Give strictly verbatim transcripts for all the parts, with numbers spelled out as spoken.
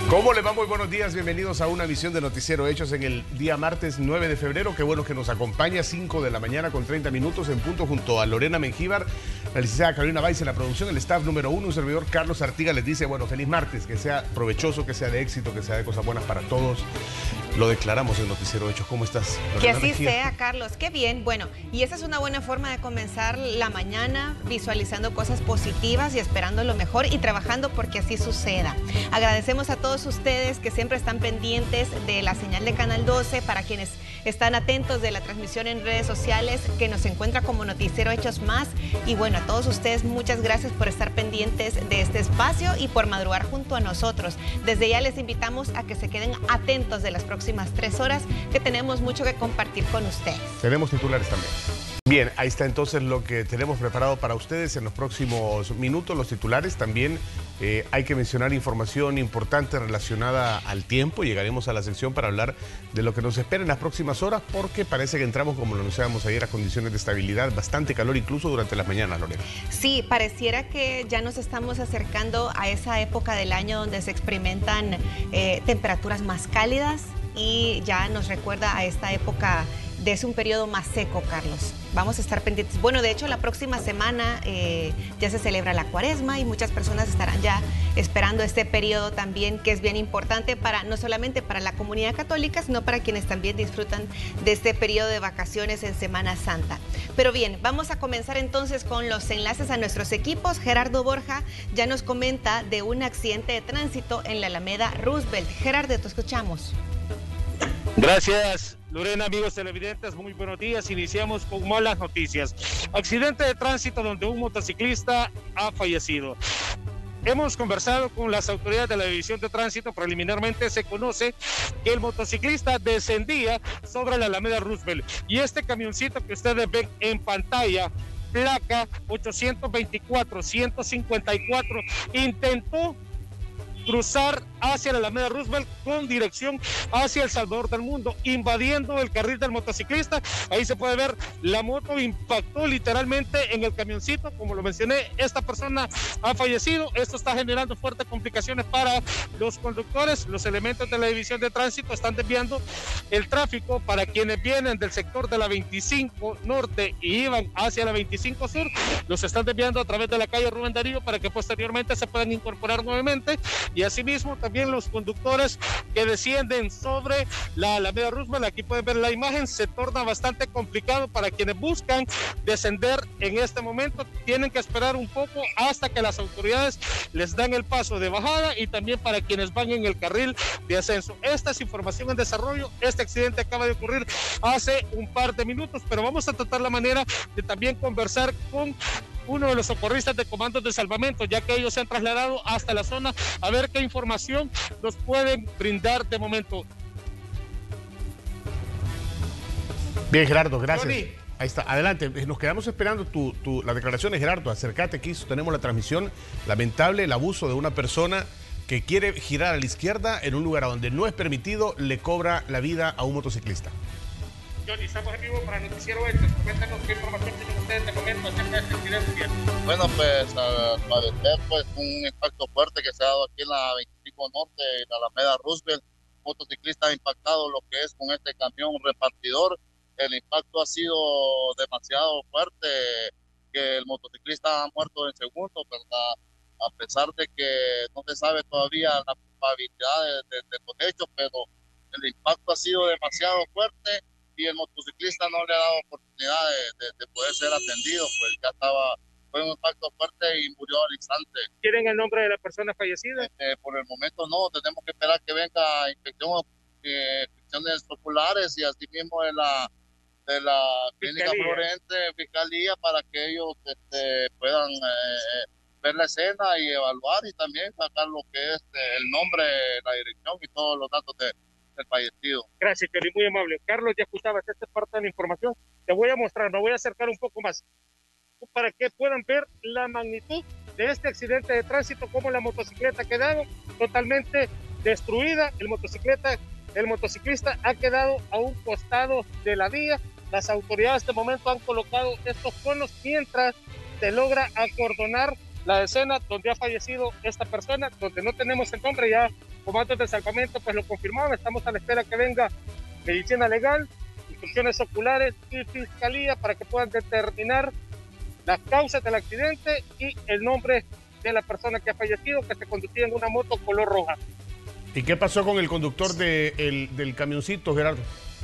¿Cómo le va? Muy buenos días, bienvenidos a una emisión de Noticiero Hechos en el día martes nueve de febrero. Qué bueno que nos acompaña, cinco de la mañana con treinta minutos en punto, junto a Lorena Mengíbar, la licenciada Carolina Báez en la producción, el staff número uno, un servidor Carlos Artiga les dice, bueno, feliz martes, que sea provechoso, que sea de éxito, que sea de cosas buenas para todos. Lo declaramos en Noticiero Hechos. ¿Cómo estás, Lorena? Que así Mengíbar? sea, Carlos. Qué bien. Bueno, y esa es una buena forma de comenzar la mañana, visualizando cosas positivas y esperando lo mejor y trabajando porque así suceda. Agradecemos a todos ustedes que siempre están pendientes de la señal de Canal doce, para quienes están atentos de la transmisión en redes sociales, que nos encuentra como Noticiero Hechos Más. Y bueno, a todos ustedes, muchas gracias por estar pendientes de este espacio y por madrugar junto a nosotros. Desde ya les invitamos a que se queden atentos de las próximas tres horas, que tenemos mucho que compartir con ustedes. Tenemos titulares también. Bien, ahí está entonces lo que tenemos preparado para ustedes en los próximos minutos, los titulares. También eh, hay que mencionar información importante relacionada al tiempo. Llegaremos a la sección para hablar de lo que nos espera en las próximas horas, porque parece que entramos, como lo anunciábamos ayer, a condiciones de estabilidad, bastante calor incluso durante las mañanas, Lorena. Sí, pareciera que ya nos estamos acercando a esa época del año donde se experimentan eh, temperaturas más cálidas, y ya nos recuerda a esta época de es un periodo más seco, Carlos. Vamos a estar pendientes. Bueno, de hecho, la próxima semana eh, ya se celebra la Cuaresma y muchas personas estarán ya esperando este periodo también, que es bien importante para no solamente para la comunidad católica, sino para quienes también disfrutan de este periodo de vacaciones en Semana Santa. Pero bien, vamos a comenzar entonces con los enlaces a nuestros equipos. Gerardo Borja ya nos comenta de un accidente de tránsito en la Alameda Roosevelt. Gerardo, te escuchamos. Gracias, Lorena, amigos televidentes, muy buenos días. Iniciamos con malas noticias. Accidente de tránsito donde un motociclista ha fallecido. Hemos conversado con las autoridades de la División de Tránsito. Preliminarmente se conoce que el motociclista descendía sobre la Alameda Roosevelt y este camioncito que ustedes ven en pantalla, placa ochocientos veinticuatro ciento cincuenta y cuatro, intentó cruzar hacia la Alameda Roosevelt con dirección hacia El Salvador del Mundo, invadiendo el carril del motociclista. Ahí se puede ver, la moto impactó literalmente en el camioncito. Como lo mencioné, esta persona ha fallecido. Esto está generando fuertes complicaciones para los conductores. Los elementos de la División de Tránsito están desviando el tráfico para quienes vienen del sector de la veinticinco Norte y iban hacia la veinticinco Sur. Los están desviando a través de la calle Rubén Darío para que posteriormente se puedan incorporar nuevamente. Y asimismo también los conductores que descienden sobre la Alameda Roosevelt, aquí pueden ver la imagen, se torna bastante complicado para quienes buscan descender en este momento. Tienen que esperar un poco hasta que las autoridades les dan el paso de bajada, y también para quienes van en el carril de ascenso. Esta es información en desarrollo. Este accidente acaba de ocurrir hace un par de minutos, pero vamos a tratar la manera de también conversar con uno de los socorristas de comandos de salvamento, ya que ellos se han trasladado hasta la zona a ver qué información nos pueden brindar de momento. Bien, Gerardo, gracias. Johnny. Ahí está, adelante, nos quedamos esperando tu, tu, las declaraciones, Gerardo. Acércate aquí, tenemos la transmisión. Lamentable el abuso de una persona que quiere girar a la izquierda en un lugar donde no es permitido, le cobra la vida a un motociclista. Johnny, estamos en vivo para Noticiero Hechos. Coméntanos qué información tienen ustedes de momento acerca de este accidente. Bueno, pues al parecer, pues un impacto fuerte que se ha dado aquí en la veinticinco Norte, en la Alameda Roosevelt. Motociclista ha impactado lo que es con este camión repartidor. El impacto ha sido demasiado fuerte, que el motociclista ha muerto en segundos, ¿verdad? A pesar de que no se sabe todavía la culpabilidad de, de, de los hechos, pero el impacto ha sido demasiado fuerte y el motociclista no le ha dado oportunidad de, de, de poder ser atendido, pues ya estaba, fue un impacto fuerte y murió al instante. ¿Tienen el nombre de la persona fallecida? Eh, por el momento no, tenemos que esperar que venga inspección, eh, inspecciones oculares y así mismo de la, de la clínica Florente, fiscalía, para que ellos este, puedan eh, ver la escena y evaluar y también sacar lo que es eh, el nombre, la dirección y todos los datos de el fallecido. Gracias, Kelly, muy amable. Carlos, ya escuchabas esta parte de la información. Te voy a mostrar, me voy a acercar un poco más para que puedan ver la magnitud de este accidente de tránsito, cómo la motocicleta ha quedado totalmente destruida. El motocicleta, el motociclista ha quedado a un costado de la vía. Las autoridades de momento han colocado estos conos mientras se logra acordonar la escena donde ha fallecido esta persona, donde no tenemos el nombre. Ya comandos de salvamento pues lo confirmaron. Estamos a la espera que venga medicina legal, instrucciones oculares y fiscalía para que puedan determinar las causas del accidente y el nombre de la persona que ha fallecido, que se conducía en una moto color roja. ¿Y qué pasó con el conductor de, el, del camioncito, Gerardo?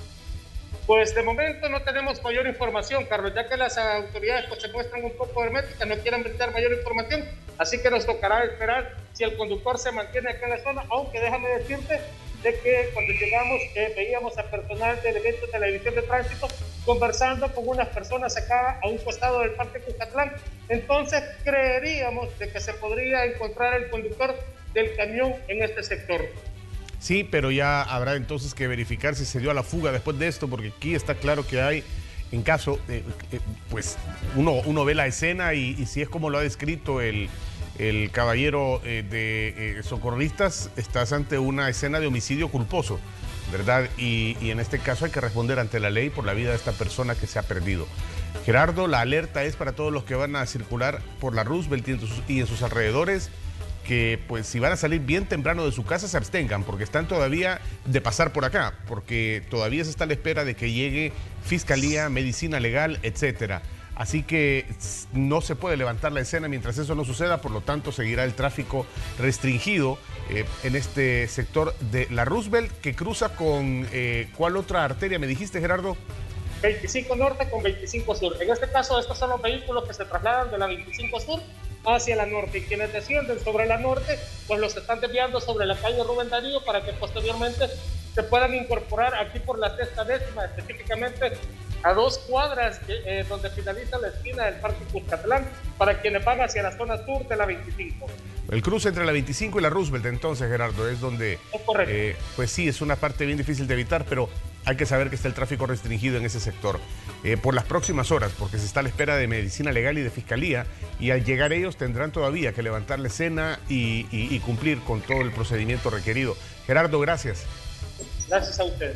Pues de momento no tenemos mayor información, Carlos, ya que las autoridades pues, se muestran un poco herméticas, no quieren brindar mayor información, así que nos tocará esperar si el conductor se mantiene acá en la zona, aunque déjame decirte de que cuando llegamos eh, veíamos a personal del evento de la División de Tránsito conversando con unas personas acá a un costado del Parque Cuscatlán, entonces creeríamos de que se podría encontrar el conductor del camión en este sector. Sí, pero ya habrá entonces que verificar si se dio a la fuga después de esto, porque aquí está claro que hay, en caso, eh, eh, pues uno, uno ve la escena y, y si es como lo ha descrito el, el caballero eh, de eh, socorristas, estás ante una escena de homicidio culposo, ¿verdad? Y, y en este caso hay que responder ante la ley por la vida de esta persona que se ha perdido. Gerardo, la alerta es para todos los que van a circular por la Roosevelt y en sus, y en sus alrededores, que pues si van a salir bien temprano de su casa se abstengan, porque están todavía de pasar por acá, porque todavía se está a la espera de que llegue fiscalía, medicina legal, etcétera. Así que no se puede levantar la escena mientras eso no suceda, por lo tanto seguirá el tráfico restringido eh, en este sector de la Roosevelt, que cruza con, eh, ¿cuál otra arteria me dijiste, Gerardo? veinticinco Norte con veinticinco Sur. En este caso, estos son los vehículos que se trasladan de la veinticinco Sur hacia la Norte, y quienes descienden sobre la Norte, pues los están desviando sobre la calle Rubén Darío para que posteriormente se puedan incorporar aquí por la sexta décima, específicamente a dos cuadras eh, donde finaliza la esquina del Parque Cuscatlán, para quienes van hacia la zona sur de la veinticinco. El cruce entre la veinticinco y la Roosevelt, entonces, Gerardo, es donde... Es correcto. Eh, pues sí, es una parte bien difícil de evitar, pero hay que saber que está el tráfico restringido en ese sector eh, por las próximas horas, porque se está a la espera de medicina legal y de fiscalía, y al llegar ellos tendrán todavía que levantar la escena y, y, y cumplir con todo el procedimiento requerido. Gerardo, gracias. Gracias a ustedes.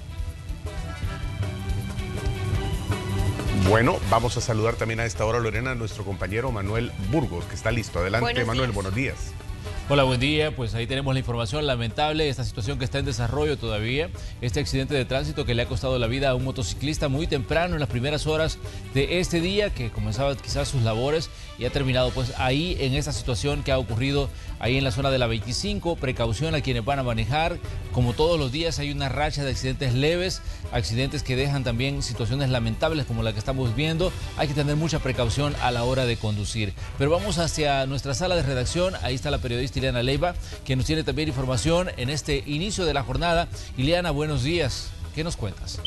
Bueno, vamos a saludar también a esta hora, Lorena, a nuestro compañero Manuel Burgos, que está listo. Adelante, buenos Manuel, días. buenos días. Hola, buen día. Pues ahí tenemos la información lamentable, esta situación que está en desarrollo todavía. Este accidente de tránsito que le ha costado la vida a un motociclista muy temprano en las primeras horas de este día, que comenzaba quizás sus labores y ha terminado pues ahí en esta situación que ha ocurrido ahí en la zona de la veinticinco. Precaución a quienes van a manejar. Como todos los días hay una racha de accidentes leves, accidentes que dejan también situaciones lamentables como la que estamos viendo. Hay que tener mucha precaución a la hora de conducir. Pero vamos hacia nuestra sala de redacción. Ahí está la periodista Ileana Leiva, que nos tiene también información en este inicio de la jornada. Ileana, buenos días. ¿Qué nos cuentas?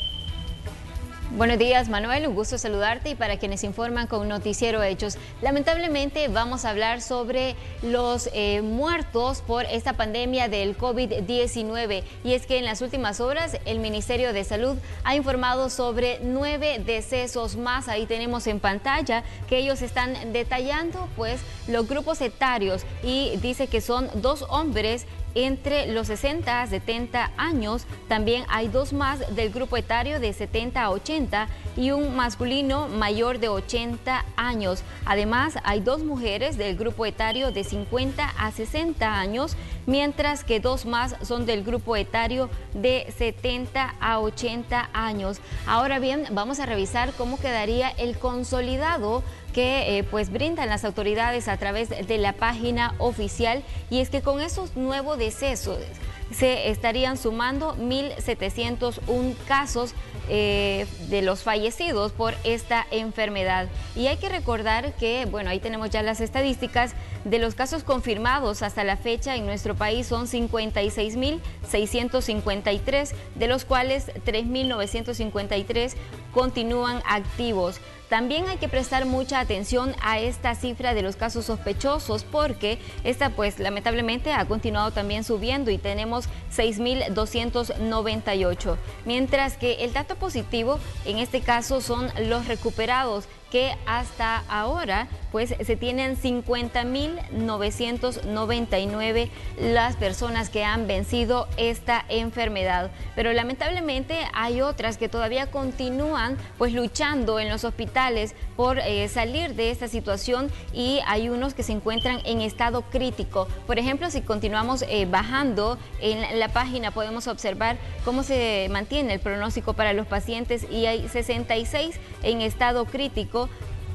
Buenos días, Manuel, un gusto saludarte, y para quienes informan con Noticiero Hechos, lamentablemente vamos a hablar sobre los eh, muertos por esta pandemia del COVID diecinueve, y es que en las últimas horas el Ministerio de Salud ha informado sobre nueve decesos más. Ahí tenemos en pantalla que ellos están detallando pues los grupos etarios, y dice que son dos hombres entre los sesenta a setenta años, también hay dos más del grupo etario de setenta a ochenta y un masculino mayor de ochenta años. Además, hay dos mujeres del grupo etario de cincuenta a sesenta años, mientras que dos más son del grupo etario de setenta a ochenta años. Ahora bien, vamos a revisar cómo quedaría el consolidado que eh, pues brindan las autoridades a través de la página oficial, y es que con esos nuevos decesos se estarían sumando mil setecientos uno casos eh, de los fallecidos por esta enfermedad. Y hay que recordar que, bueno, ahí tenemos ya las estadísticas de los casos confirmados hasta la fecha en nuestro país. Son cincuenta y seis mil seiscientos cincuenta y tres, de los cuales tres mil novecientos cincuenta y tres continúan activos. También hay que prestar mucha atención a esta cifra de los casos sospechosos, porque esta pues lamentablemente ha continuado también subiendo y tenemos seis mil doscientos noventa y ocho, mientras que el dato positivo en este caso son los recuperados, que hasta ahora pues se tienen cincuenta mil novecientos noventa y nueve las personas que han vencido esta enfermedad. Pero lamentablemente hay otras que todavía continúan pues luchando en los hospitales por eh, salir de esta situación, y hay unos que se encuentran en estado crítico. Por ejemplo, si continuamos eh, bajando en la página, podemos observar cómo se mantiene el pronóstico para los pacientes, y hay sesenta y seis en estado crítico.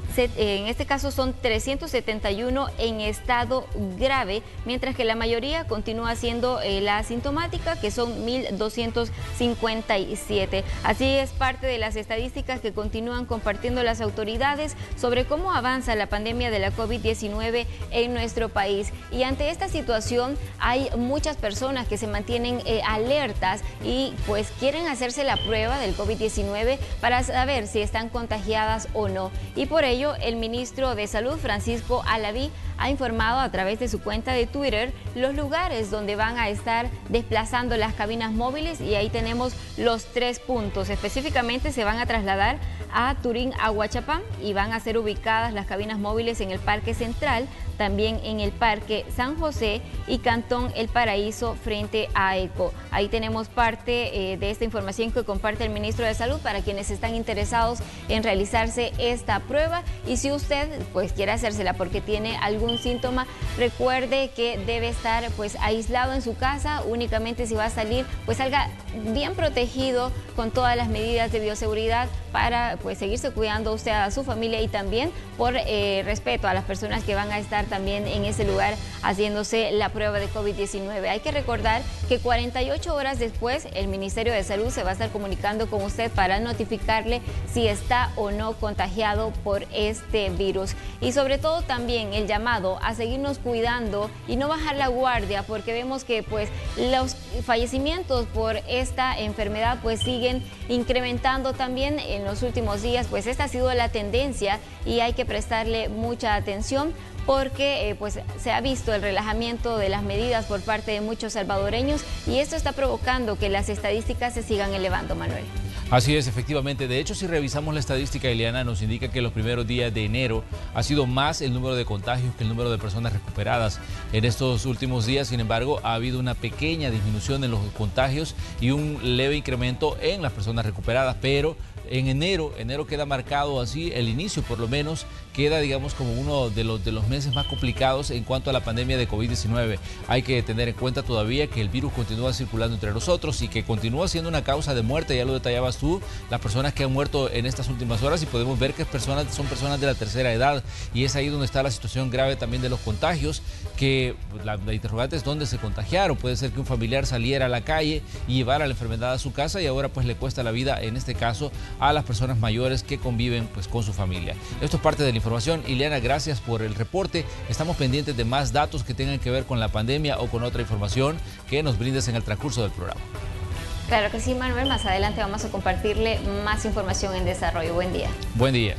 En este caso son trescientos setenta y uno en estado grave, mientras que la mayoría continúa siendo eh, la asintomática, que son mil doscientos cincuenta y siete. Así es parte de las estadísticas que continúan compartiendo las autoridades sobre cómo avanza la pandemia de la COVID diecinueve en nuestro país. Y ante esta situación hay muchas personas que se mantienen eh, alertas y pues quieren hacerse la prueba del COVID diecinueve para saber si están contagiadas o no. Y por ello el ministro de Salud, Francisco Alaví, ha informado a través de su cuenta de Twitter los lugares donde van a estar desplazando las cabinas móviles, y ahí tenemos los tres puntos. Específicamente se van a trasladar a Turín, Aguachapán, y van a ser ubicadas las cabinas móviles en el Parque Central, también en el Parque San José y Cantón El Paraíso frente a ECO. Ahí tenemos parte eh, de esta información que comparte el ministro de Salud para quienes están interesados en realizarse esta prueba. Y si usted pues quiere hacérsela porque tiene algún síntoma, recuerde que debe estar pues aislado en su casa. Únicamente si va a salir, pues salga bien protegido con todas las medidas de bioseguridad para pues seguirse cuidando usted, a su familia, y también por eh, respeto a las personas que van a estar también en ese lugar haciéndose la prueba de COVID diecinueve. Hay que recordar que cuarenta y ocho horas después el Ministerio de Salud se va a estar comunicando con usted para notificarle si está o no contagiado por este virus. Y sobre todo también el llamado a seguirnos cuidando y no bajar la guardia, porque vemos que pues los fallecimientos por esta enfermedad pues siguen incrementando también en los últimos días. Pues esta ha sido la tendencia y hay que prestarle mucha atención, porque eh, pues se ha visto el relajamiento de las medidas por parte de muchos salvadoreños, y esto está provocando que las estadísticas se sigan elevando, Manuel. Así es, efectivamente. De hecho, si revisamos la estadística, Ileana, nos indica que los primeros días de enero ha sido más el número de contagios que el número de personas recuperadas. En estos últimos días, sin embargo, ha habido una pequeña disminución en los contagios y un leve incremento en las personas recuperadas, pero en enero, enero queda marcado así, el inicio por lo menos, queda digamos como uno de los, de los meses más complicados en cuanto a la pandemia de COVID diecinueve. Hay que tener en cuenta todavía que el virus continúa circulando entre nosotros y que continúa siendo una causa de muerte. Ya lo detallabas tú, las personas que han muerto en estas últimas horas, y podemos ver que personas, son personas de la tercera edad, y es ahí donde está la situación grave también de los contagios, que la, la interrogante es dónde se contagiaron. Puede ser que un familiar saliera a la calle y llevara la enfermedad a su casa, y ahora pues le cuesta la vida, en este caso, a las personas mayores que conviven pues con su familia. Esto es parte de la información. Ileana, gracias por el reporte. Estamos pendientes de más datos que tengan que ver con la pandemia o con otra información que nos brindes en el transcurso del programa. Claro que sí, Manuel. Más adelante vamos a compartirle más información en desarrollo. Buen día. Buen día.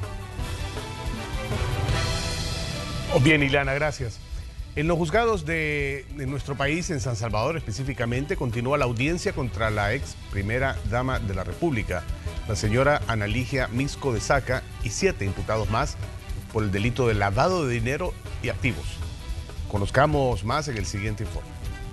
Bien, Ileana, gracias. En los juzgados de, de nuestro país, en San Salvador específicamente, continúa la audiencia contra la ex primera dama de la República, la señora Ana Ligia Mixco de Saca, y siete imputados más por el delito de lavado de dinero y activos. Conozcamos más en el siguiente informe.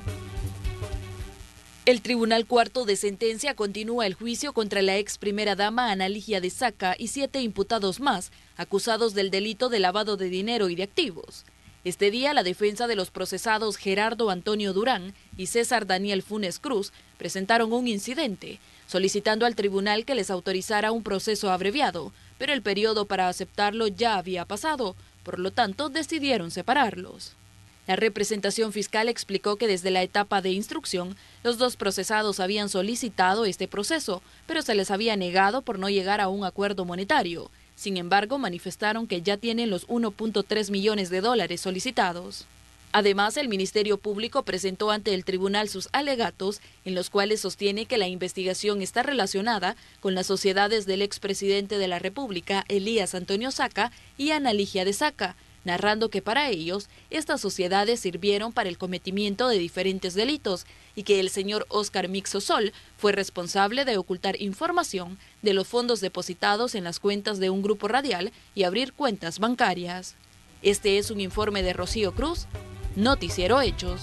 El Tribunal Cuarto de Sentencia continúa el juicio contra la ex primera dama Ana Ligia de Saca y siete imputados más, acusados del delito de lavado de dinero y de activos. Este día, la defensa de los procesados Gerardo Antonio Durán y César Daniel Funes Cruz presentaron un incidente, solicitando al tribunal que les autorizara un proceso abreviado, pero el periodo para aceptarlo ya había pasado, por lo tanto decidieron separarlos. La representación fiscal explicó que desde la etapa de instrucción, los dos procesados habían solicitado este proceso, pero se les había negado por no llegar a un acuerdo monetario. Sin embargo, manifestaron que ya tienen los uno punto tres millones de dólares solicitados. Además, el Ministerio Público presentó ante el tribunal sus alegatos, en los cuales sostiene que la investigación está relacionada con las sociedades del expresidente de la República, Elías Antonio Saca, y Ana Ligia de Saca, narrando que para ellos estas sociedades sirvieron para el cometimiento de diferentes delitos y que el señor Óscar Mixosol fue responsable de ocultar información de los fondos depositados en las cuentas de un grupo radial y abrir cuentas bancarias. Este es un informe de Rocío Cruz, Noticiero Hechos.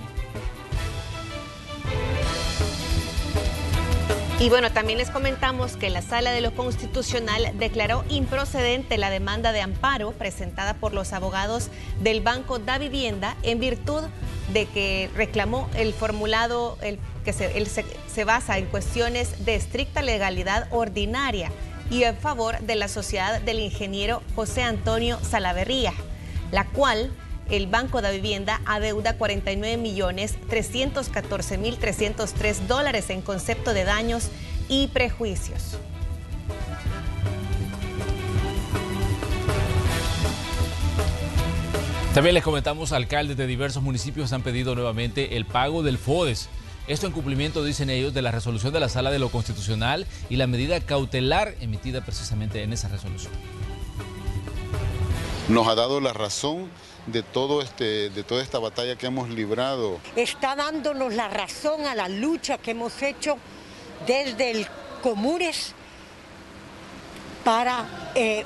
Y bueno, también les comentamos que la Sala de lo Constitucional declaró improcedente la demanda de amparo presentada por los abogados del Banco da Vivienda en virtud de que reclamó el formulado el, que se, el, se, se basa en cuestiones de estricta legalidad ordinaria y en favor de la sociedad del ingeniero José Antonio Salaverría, la cual el Banco da Vivienda adeuda cuarenta y nueve millones trescientos catorce mil trescientos tres dólares en concepto de daños y prejuicios. También les comentamos, alcaldes de diversos municipios han pedido nuevamente el pago del FODES. Esto en cumplimiento, dicen ellos, de la resolución de la Sala de lo Constitucional y la medida cautelar emitida precisamente en esa resolución. Nos ha dado la razón de, todo este, de toda esta batalla que hemos librado. Está dándonos la razón a la lucha que hemos hecho desde el Comunes para eh,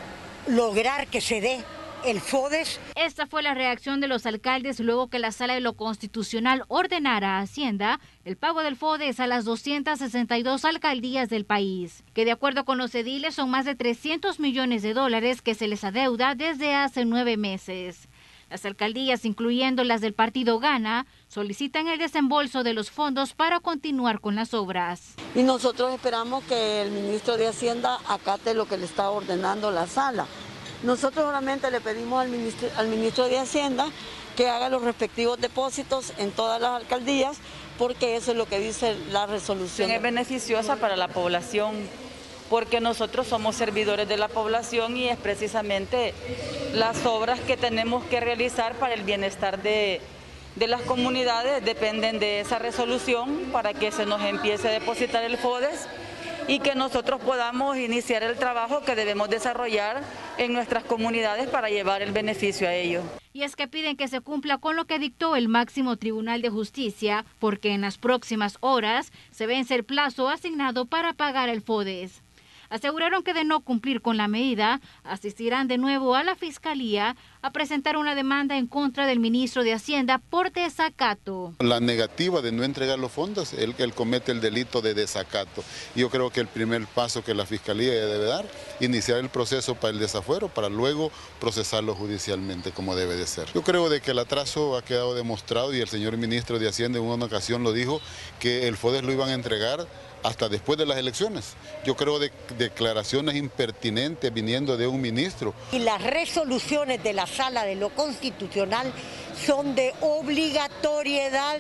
lograr que se dé el FODES. Esta fue la reacción de los alcaldes luego que la Sala de lo Constitucional ordenara a Hacienda el pago del FODES a las doscientas sesenta y dos alcaldías del país, que de acuerdo con los ediles son más de trescientos millones de dólares que se les adeuda desde hace nueve meses. Las alcaldías, incluyendo las del partido Gana, solicitan el desembolso de los fondos para continuar con las obras. Y nosotros esperamos que el ministro de Hacienda acate lo que le está ordenando la sala. Nosotros solamente le pedimos al ministro, al ministro de Hacienda que haga los respectivos depósitos en todas las alcaldías, porque eso es lo que dice la resolución. Es beneficiosa para la población, porque nosotros somos servidores de la población y es precisamente las obras que tenemos que realizar para el bienestar de, de las comunidades, dependen de esa resolución para que se nos empiece a depositar el FODES y que nosotros podamos iniciar el trabajo que debemos desarrollar en nuestras comunidades para llevar el beneficio a ellos. Y es que piden que se cumpla con lo que dictó el máximo Tribunal de Justicia, porque en las próximas horas se vence el plazo asignado para pagar el FODES. Aseguraron que de no cumplir con la medida, asistirán de nuevo a la Fiscalía a presentar una demanda en contra del ministro de Hacienda por desacato. La negativa de no entregar los fondos, él, él comete el delito de desacato. Yo creo que el primer paso que la Fiscalía debe dar, iniciar el proceso para el desafuero, para luego procesarlo judicialmente como debe de ser. Yo creo de que el atraso ha quedado demostrado y el señor ministro de Hacienda en una ocasión lo dijo, que el FODES lo iban a entregar hasta después de las elecciones. Yo creo de declaraciones impertinentes viniendo de un ministro. Y las resoluciones de la Sala de lo Constitucional son de obligatoriedad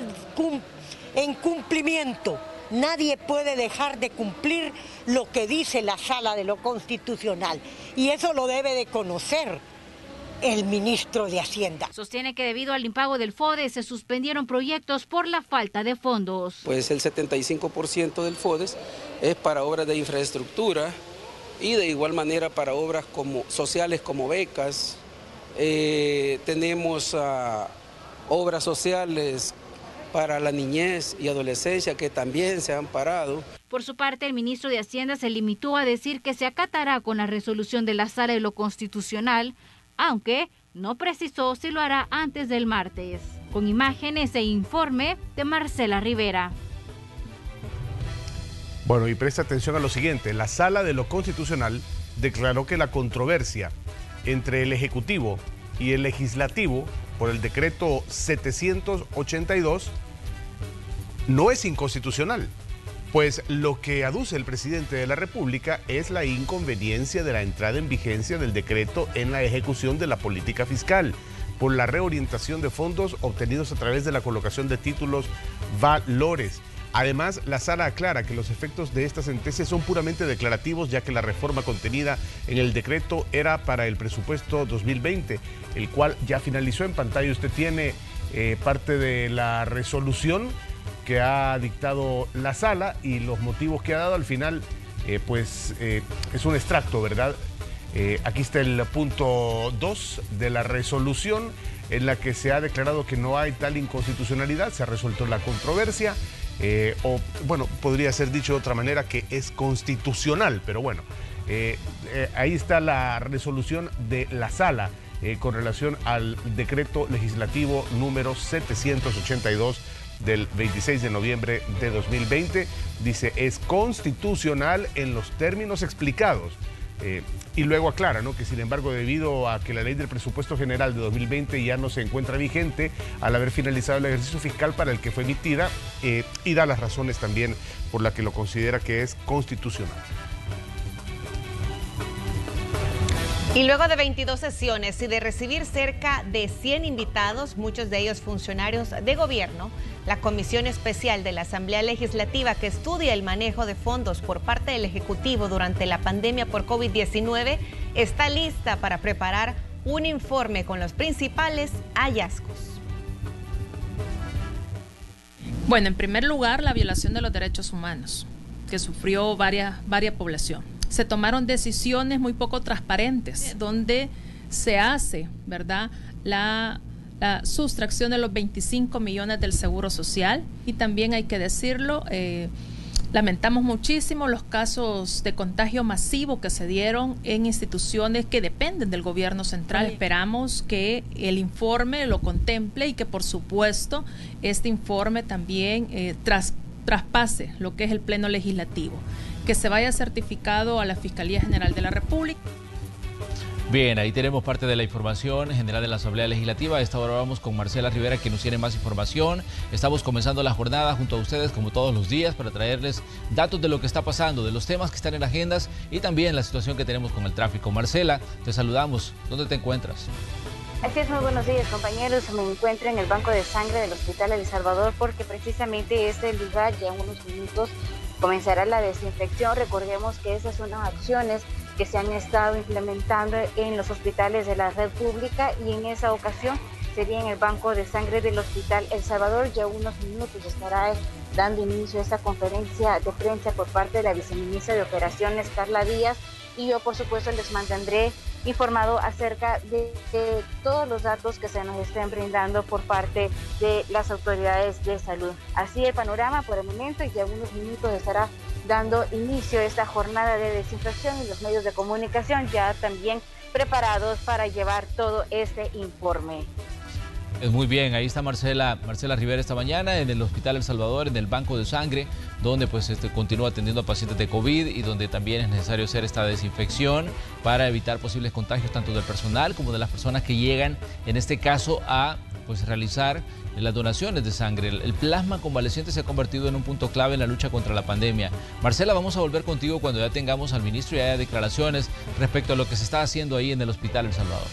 en cumplimiento. Nadie puede dejar de cumplir lo que dice la Sala de lo Constitucional y eso lo debe de conocer el ministro de Hacienda. Sostiene que debido al impago del FODES se suspendieron proyectos por la falta de fondos. Pues el setenta y cinco por ciento del FODES es para obras de infraestructura y de igual manera para obras como, sociales como becas. Eh, tenemos uh, obras sociales para la niñez y adolescencia que también se han parado. Por su parte, el ministro de Hacienda se limitó a decir que se acatará con la resolución de la Sala de lo Constitucional, aunque no precisó si lo hará antes del martes. Con imágenes e informe de Marcela Rivera. Bueno, y presta atención a lo siguiente. La Sala de lo Constitucional declaró que la controversia entre el Ejecutivo y el Legislativo por el decreto setecientos ochenta y dos no es inconstitucional, pues lo que aduce el presidente de la República es la inconveniencia de la entrada en vigencia del decreto en la ejecución de la política fiscal por la reorientación de fondos obtenidos a través de la colocación de títulos valores. Además, la Sala aclara que los efectos de esta sentencia son puramente declarativos, ya que la reforma contenida en el decreto era para el presupuesto dos mil veinte, el cual ya finalizó. En pantalla usted tiene eh, parte de la resolución que ha dictado la Sala y los motivos que ha dado. Al final, eh, pues eh, es un extracto, ¿verdad? Eh, aquí está el punto dos de la resolución en la que se ha declarado que no hay tal inconstitucionalidad, se ha resuelto la controversia, eh, o bueno, podría ser dicho de otra manera que es constitucional, pero bueno, eh, eh, ahí está la resolución de la sala eh, con relación al decreto legislativo número setecientos ochenta y dos del veintiséis de noviembre de dos mil veinte. Dice, es constitucional en los términos explicados. Eh, y luego aclara, ¿no?, que sin embargo, debido a que la ley del presupuesto general de dos mil veinte ya no se encuentra vigente al haber finalizado el ejercicio fiscal para el que fue emitida, eh, y da las razones también por las que lo considera que es constitucional. Y luego de veintidós sesiones y de recibir cerca de cien invitados, muchos de ellos funcionarios de gobierno, la Comisión Especial de la Asamblea Legislativa que estudia el manejo de fondos por parte del Ejecutivo durante la pandemia por COVID diecinueve está lista para preparar un informe con los principales hallazgos. Bueno, en primer lugar, la violación de los derechos humanos que sufrió varias, varias población. Se tomaron decisiones muy poco transparentes, donde se hace, ¿verdad?, la, la sustracción de los veinticinco millones del Seguro Social. Y también hay que decirlo, eh, lamentamos muchísimo los casos de contagio masivo que se dieron en instituciones que dependen del gobierno central. Sí. Esperamos que el informe lo contemple y que, por supuesto, este informe también eh, tras, traspase lo que es el Pleno Legislativo, que se vaya certificado a la Fiscalía General de la República. Bien, ahí tenemos parte de la información general de la Asamblea Legislativa. A esta hora vamos con Marcela Rivera, que nos tiene más información. Estamos comenzando la jornada junto a ustedes, como todos los días, para traerles datos de lo que está pasando, de los temas que están en agendas y también la situación que tenemos con el tráfico. Marcela, te saludamos. ¿Dónde te encuentras? Así es, muy buenos días, compañeros. Me encuentro en el banco de sangre del Hospital El Salvador porque precisamente este lugar ya en unos minutos comenzará la desinfección. Recordemos que esas son las acciones que se han estado implementando en los hospitales de la red pública y en esa ocasión sería en el banco de sangre del Hospital El Salvador. Ya unos minutos estará dando inicio a esta conferencia de prensa por parte de la viceministra de Operaciones, Carla Díaz, y yo por supuesto les mantendré informado acerca de, de todos los datos que se nos estén brindando por parte de las autoridades de salud. Así el panorama por el momento, y ya en unos minutos estará dando inicio a esta jornada de desinfección y los medios de comunicación ya también preparados para llevar todo este informe. Es muy bien, ahí está Marcela, Marcela Rivera esta mañana en el Hospital El Salvador, en el banco de sangre, donde pues este, continúa atendiendo a pacientes de COVID y donde también es necesario hacer esta desinfección para evitar posibles contagios tanto del personal como de las personas que llegan, en este caso, a pues realizar las donaciones de sangre. El, el plasma convaleciente se ha convertido en un punto clave en la lucha contra la pandemia. Marcela, vamos a volver contigo cuando ya tengamos al ministro y haya declaraciones respecto a lo que se está haciendo ahí en el Hospital El Salvador.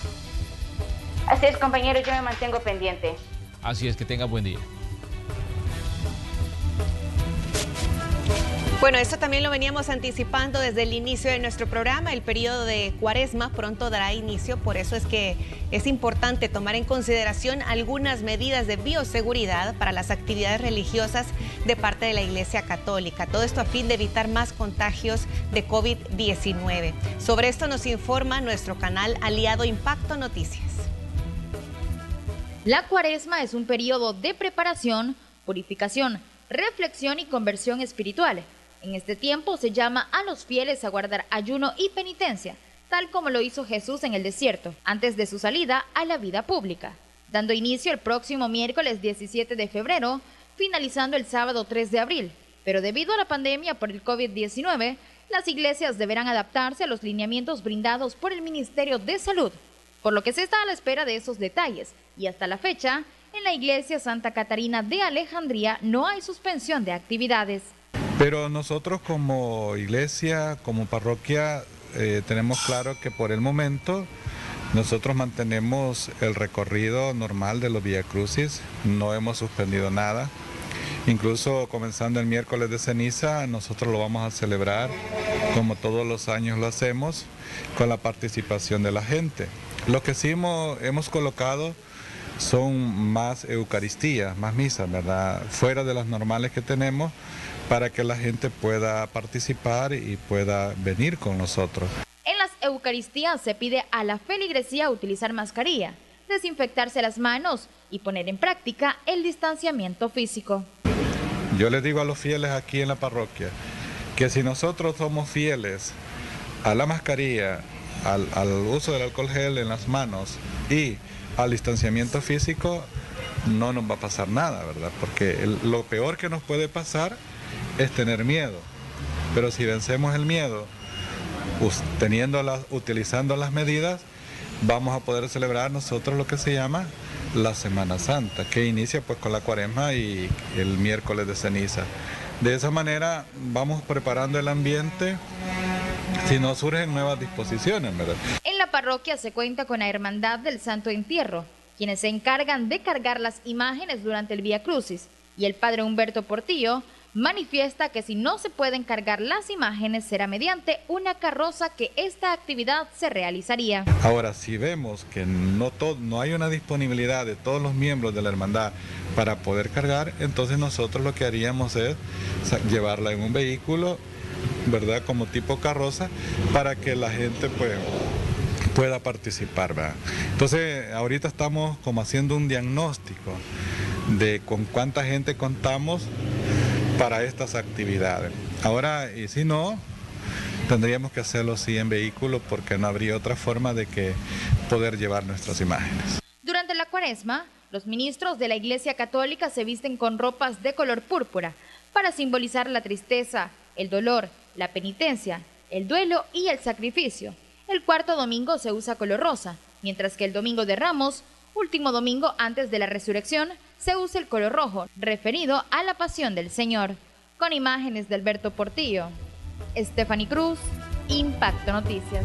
Así es, compañero, yo me mantengo pendiente. Así es, que tenga buen día. Bueno, esto también lo veníamos anticipando desde el inicio de nuestro programa. El periodo de Cuaresma pronto dará inicio, por eso es que es importante tomar en consideración algunas medidas de bioseguridad para las actividades religiosas de parte de la Iglesia Católica. Todo esto a fin de evitar más contagios de COVID diecinueve. Sobre esto nos informa nuestro canal aliado Impacto Noticias. La Cuaresma es un periodo de preparación, purificación, reflexión y conversión espiritual. En este tiempo se llama a los fieles a guardar ayuno y penitencia, tal como lo hizo Jesús en el desierto, antes de su salida a la vida pública, dando inicio el próximo miércoles diecisiete de febrero, finalizando el sábado tres de abril. Pero debido a la pandemia por el COVID diecinueve, las iglesias deberán adaptarse a los lineamientos brindados por el Ministerio de Salud, por lo que se está a la espera de esos detalles. Y hasta la fecha, en la iglesia Santa Catarina de Alejandría no hay suspensión de actividades. Pero nosotros como iglesia, como parroquia, eh, tenemos claro que por el momento nosotros mantenemos el recorrido normal de los viacrucis, no hemos suspendido nada. Incluso comenzando el miércoles de ceniza, nosotros lo vamos a celebrar como todos los años lo hacemos, con la participación de la gente. Lo que sí hemos, hemos colocado son más eucaristías, más misas, ¿verdad? Fuera de las normales que tenemos, para que la gente pueda participar y pueda venir con nosotros. En las Eucaristías se pide a la feligresía utilizar mascarilla, desinfectarse las manos y poner en práctica el distanciamiento físico. Yo les digo a los fieles aquí en la parroquia que si nosotros somos fieles a la mascarilla, al, al uso del alcohol gel en las manos y al distanciamiento físico, no nos va a pasar nada, ¿verdad? Porque el, lo peor que nos puede pasar es tener miedo. Pero si vencemos el miedo, us, teniendo las, utilizando las medidas, vamos a poder celebrar nosotros lo que se llama la Semana Santa, que inicia pues con la Cuaresma y el miércoles de ceniza. De esa manera vamos preparando el ambiente si no surgen nuevas disposiciones, ¿verdad? En la parroquia se cuenta con la Hermandad del Santo Entierro, quienes se encargan de cargar las imágenes durante el Vía Crucis, y el padre Humberto Portillo manifiesta que si no se pueden cargar las imágenes será mediante una carroza que esta actividad se realizaría. Ahora, si vemos que no, todo, no hay una disponibilidad de todos los miembros de la hermandad para poder cargar, entonces nosotros lo que haríamos es llevarla en un vehículo, ¿verdad?, como tipo carroza, para que la gente pues pueda participar, ¿verdad? Entonces, ahorita estamos como haciendo un diagnóstico de con cuánta gente contamos para estas actividades. Ahora, y si no, tendríamos que hacerlo sí en vehículo, porque no habría otra forma de que poder llevar nuestras imágenes. Durante la Cuaresma, los ministros de la Iglesia Católica se visten con ropas de color púrpura para simbolizar la tristeza, el dolor, la penitencia, el duelo y el sacrificio. El cuarto domingo se usa color rosa, mientras que el domingo de Ramos, último domingo antes de la resurrección, se usa el color rojo, referido a la pasión del Señor. Con imágenes de Alberto Portillo, Stephanie Cruz, Impacto Noticias.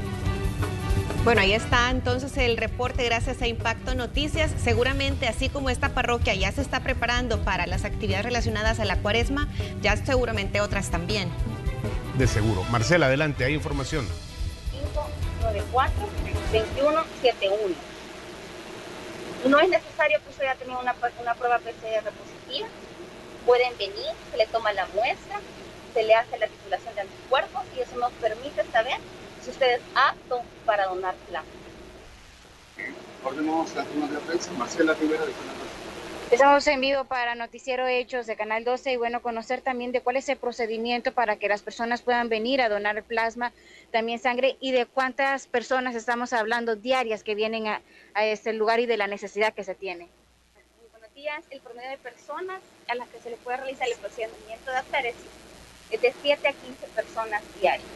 Bueno, ahí está entonces el reporte gracias a Impacto Noticias. Seguramente, así como esta parroquia ya se está preparando para las actividades relacionadas a la Cuaresma, ya seguramente otras también. De seguro. Marcela, adelante, hay información. cinco nueve cuatro, veintiuno setenta y uno. No es necesario que usted haya tenido una, una prueba P C R positiva. Pueden venir, se le toma la muestra, se le hace la titulación de anticuerpos y eso nos permite saber si usted es apto para donar plasma. Ordenamos las tomas de prensa. Marcela Rivera de Canal doce. Estamos en vivo para Noticiero Hechos de Canal doce y bueno, conocer también de cuál es el procedimiento para que las personas puedan venir a donar plasma, también sangre, y de cuántas personas estamos hablando diarias que vienen a, a este lugar y de la necesidad que se tiene. Muy buenos días. El promedio de personas a las que se le puede realizar el procedimiento de aféresis es de siete a quince personas diarias.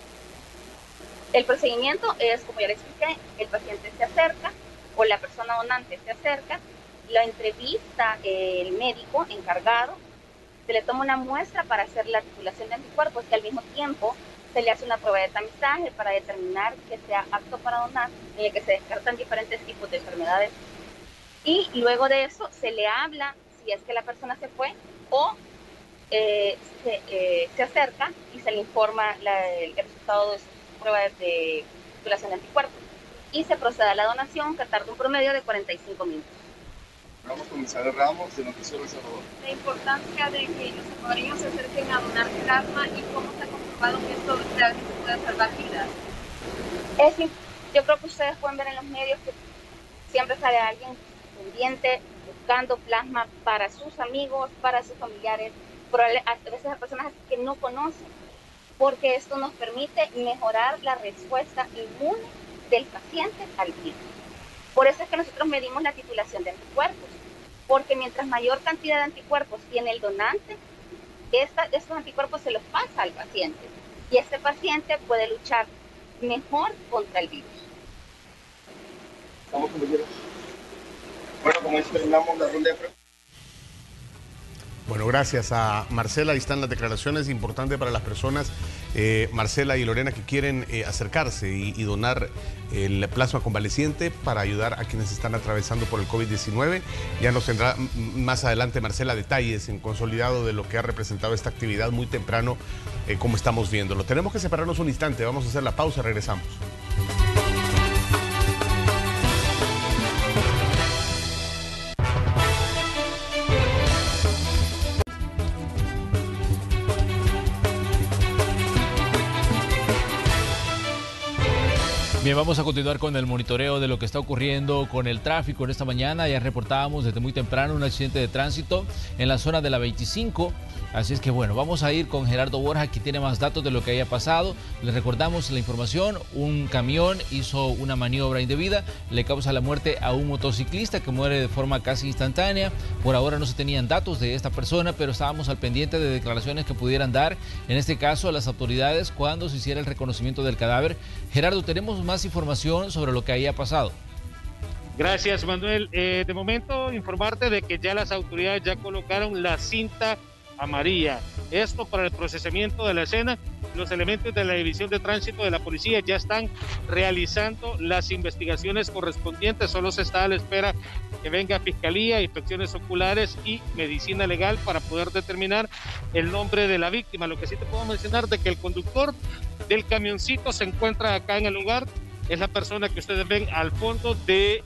El procedimiento es, como ya le expliqué, el paciente se acerca o la persona donante se acerca, la entrevista el médico encargado, se le toma una muestra para hacer la titulación de anticuerpos y al mismo tiempo se le hace una prueba de tamizaje para determinar que sea apto para donar, en el que se descartan diferentes tipos de enfermedades. Y luego de eso se le habla si es que la persona se fue o eh, se, eh, se acerca y se le informa la, el resultado de su prueba de titulación de anticuerpos. Y se procede a la donación, que tarda un promedio de cuarenta y cinco minutos. Vamos con Isabel Ramos de Noticiero El Salvador. La importancia de que los salvadoreños se acerquen a donar plasma y cómo se ha comprobado que esto realmente puede salvar vidas. Es, yo creo que ustedes pueden ver en los medios que siempre sale alguien pendiente buscando plasma para sus amigos, para sus familiares, pero a veces a personas que no conocen, porque esto nos permite mejorar la respuesta inmune del paciente al virus. Por eso es que nosotros medimos la titulación de anticuerpos, porque mientras mayor cantidad de anticuerpos tiene el donante, esta, estos anticuerpos se los pasa al paciente y este paciente puede luchar mejor contra el virus. Estamos compañeros. Bueno, como eso terminamos la ronda de preguntas. Bueno, gracias a Marcela. Ahí están las declaraciones importantes para las personas, eh, Marcela y Lorena, que quieren eh, acercarse y, y donar el plasma convaleciente para ayudar a quienes están atravesando por el COVID diecinueve. Ya nos tendrá más adelante Marcela detalles en consolidado de lo que ha representado esta actividad muy temprano, eh, como estamos viéndolo. Tenemos que separarnos un instante, vamos a hacer la pausa, regresamos. Bien, vamos a continuar con el monitoreo de lo que está ocurriendo con el tráfico en esta mañana. Ya reportábamos desde muy temprano un accidente de tránsito en la zona de la veinticinco. Así es que bueno, vamos a ir con Gerardo Borja, que tiene más datos de lo que haya pasado. Les recordamos la información: un camión hizo una maniobra indebida, le causa la muerte a un motociclista que muere de forma casi instantánea. Por ahora no se tenían datos de esta persona, pero estábamos al pendiente de declaraciones que pudieran dar, en este caso, a las autoridades cuando se hiciera el reconocimiento del cadáver. Gerardo, tenemos más información sobre lo que haya pasado. Gracias, Manuel. Eh, de momento, informarte de que ya las autoridades ya colocaron la cinta amarilla. Esto para el procesamiento de la escena. Los elementos de la División de Tránsito de la Policía ya están realizando las investigaciones correspondientes. Solo se está a la espera que venga Fiscalía, inspecciones oculares y medicina legal para poder determinar el nombre de la víctima. Lo que sí te puedo mencionar de que el conductor del camioncito se encuentra acá en el lugar. Es la persona que ustedes ven al fondo de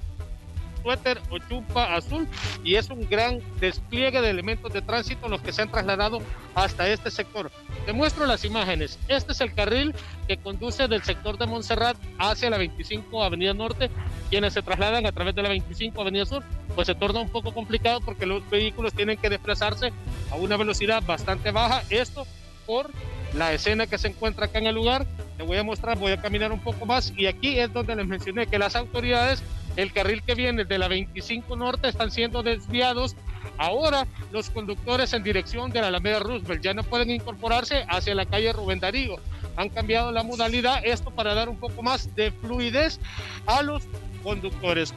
suéter o chumpa azul, y es un gran despliegue de elementos de tránsito los que se han trasladado hasta este sector. Te muestro las imágenes. Este es el carril que conduce del sector de Montserrat hacia la veinticinco Avenida Norte. Quienes se trasladan a través de la veinticinco Avenida Sur, pues se torna un poco complicado porque los vehículos tienen que desplazarse a una velocidad bastante baja. Esto por la escena que se encuentra acá en el lugar. Te voy a mostrar, voy a caminar un poco más, y aquí es donde les mencioné que las autoridades, el carril que viene de la veinticinco Norte, están siendo desviados. Ahora los conductores en dirección de la Alameda Roosevelt ya no pueden incorporarse hacia la calle Rubén Darío. Han cambiado la modalidad, esto para dar un poco más de fluidez a los conductores.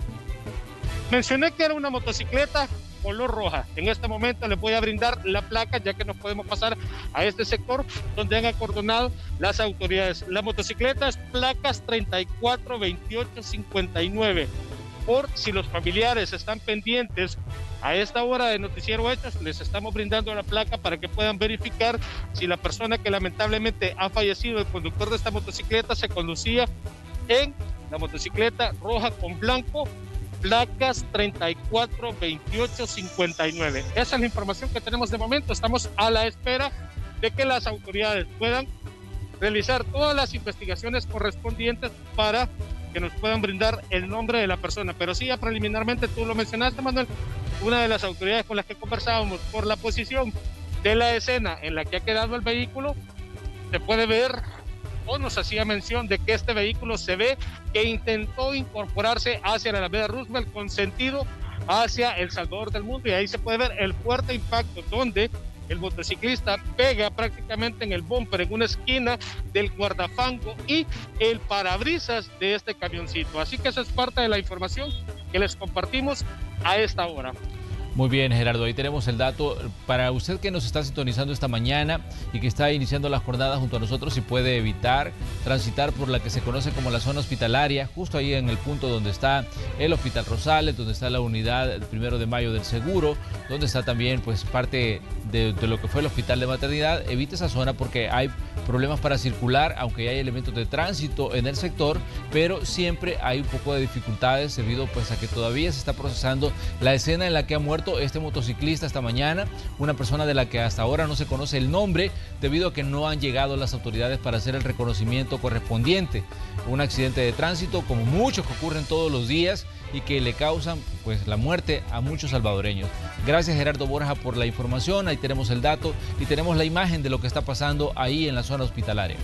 Mencioné que era una motocicleta color roja. En este momento les voy a brindar la placa, ya que nos podemos pasar a este sector donde han acordonado las autoridades. La motocicleta es placas treinta y cuatro veintiocho cincuenta y nueve. Por si los familiares están pendientes a esta hora de Noticiero Hechos, les estamos brindando la placa para que puedan verificar si la persona que lamentablemente ha fallecido, el conductor de esta motocicleta, se conducía en la motocicleta roja con blanco, placas treinta y cuatro veintiocho cincuenta y nueve. Esa es la información que tenemos de momento. Estamos a la espera de que las autoridades puedan realizar todas las investigaciones correspondientes para que nos puedan brindar el nombre de la persona. Pero sí, ya preliminarmente, tú lo mencionaste, Manuel, una de las autoridades con las que conversábamos, por la posición de la escena en la que ha quedado el vehículo, se puede ver, o nos hacía mención de que este vehículo se ve que intentó incorporarse hacia la Alameda Roosevelt con sentido hacia El Salvador del Mundo, y ahí se puede ver el fuerte impacto donde el motociclista pega prácticamente en el bumper, en una esquina del guardafango y el parabrisas de este camioncito. Así que esa es parte de la información que les compartimos a esta hora. Muy bien, Gerardo, ahí tenemos el dato. Para usted que nos está sintonizando esta mañana y que está iniciando la jornada junto a nosotros, si puede evitar transitar por la que se conoce como la zona hospitalaria, justo ahí en el punto donde está el Hospital Rosales, donde está la unidad del primero de mayo del seguro, donde está también pues parte de, de lo que fue el hospital de maternidad. Evite esa zona porque hay problemas para circular, aunque hay elementos de tránsito en el sector, pero siempre hay un poco de dificultades debido pues a que todavía se está procesando la escena en la que ha muerto este motociclista esta mañana, una persona de la que hasta ahora no se conoce el nombre debido a que no han llegado las autoridades para hacer el reconocimiento correspondiente. Un accidente de tránsito como muchos que ocurren todos los días y que le causan pues la muerte a muchos salvadoreños. Gracias, Gerardo Borja, por la información. Ahí tenemos el dato y tenemos la imagen de lo que está pasando ahí en la zona hospitalaria.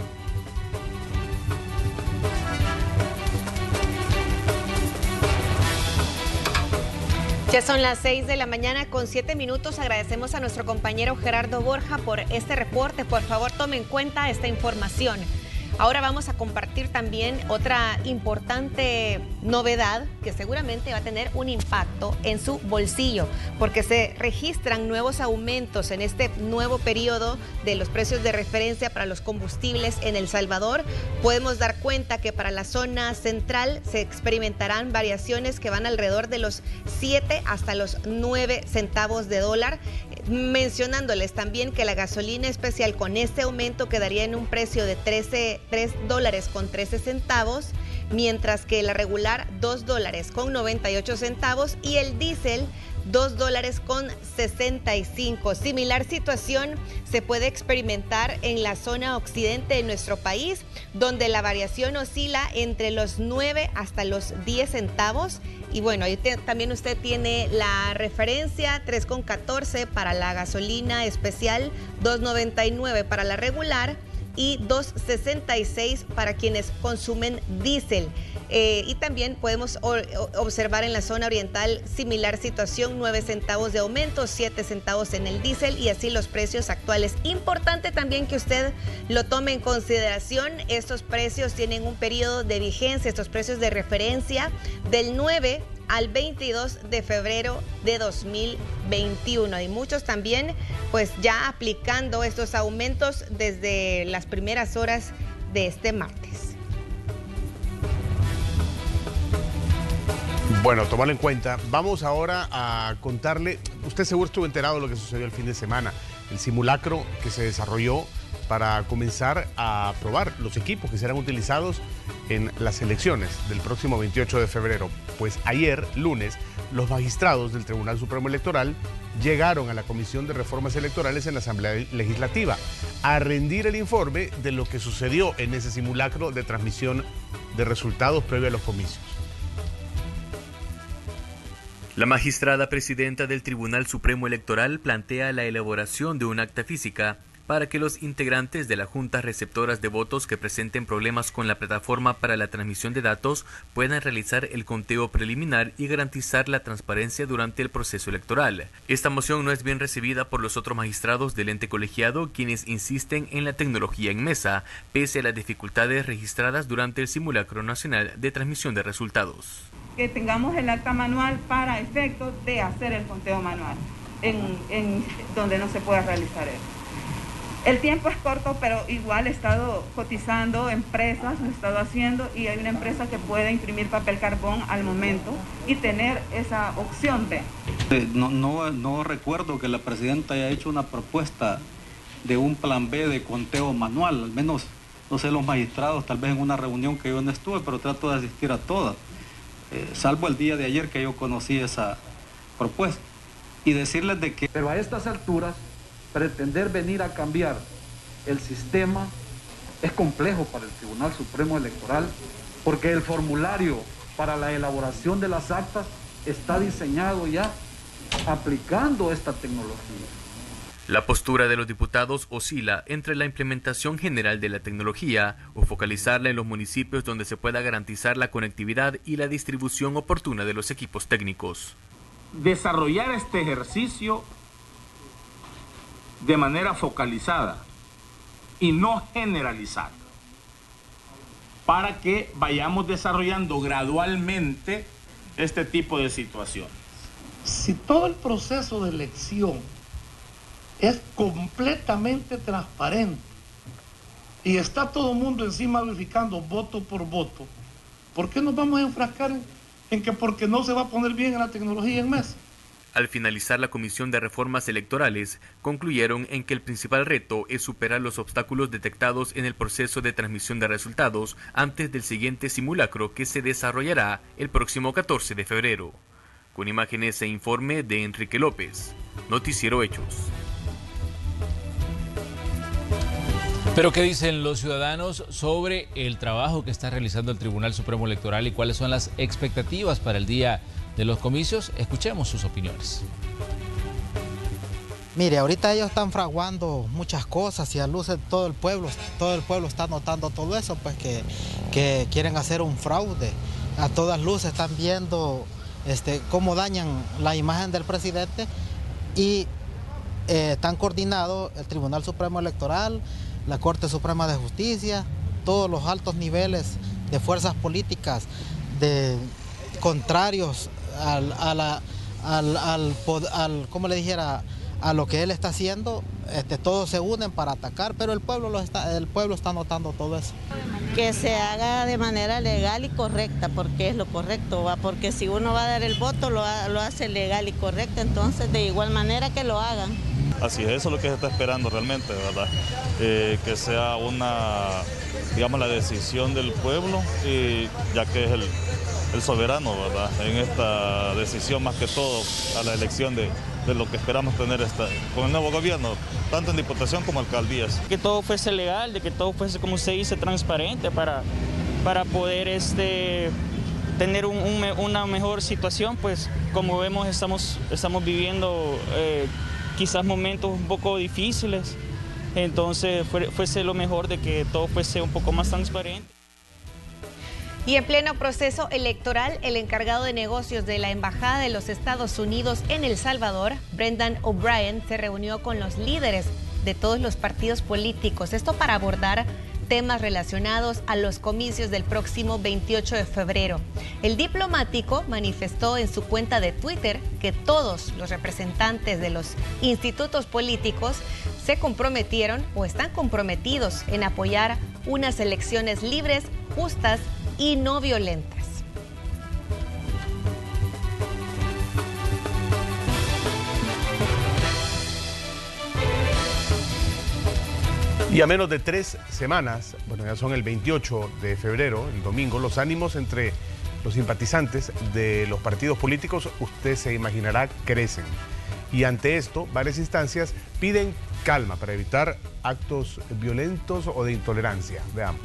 Ya son las seis de la mañana con siete minutos. Agradecemos a nuestro compañero Gerardo Borja por este reporte. Por favor, tome en cuenta esta información. Ahora vamos a compartir también otra importante novedad que seguramente va a tener un impacto en su bolsillo, porque se registran nuevos aumentos en este nuevo periodo de los precios de referencia para los combustibles en El Salvador. Podemos dar cuenta que para la zona central se experimentarán variaciones que van alrededor de los siete hasta los nueve centavos de dólar. Mencionándoles también que la gasolina especial con este aumento quedaría en un precio de trece, tres dólares con trece centavos, mientras que la regular dos dólares con noventa y ocho centavos, y el diésel dos dólares con sesenta y cinco. Similar situación se puede experimentar en la zona occidente de nuestro país, donde la variación oscila entre los nueve hasta los diez centavos. Y bueno, ahí te, también usted tiene la referencia, tres con catorce para la gasolina especial, dos noventa y nueve para la regular y dos sesenta y seis para quienes consumen diésel. Eh, y también podemos observar en la zona oriental similar situación, nueve centavos de aumento, siete centavos en el diésel y así los precios actuales. Importante también que usted lo tome en consideración, estos precios tienen un periodo de vigencia, estos precios de referencia del nueve al veintidós de febrero de dos mil veintiuno. Y muchos también pues ya aplicando estos aumentos desde las primeras horas de este martes. Bueno, tomarlo en cuenta. Vamos ahora a contarle, usted seguro estuvo enterado de lo que sucedió el fin de semana, el simulacro que se desarrolló para comenzar a probar los equipos que serán utilizados en las elecciones del próximo veintiocho de febrero. Pues ayer, lunes, los magistrados del Tribunal Supremo Electoral llegaron a la Comisión de Reformas Electorales en la Asamblea Legislativa a rendir el informe de lo que sucedió en ese simulacro de transmisión de resultados previo a los comicios. La magistrada presidenta del Tribunal Supremo Electoral plantea la elaboración de un acta física para que los integrantes de las juntas receptoras de votos que presenten problemas con la plataforma para la transmisión de datos puedan realizar el conteo preliminar y garantizar la transparencia durante el proceso electoral. Esta moción no es bien recibida por los otros magistrados del ente colegiado, quienes insisten en la tecnología en mesa, pese a las dificultades registradas durante el simulacro nacional de transmisión de resultados. Que tengamos el acta manual para efectos de hacer el conteo manual, en, en donde no se pueda realizar eso. El tiempo es corto, pero igual he estado cotizando empresas, lo he estado haciendo, y hay una empresa que puede imprimir papel carbón al momento y tener esa opción de... No, no, no recuerdo que la presidenta haya hecho una propuesta de un plan B de conteo manual, al menos, no sé, los magistrados, tal vez en una reunión que yo no estuve, pero trato de asistir a todas. Eh, salvo el día de ayer que yo conocí esa propuesta, y decirles de que... Pero a estas alturas, pretender venir a cambiar el sistema es complejo para el Tribunal Supremo Electoral, porque el formulario para la elaboración de las actas está diseñado ya aplicando esta tecnología. La postura de los diputados oscila entre la implementación general de la tecnología o focalizarla en los municipios donde se pueda garantizar la conectividad y la distribución oportuna de los equipos técnicos. Desarrollar este ejercicio de manera focalizada y no generalizada, para que vayamos desarrollando gradualmente este tipo de situaciones. Si todo el proceso de elección es completamente transparente y está todo el mundo encima verificando voto por voto, ¿por qué nos vamos a enfrascar en, en que porque no se va a poner bien en la tecnología en mesa? Al finalizar la Comisión de Reformas Electorales, concluyeron en que el principal reto es superar los obstáculos detectados en el proceso de transmisión de resultados antes del siguiente simulacro que se desarrollará el próximo catorce de febrero. Con imágenes e informe de Enrique López, Noticiero Hechos. Pero ¿qué dicen los ciudadanos sobre el trabajo que está realizando el Tribunal Supremo Electoral y cuáles son las expectativas para el día de los comicios? Escuchemos sus opiniones. Mire, ahorita ellos están fraguando muchas cosas y a luces todo el pueblo, todo el pueblo está notando todo eso, pues que, que quieren hacer un fraude. A todas luces están viendo este, cómo dañan la imagen del presidente y eh, están coordinados el Tribunal Supremo Electoral, la Corte Suprema de Justicia, todos los altos niveles de fuerzas políticas de contrarios al, a la, al, al, al, ¿cómo le dijera? A lo que él está haciendo, este, todos se unen para atacar, pero el pueblo, lo está, el pueblo está notando todo eso. Que se haga de manera legal y correcta, porque es lo correcto, ¿va? Porque si uno va a dar el voto, lo, lo hace legal y correcto, entonces de igual manera que lo hagan. Así es, eso es lo que se está esperando realmente, ¿verdad? Eh, que sea una, digamos, la decisión del pueblo, y ya que es el, el soberano, ¿verdad? En esta decisión, más que todo a la elección de, de lo que esperamos tener esta, con el nuevo gobierno, tanto en diputación como alcaldías. Que todo fuese legal, de que todo fuese, como se dice, transparente para, para poder este, tener un, un, una mejor situación, pues como vemos estamos, estamos viviendo eh, quizás momentos un poco difíciles, entonces fue, fuese lo mejor de que todo fuese un poco más transparente. Y en pleno proceso electoral, el encargado de negocios de la Embajada de los Estados Unidos en El Salvador, Brendan O'Brien, se reunió con los líderes de todos los partidos políticos. Esto para abordar temas relacionados a los comicios del próximo veintiocho de febrero. El diplomático manifestó en su cuenta de Twitter que todos los representantes de los institutos políticos se comprometieron o están comprometidos en apoyar unas elecciones libres, justas y no violentas. Y a menos de tres semanas, bueno, ya son el veintiocho de febrero, el domingo, los ánimos entre los simpatizantes de los partidos políticos, usted se imaginará, crecen. Y ante esto, varias instancias piden calma para evitar actos violentos o de intolerancia. Veamos.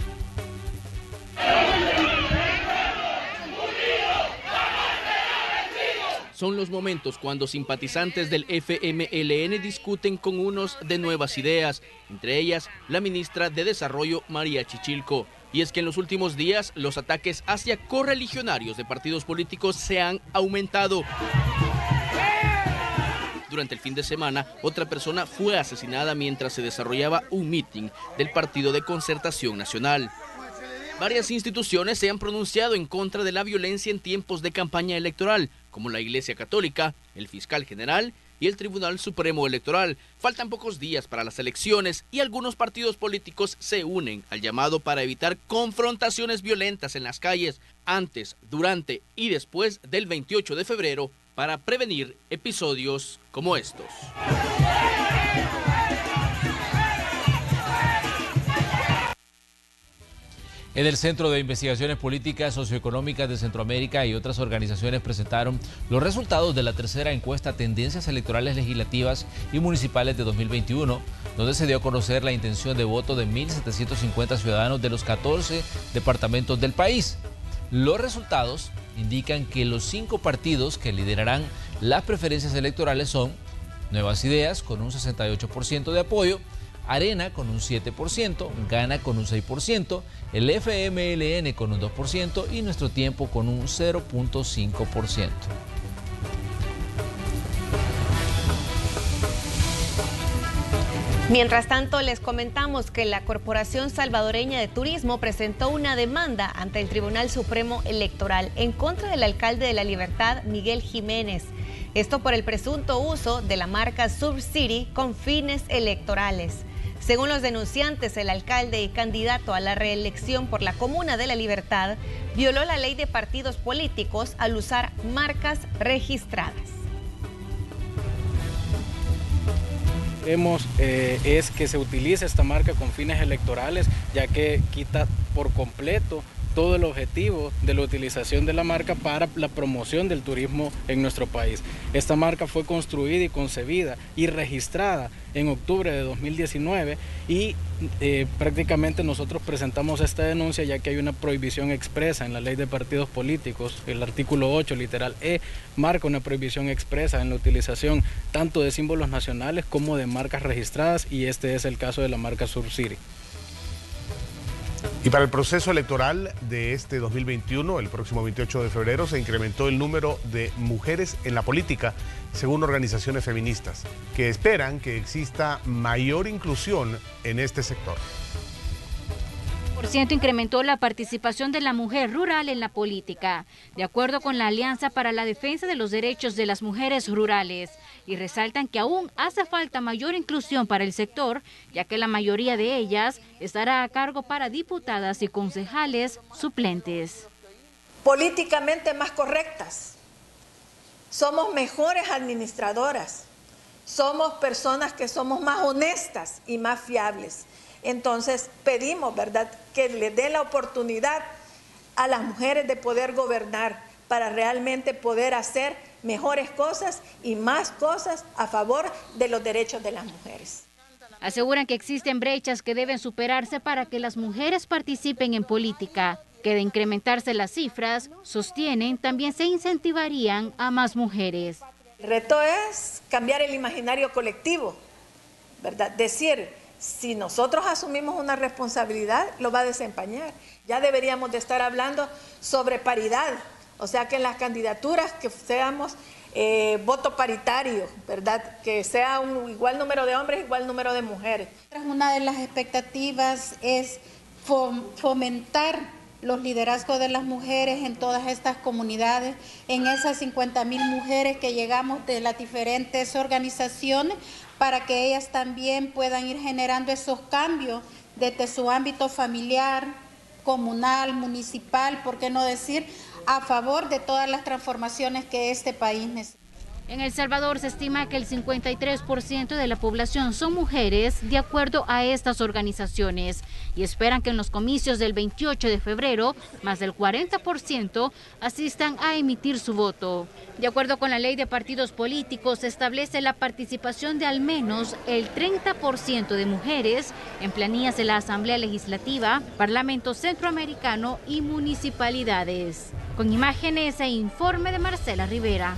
Son los momentos cuando simpatizantes del F M L N discuten con unos de nuevas ideas, entre ellas la ministra de Desarrollo María Chichilco. Y es que en los últimos días los ataques hacia correligionarios de partidos políticos se han aumentado. Durante el fin de semana, otra persona fue asesinada mientras se desarrollaba un mitin del Partido de Concertación Nacional. Varias instituciones se han pronunciado en contra de la violencia en tiempos de campaña electoral, como la Iglesia Católica, el Fiscal General y el Tribunal Supremo Electoral. Faltan pocos días para las elecciones y algunos partidos políticos se unen al llamado para evitar confrontaciones violentas en las calles antes, durante y después del veintiocho de febrero para prevenir episodios como estos. En el Centro de Investigaciones Políticas Socioeconómicas de Centroamérica y otras organizaciones presentaron los resultados de la tercera encuesta Tendencias Electorales Legislativas y Municipales de dos mil veintiuno, donde se dio a conocer la intención de voto de mil setecientos cincuenta ciudadanos de los catorce departamentos del país. Los resultados indican que los cinco partidos que liderarán las preferencias electorales son Nuevas Ideas con un sesenta y ocho por ciento de apoyo, Arena con un siete por ciento, Gana con un seis por ciento, el F M L N con un dos por ciento y Nuestro Tiempo con un cero punto cinco por ciento. Mientras tanto, les comentamos que la Corporación Salvadoreña de Turismo presentó una demanda ante el Tribunal Supremo Electoral en contra del alcalde de La Libertad, Miguel Jiménez. Esto por el presunto uso de la marca SurCity con fines electorales. Según los denunciantes, el alcalde y candidato a la reelección por la Comuna de La Libertad violó la ley de partidos políticos al usar marcas registradas. Vemos eh, es que se utiliza esta marca con fines electorales, ya que quita por completo todo el objetivo de la utilización de la marca para la promoción del turismo en nuestro país. Esta marca fue construida y concebida y registrada en octubre de dos mil diecinueve y eh, prácticamente nosotros presentamos esta denuncia ya que hay una prohibición expresa en la ley de partidos políticos. El artículo ocho, literal E, marca una prohibición expresa en la utilización tanto de símbolos nacionales como de marcas registradas, y este es el caso de la marca SurCity. Y para el proceso electoral de este dos mil veintiuno, el próximo veintiocho de febrero, se incrementó el número de mujeres en la política, según organizaciones feministas, que esperan que exista mayor inclusión en este sector. Por ciento incrementó la participación de la mujer rural en la política, de acuerdo con la Alianza para la Defensa de los Derechos de las Mujeres Rurales, y resaltan que aún hace falta mayor inclusión para el sector, ya que la mayoría de ellas estará a cargo para diputadas y concejales suplentes. Políticamente más correctas, somos mejores administradoras, somos personas que somos más honestas y más fiables. Entonces pedimos, ¿verdad?, que le dé la oportunidad a las mujeres de poder gobernar para realmente poder hacer mejores cosas y más cosas a favor de los derechos de las mujeres. Aseguran que existen brechas que deben superarse para que las mujeres participen en política. Que de incrementarse las cifras, sostienen, también se incentivarían a más mujeres. El reto es cambiar el imaginario colectivo, ¿verdad? Decir, si nosotros asumimos una responsabilidad, lo va a desempeñar. Ya deberíamos de estar hablando sobre paridad, o sea que en las candidaturas que seamos eh, voto paritario, ¿verdad? Que sea un igual número de hombres, igual número de mujeres. Una de las expectativas es fomentar los liderazgos de las mujeres en todas estas comunidades, en esas cincuenta mil mujeres que llegamos de las diferentes organizaciones, para que ellas también puedan ir generando esos cambios desde su ámbito familiar, comunal, municipal, por qué no decir, a favor de todas las transformaciones que este país necesita. En El Salvador se estima que el cincuenta y tres por ciento de la población son mujeres, de acuerdo a estas organizaciones, y esperan que en los comicios del veintiocho de febrero, más del cuarenta por ciento asistan a emitir su voto. De acuerdo con la ley de partidos políticos, se establece la participación de al menos el treinta por ciento de mujeres en planillas de la Asamblea Legislativa, Parlamento Centroamericano y municipalidades. Con imágenes e informe de Marcela Rivera.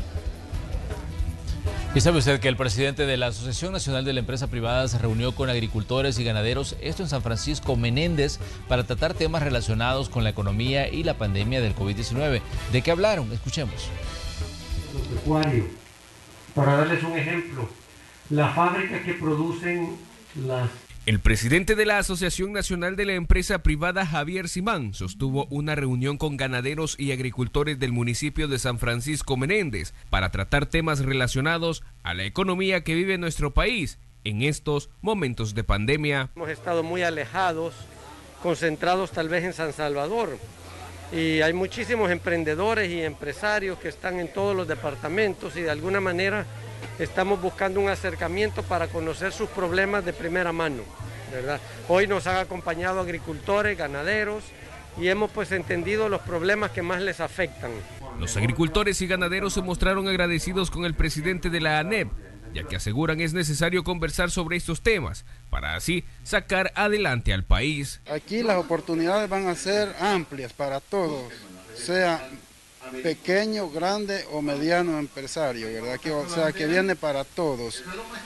¿Y sabe usted que el presidente de la Asociación Nacional de la Empresa Privada se reunió con agricultores y ganaderos, esto en San Francisco Menéndez, para tratar temas relacionados con la economía y la pandemia del COVID diecinueve? ¿De qué hablaron? Escuchemos. Agropecuario. Para darles un ejemplo, la fábrica que producen las... El presidente de la Asociación Nacional de la Empresa Privada, Javier Simán, sostuvo una reunión con ganaderos y agricultores del municipio de San Francisco Menéndez para tratar temas relacionados a la economía que vive nuestro país en estos momentos de pandemia. Hemos estado muy alejados, concentrados tal vez en San Salvador, y hay muchísimos emprendedores y empresarios que están en todos los departamentos y de alguna manera estamos buscando un acercamiento para conocer sus problemas de primera mano, ¿verdad? Hoy nos han acompañado agricultores, ganaderos y hemos pues entendido los problemas que más les afectan. Los agricultores y ganaderos se mostraron agradecidos con el presidente de la ANEP, ya que aseguran es necesario conversar sobre estos temas para así sacar adelante al país. Aquí las oportunidades van a ser amplias para todos, sea pequeño, grande o mediano empresario, ¿verdad? Que, o sea, que viene para todos.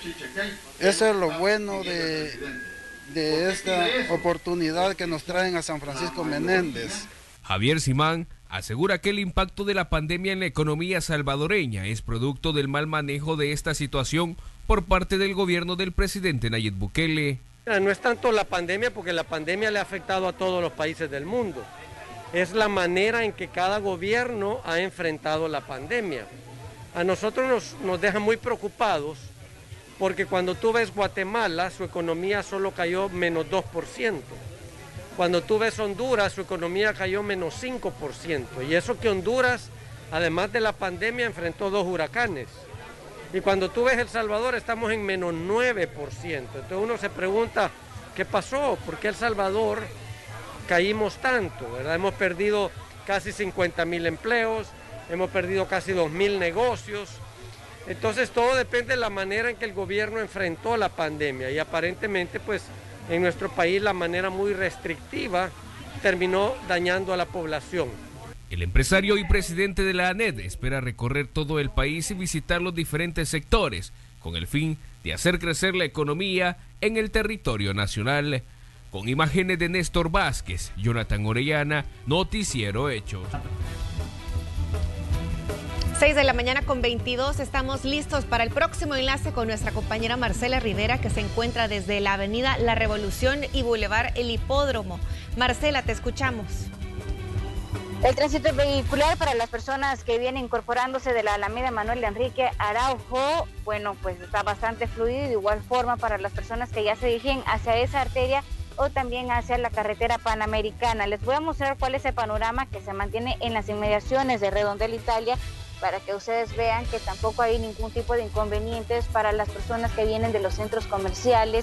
Eso es lo bueno de, de esta oportunidad que nos traen a San Francisco Menéndez. Javier Simán asegura que el impacto de la pandemia en la economía salvadoreña es producto del mal manejo de esta situación por parte del gobierno del presidente Nayib Bukele. No es tanto la pandemia, porque la pandemia le ha afectado a todos los países del mundo. Es la manera en que cada gobierno ha enfrentado la pandemia. A nosotros nos, nos deja muy preocupados porque cuando tú ves Guatemala, su economía solo cayó menos dos por ciento. Cuando tú ves Honduras, su economía cayó menos cinco por ciento. Y eso que Honduras, además de la pandemia, enfrentó dos huracanes. Y cuando tú ves El Salvador, estamos en menos nueve por ciento. Entonces uno se pregunta, ¿qué pasó? ¿Por qué El Salvador caímos tanto, ¿verdad? Hemos perdido casi cincuenta mil empleos, hemos perdido casi dos mil negocios. Entonces todo depende de la manera en que el gobierno enfrentó la pandemia y aparentemente pues en nuestro país la manera muy restrictiva terminó dañando a la población. El empresario y presidente de la ANED espera recorrer todo el país y visitar los diferentes sectores con el fin de hacer crecer la economía en el territorio nacional. Con imágenes de Néstor Vázquez, Jonathan Orellana, Noticiero Hechos. seis de la mañana con veintidós, estamos listos para el próximo enlace con nuestra compañera Marcela Rivera, que se encuentra desde la avenida La Revolución y Boulevard El Hipódromo. Marcela, te escuchamos. El tránsito vehicular para las personas que vienen incorporándose de la Alameda Manuel Enrique Araujo, bueno, pues está bastante fluido, y de igual forma para las personas que ya se dirigen hacia esa arteria o también hacia la carretera panamericana. Les voy a mostrar cuál es el panorama que se mantiene en las inmediaciones de Redondela, Italia, para que ustedes vean que tampoco hay ningún tipo de inconvenientes para las personas que vienen de los centros comerciales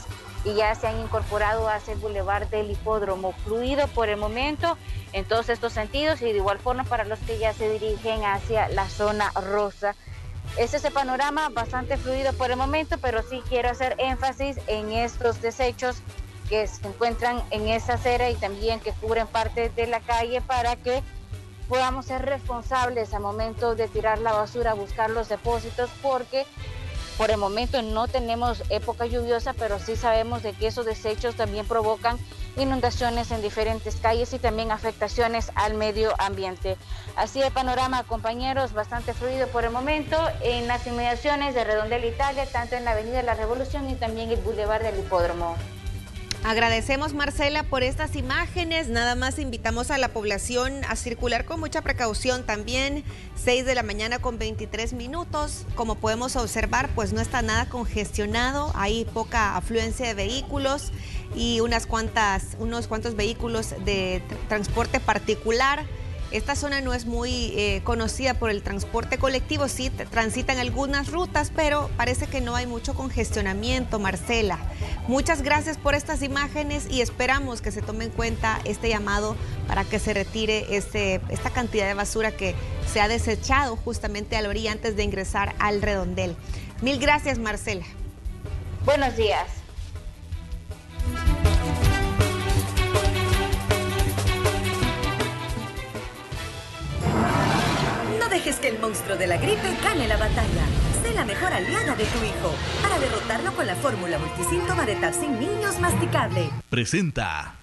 y ya se han incorporado hacia el bulevar del Hipódromo. Fluido por el momento en todos estos sentidos y de igual forma para los que ya se dirigen hacia la zona rosa. Este es el panorama bastante fluido por el momento, pero sí quiero hacer énfasis en estos desechos que se encuentran en esa acera y también que cubren parte de la calle para que podamos ser responsables al momento de tirar la basura, buscar los depósitos, porque por el momento no tenemos época lluviosa, pero sí sabemos de que esos desechos también provocan inundaciones en diferentes calles y también afectaciones al medio ambiente. Así el panorama, compañeros, bastante fluido por el momento en las inmediaciones de Redondela, Italia, tanto en la Avenida de la Revolución y también el Boulevard del Hipódromo. Agradecemos, Marcela, por estas imágenes. Nada más invitamos a la población a circular con mucha precaución también. seis de la mañana con veintitrés minutos. Como podemos observar, pues no está nada congestionado. Hay poca afluencia de vehículos y unas cuantas, unos cuantos vehículos de tr- transporte particular. Esta zona no es muy eh, conocida por el transporte colectivo, sí transitan algunas rutas, pero parece que no hay mucho congestionamiento, Marcela. Muchas gracias por estas imágenes y esperamos que se tome en cuenta este llamado para que se retire este, esta cantidad de basura que se ha desechado justamente a la orilla antes de ingresar al redondel. Mil gracias, Marcela. Buenos días. No dejes que el monstruo de la gripe gane la batalla. Sé la mejor aliada de tu hijo para derrotarlo con la fórmula multisíntoma de Tapsin Niños Masticable. Presenta.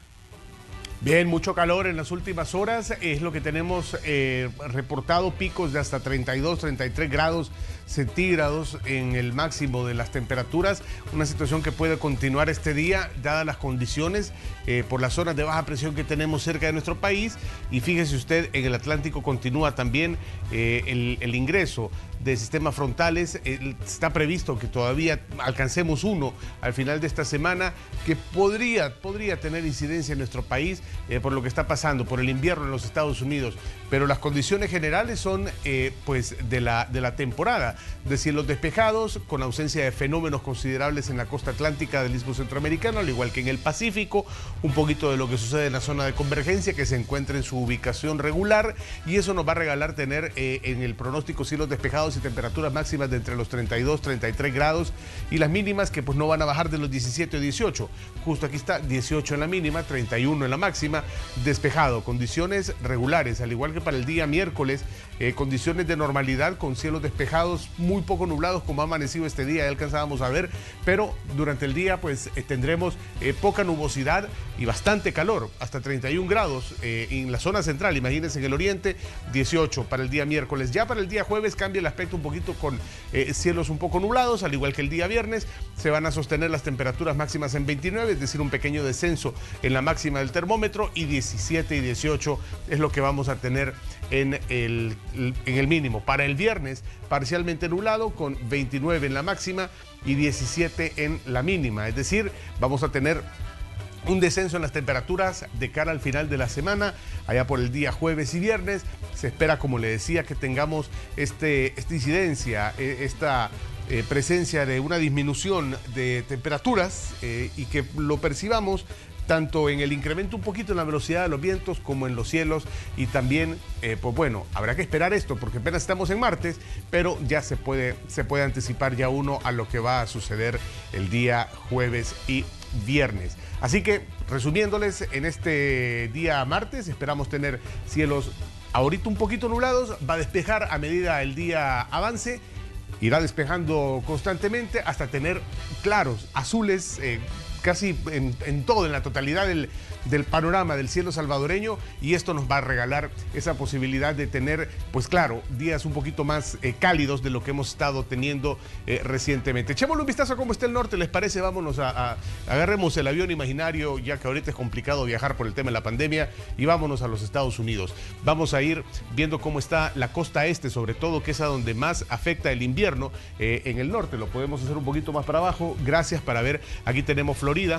Bien, mucho calor en las últimas horas, es lo que tenemos eh, reportado, picos de hasta treinta y dos, treinta y tres grados centígrados en el máximo de las temperaturas, una situación que puede continuar este día, dadas las condiciones eh, por las zonas de baja presión que tenemos cerca de nuestro país, y fíjese usted, en el Atlántico continúa también eh, el, el ingreso de sistemas frontales. Eh, está previsto que todavía alcancemos uno al final de esta semana, que podría, podría tener incidencia en nuestro país eh, por lo que está pasando, por el invierno en los Estados Unidos, pero las condiciones generales son eh, pues de la, de la temporada, de cielos despejados, con ausencia de fenómenos considerables en la costa atlántica del istmo centroamericano, al igual que en el Pacífico, un poquito de lo que sucede en la zona de convergencia, que se encuentra en su ubicación regular, y eso nos va a regalar tener eh, en el pronóstico cielos despejados y temperaturas máximas de entre los treinta y dos, treinta y tres grados, y las mínimas que pues no van a bajar de los diecisiete o dieciocho. Justo aquí está, dieciocho en la mínima, treinta y uno en la máxima, despejado, condiciones regulares, al igual que para el día miércoles, eh, condiciones de normalidad con cielos despejados, muy poco nublados como ha amanecido este día, ya alcanzábamos a ver, pero durante el día pues eh, tendremos eh, poca nubosidad y bastante calor, hasta treinta y un grados eh, en la zona central, imagínense en el oriente, dieciocho para el día miércoles. Ya para el día jueves cambia el aspecto un poquito con eh, cielos un poco nublados, al igual que el día viernes, se van a sostener las temperaturas máximas en veintinueve, es decir, un pequeño descenso en la máxima del termómetro, y diecisiete y dieciocho es lo que vamos a tener en el, en el mínimo. Para el viernes, parcialmente nublado con veintinueve en la máxima y diecisiete en la mínima, es decir, vamos a tener un descenso en las temperaturas de cara al final de la semana. Allá por el día jueves y viernes se espera, como le decía, que tengamos este, esta incidencia, esta eh, presencia de una disminución de temperaturas eh, y que lo percibamos tanto en el incremento un poquito en la velocidad de los vientos como en los cielos, y también, eh, pues bueno, habrá que esperar esto porque apenas estamos en martes, pero ya se puede, se puede anticipar ya uno a lo que va a suceder el día jueves y viernes. Así que, resumiéndoles, en este día martes esperamos tener cielos ahorita un poquito nublados, va a despejar a medida el día avance, irá despejando constantemente hasta tener claros, azules, eh, casi en, en todo, en la totalidad del, del panorama del cielo salvadoreño, y esto nos va a regalar esa posibilidad de tener, pues claro, días un poquito más eh, cálidos de lo que hemos estado teniendo eh, recientemente. Echémosle un vistazo a cómo está el norte, ¿les parece? Vámonos a, a, agarremos el avión imaginario, ya que ahorita es complicado viajar por el tema de la pandemia, y vámonos a los Estados Unidos. Vamos a ir viendo cómo está la costa este, sobre todo, que es a donde más afecta el invierno eh, en el norte. Lo podemos hacer un poquito más para abajo, gracias, para ver, aquí tenemos Florida. Florida,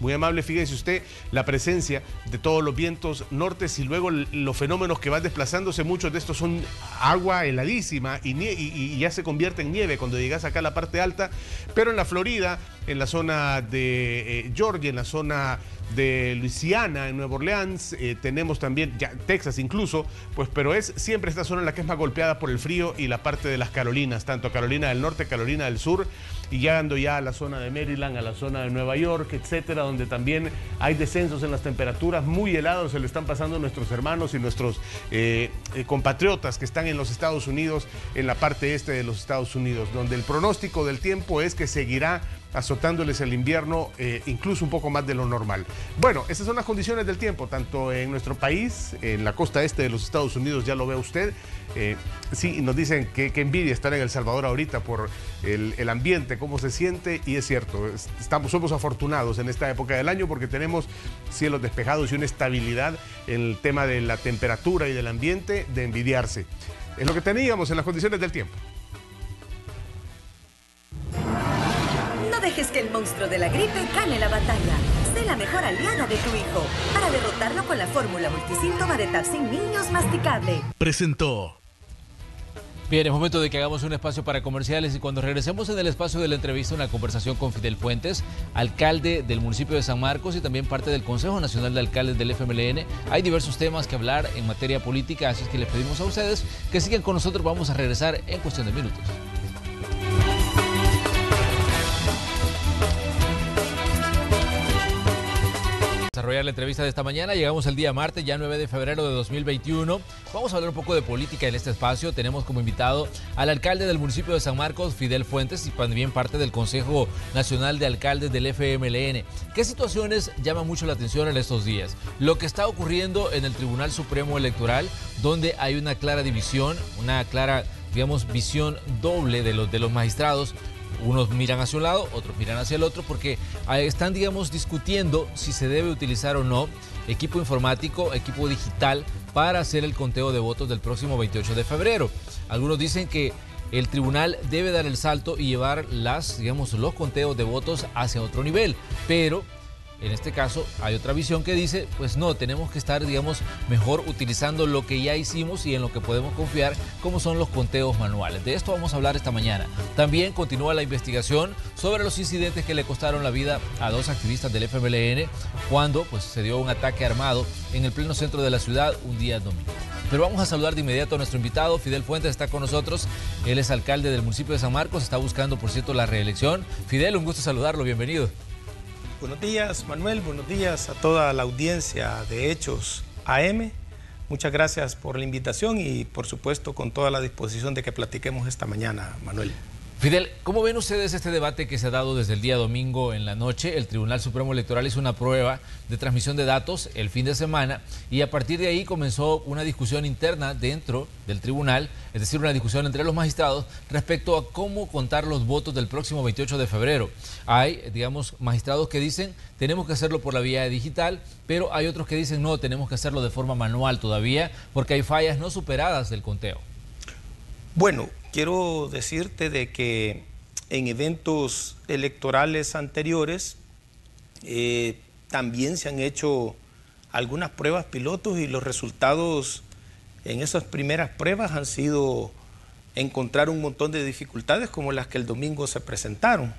Muy amable, fíjese usted, la presencia de todos los vientos nortes y luego los fenómenos que van desplazándose, muchos de estos son agua heladísima y, y, y ya se convierte en nieve cuando llegas acá a la parte alta, pero en la Florida, en la zona de eh, Georgia, en la zona de Luisiana, en Nueva Orleans, eh, tenemos también, ya, Texas incluso, pues, pero es siempre esta zona en la que es más golpeada por el frío y la parte de las Carolinas, tanto Carolina del Norte, Carolina del Sur, y llegando ya a la zona de Maryland, a la zona de Nueva York, etcétera, donde también hay descensos en las temperaturas muy helados, se le están pasando a nuestros hermanos y nuestros eh, eh, compatriotas que están en los Estados Unidos, en la parte este de los Estados Unidos, donde el pronóstico del tiempo es que seguirá azotándoles el invierno, eh, incluso un poco más de lo normal. Bueno, esas son las condiciones del tiempo, tanto en nuestro país, en la costa este de los Estados Unidos, ya lo ve usted. Eh, sí, nos dicen que, que envidia estar en El Salvador ahorita por el, el ambiente, cómo se siente, y es cierto, estamos, somos afortunados en esta época del año porque tenemos cielos despejados y una estabilidad en el tema de la temperatura y del ambiente de envidiarse. Es lo que teníamos en las condiciones del tiempo. No dejes que el monstruo de la gripe gane la batalla. Sé la mejor aliada de tu hijo para derrotarlo con la fórmula multisíntoma de Tapsin Niños Masticable. Presentó. Bien, es momento de que hagamos un espacio para comerciales y cuando regresemos en el espacio de la entrevista, una conversación con Fidel Fuentes, alcalde del municipio de San Marcos y también parte del Consejo Nacional de Alcaldes del F M L N. Hay diversos temas que hablar en materia política, así es que les pedimos a ustedes que sigan con nosotros. Vamos a regresar en cuestión de minutos. Desarrollar la entrevista de esta mañana. Llegamos al día martes, ya nueve de febrero de dos mil veintiuno. Vamos a hablar un poco de política en este espacio. Tenemos como invitado al alcalde del municipio de San Marcos, Fidel Fuentes, y también parte del Consejo Nacional de Alcaldes del F M L N. ¿Qué situaciones llaman mucho la atención en estos días? Lo que está ocurriendo en el Tribunal Supremo Electoral, donde hay una clara división, una clara, digamos, visión doble de los, de los magistrados. Unos miran hacia un lado, otros miran hacia el otro, porque están, digamos, discutiendo si se debe utilizar o no equipo informático, equipo digital, para hacer el conteo de votos del próximo veintiocho de febrero. Algunos dicen que el tribunal debe dar el salto y llevar las, digamos, los conteos de votos hacia otro nivel, pero en este caso hay otra visión que dice, pues no, tenemos que estar, digamos, mejor utilizando lo que ya hicimos y en lo que podemos confiar, como son los conteos manuales. De esto vamos a hablar esta mañana. También continúa la investigación sobre los incidentes que le costaron la vida a dos activistas del F M L N cuando pues, se dio un ataque armado en el pleno centro de la ciudad un día domingo. Pero vamos a saludar de inmediato a nuestro invitado. Fidel Fuentes está con nosotros. Él es alcalde del municipio de San Marcos, está buscando, por cierto, la reelección. Fidel, un gusto saludarlo, bienvenido. Buenos días, Manuel. Buenos días a toda la audiencia de Hechos A M. Muchas gracias por la invitación y, por supuesto, con toda la disposición de que platiquemos esta mañana, Manuel. Fidel, ¿cómo ven ustedes este debate que se ha dado desde el día domingo en la noche? El Tribunal Supremo Electoral hizo una prueba de transmisión de datos el fin de semana y a partir de ahí comenzó una discusión interna dentro del tribunal, es decir, una discusión entre los magistrados respecto a cómo contar los votos del próximo veintiocho de febrero. Hay, digamos, magistrados que dicen tenemos que hacerlo por la vía digital, pero hay otros que dicen no, tenemos que hacerlo de forma manual todavía porque hay fallas no superadas del conteo. Bueno, quiero decirte de que en eventos electorales anteriores eh, también se han hecho algunas pruebas pilotos y los resultados en esas primeras pruebas han sido encontrar un montón de dificultades como las que el domingo se presentaron.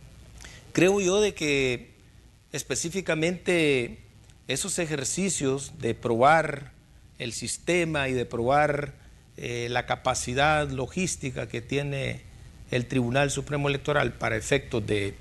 Creo yo de que específicamente esos ejercicios de probar el sistema y de probar Eh, la capacidad logística que tiene el Tribunal Supremo Electoral para efectos de,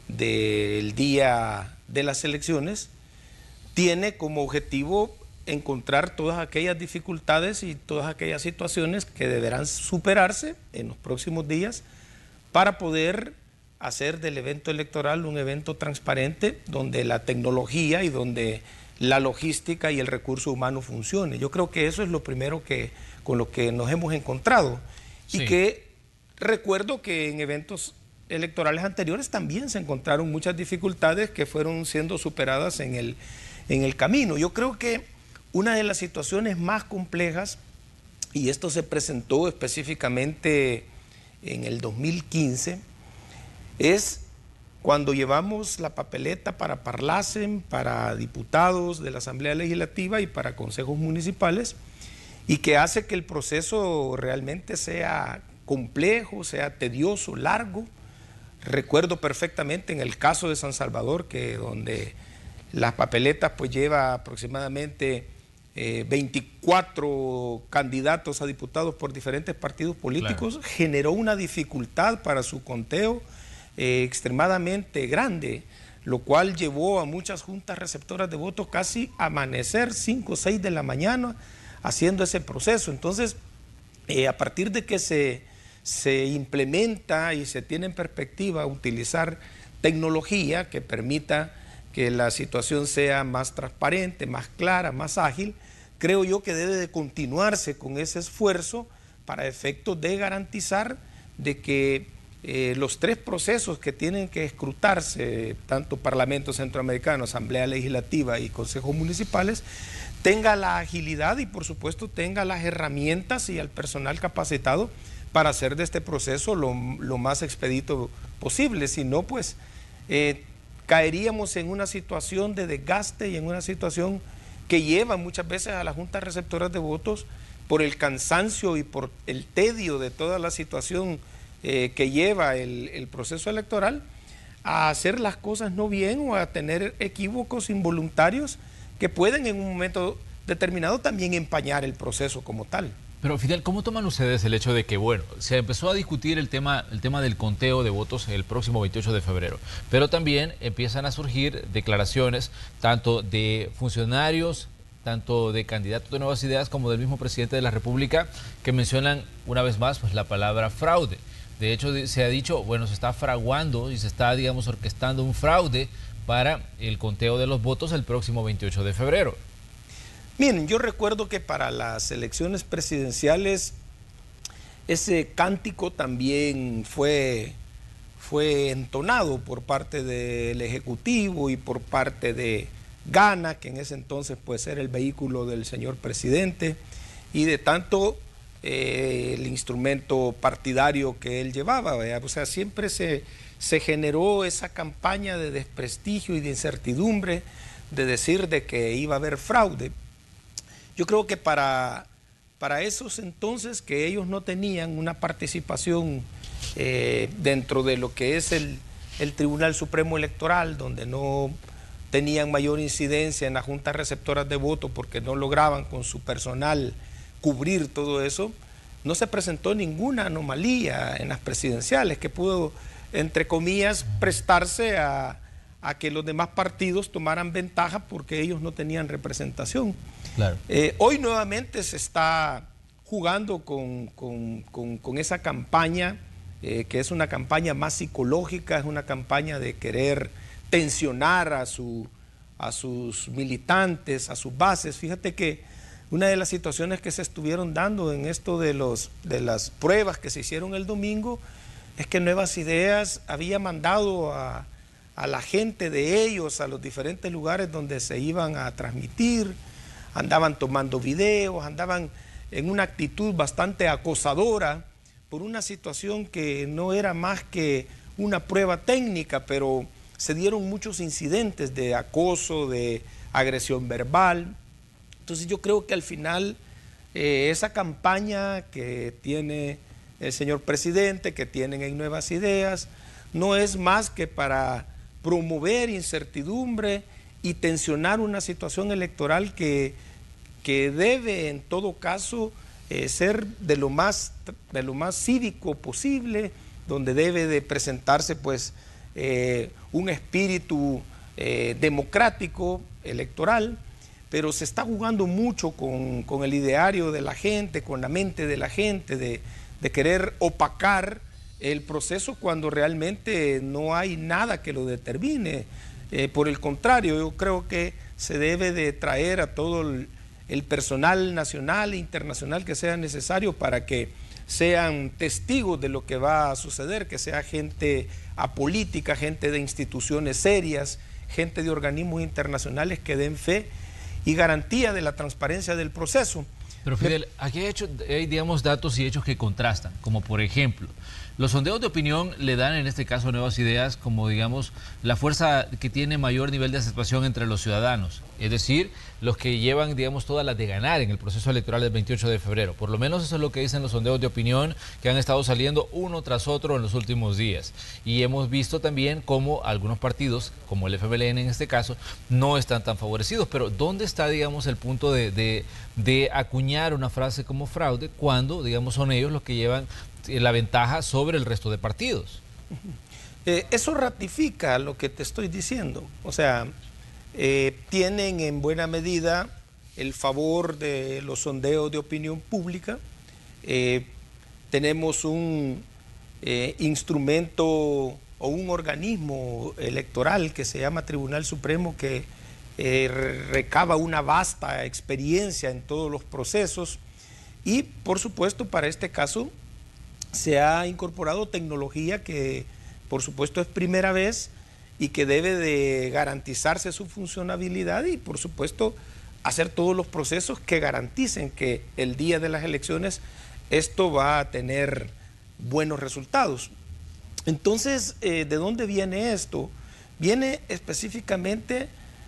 del día de las elecciones, tiene como objetivo encontrar todas aquellas dificultades y todas aquellas situaciones que deberán superarse en los próximos días para poder hacer del evento electoral un evento transparente donde la tecnología y donde la logística y el recurso humano funcione. Yo creo que eso es lo primero que, con lo que nos hemos encontrado. Sí. Y que recuerdo que en eventos electorales anteriores también se encontraron muchas dificultades que fueron siendo superadas en el, en el camino. Yo creo que una de las situaciones más complejas, y esto se presentó específicamente en el dos mil quince, es cuando llevamos la papeleta para Parlacen, para diputados de la Asamblea Legislativa y para consejos municipales, y que hace que el proceso realmente sea complejo, sea tedioso, largo. Recuerdo perfectamente en el caso de San Salvador, que donde las papeletas pues lleva aproximadamente eh, veinticuatro candidatos a diputados por diferentes partidos políticos, claro, generó una dificultad para su conteo eh, extremadamente grande, lo cual llevó a muchas juntas receptoras de votos casi a amanecer cinco o seis de la mañana haciendo ese proceso. Entonces, eh, a partir de que se, se implementa y se tiene en perspectiva utilizar tecnología que permita que la situación sea más transparente, más clara, más ágil, creo yo que debe de continuarse con ese esfuerzo para efectos de garantizar de que eh, los tres procesos que tienen que escrutarse, tanto Parlamento Centroamericano, Asamblea Legislativa y Consejos Municipales, tenga la agilidad y por supuesto tenga las herramientas y el personal capacitado para hacer de este proceso lo, lo más expedito posible. Si no, pues eh, caeríamos en una situación de desgaste y en una situación que lleva muchas veces a las juntas receptoras de votos, por el cansancio y por el tedio de toda la situación eh, que lleva el, el proceso electoral, a hacer las cosas no bien o a tener equívocos involuntarios que pueden en un momento determinado también empañar el proceso como tal. Pero Fidel, ¿cómo toman ustedes el hecho de que, bueno, se empezó a discutir el tema, el tema del conteo de votos el próximo veintiocho de febrero, pero también empiezan a surgir declaraciones tanto de funcionarios, tanto de candidatos de Nuevas Ideas como del mismo presidente de la República, que mencionan una vez más pues la palabra fraude? De hecho, se ha dicho, bueno, se está fraguando y se está, digamos, orquestando un fraude para el conteo de los votos el próximo veintiocho de febrero. Miren, yo recuerdo que para las elecciones presidenciales ese cántico también fue, fue entonado por parte del Ejecutivo y por parte de Gana, que en ese entonces pues era el vehículo del señor presidente, y de tanto eh, el instrumento partidario que él llevaba, ¿verdad? O sea, siempre se, se generó esa campaña de desprestigio y de incertidumbre, de decir de que iba a haber fraude. Yo creo que para, para esos entonces que ellos no tenían una participación eh, dentro de lo que es el, el Tribunal Supremo Electoral, donde no tenían mayor incidencia en las juntas receptoras de votos porque no lograban con su personal cubrir todo eso, no se presentó ninguna anomalía en las presidenciales que pudo, entre comillas, prestarse a, a que los demás partidos tomaran ventaja porque ellos no tenían representación. Claro. Eh, hoy nuevamente se está jugando con, con, con, con esa campaña, eh, que es una campaña más psicológica, es una campaña de querer tensionar a, su, a sus militantes, a sus bases. Fíjate que una de las situaciones que se estuvieron dando en esto de, los, de las pruebas que se hicieron el domingo es que Nuevas Ideas había mandado a, a la gente de ellos a los diferentes lugares donde se iban a transmitir, andaban tomando videos, andaban en una actitud bastante acosadora por una situación que no era más que una prueba técnica, pero se dieron muchos incidentes de acoso, de agresión verbal. Entonces yo creo que al final eh, esa campaña que tiene el señor presidente, que tienen en Nuevas Ideas, no es más que para promover incertidumbre y tensionar una situación electoral que, que debe en todo caso eh, ser de lo más, de lo más cívico posible, donde debe de presentarse pues eh, un espíritu eh, democrático electoral, pero se está jugando mucho con, con el ideario de la gente, con la mente de la gente, de, de querer opacar el proceso cuando realmente no hay nada que lo determine. Eh, por el contrario, yo creo que se debe de traer a todo el, el personal nacional e internacional que sea necesario para que sean testigos de lo que va a suceder, que sea gente apolítica, gente de instituciones serias, gente de organismos internacionales que den fe y garantía de la transparencia del proceso. Pero Fidel, aquí hay, hecho, hay, digamos, datos y hechos que contrastan, como por ejemplo, los sondeos de opinión le dan en este caso Nuevas Ideas como, digamos, la fuerza que tiene mayor nivel de aceptación entre los ciudadanos, es decir, los que llevan, digamos, todas las de ganar en el proceso electoral del veintiocho de febrero. Por lo menos eso es lo que dicen los sondeos de opinión que han estado saliendo uno tras otro en los últimos días. Y hemos visto también cómo algunos partidos, como el F M L N en este caso, no están tan favorecidos. Pero ¿dónde está, digamos, el punto de, de, de acuñar una frase como fraude cuando, digamos, son ellos los que llevan la ventaja sobre el resto de partidos? Eh, eso ratifica lo que te estoy diciendo. O sea, eh, tienen en buena medida el favor de los sondeos de opinión pública. Eh, tenemos un eh, instrumento o un organismo electoral que se llama Tribunal Supremo que eh, recaba una vasta experiencia en todos los procesos y, por supuesto, para este caso se ha incorporado tecnología que, por supuesto, es primera vez y que debe de garantizarse su funcionabilidad y, por supuesto, hacer todos los procesos que garanticen que el día de las elecciones esto va a tener buenos resultados. Entonces, eh, ¿de dónde viene esto? Viene específicamente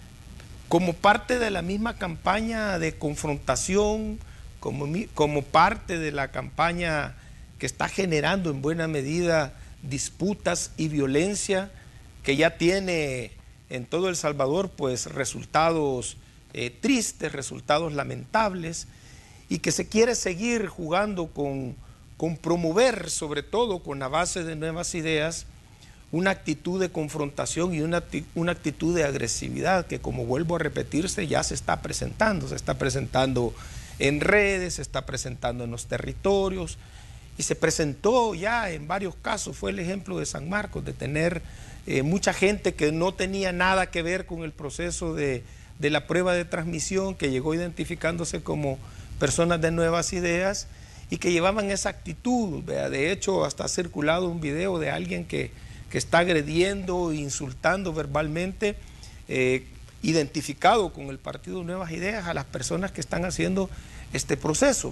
como parte de la misma campaña de confrontación, como, como parte de la campaña que está generando en buena medida disputas y violencia, que ya tiene en todo El Salvador pues resultados eh, tristes, resultados lamentables, y que se quiere seguir jugando con, con promover, sobre todo con la base de Nuevas Ideas, una actitud de confrontación y una, una actitud de agresividad que, como vuelvo a repetirse, ya se está presentando, se está presentando en redes, se está presentando en los territorios, y se presentó ya en varios casos. Fue el ejemplo de San Marcos, de tener eh, mucha gente que no tenía nada que ver con el proceso de, de la prueba de transmisión, que llegó identificándose como personas de Nuevas Ideas y que llevaban esa actitud. ¿Vea? De hecho, hasta ha circulado un video de alguien que, que está agrediendo e insultando verbalmente, eh, identificado con el partido Nuevas Ideas, a las personas que están haciendo este proceso.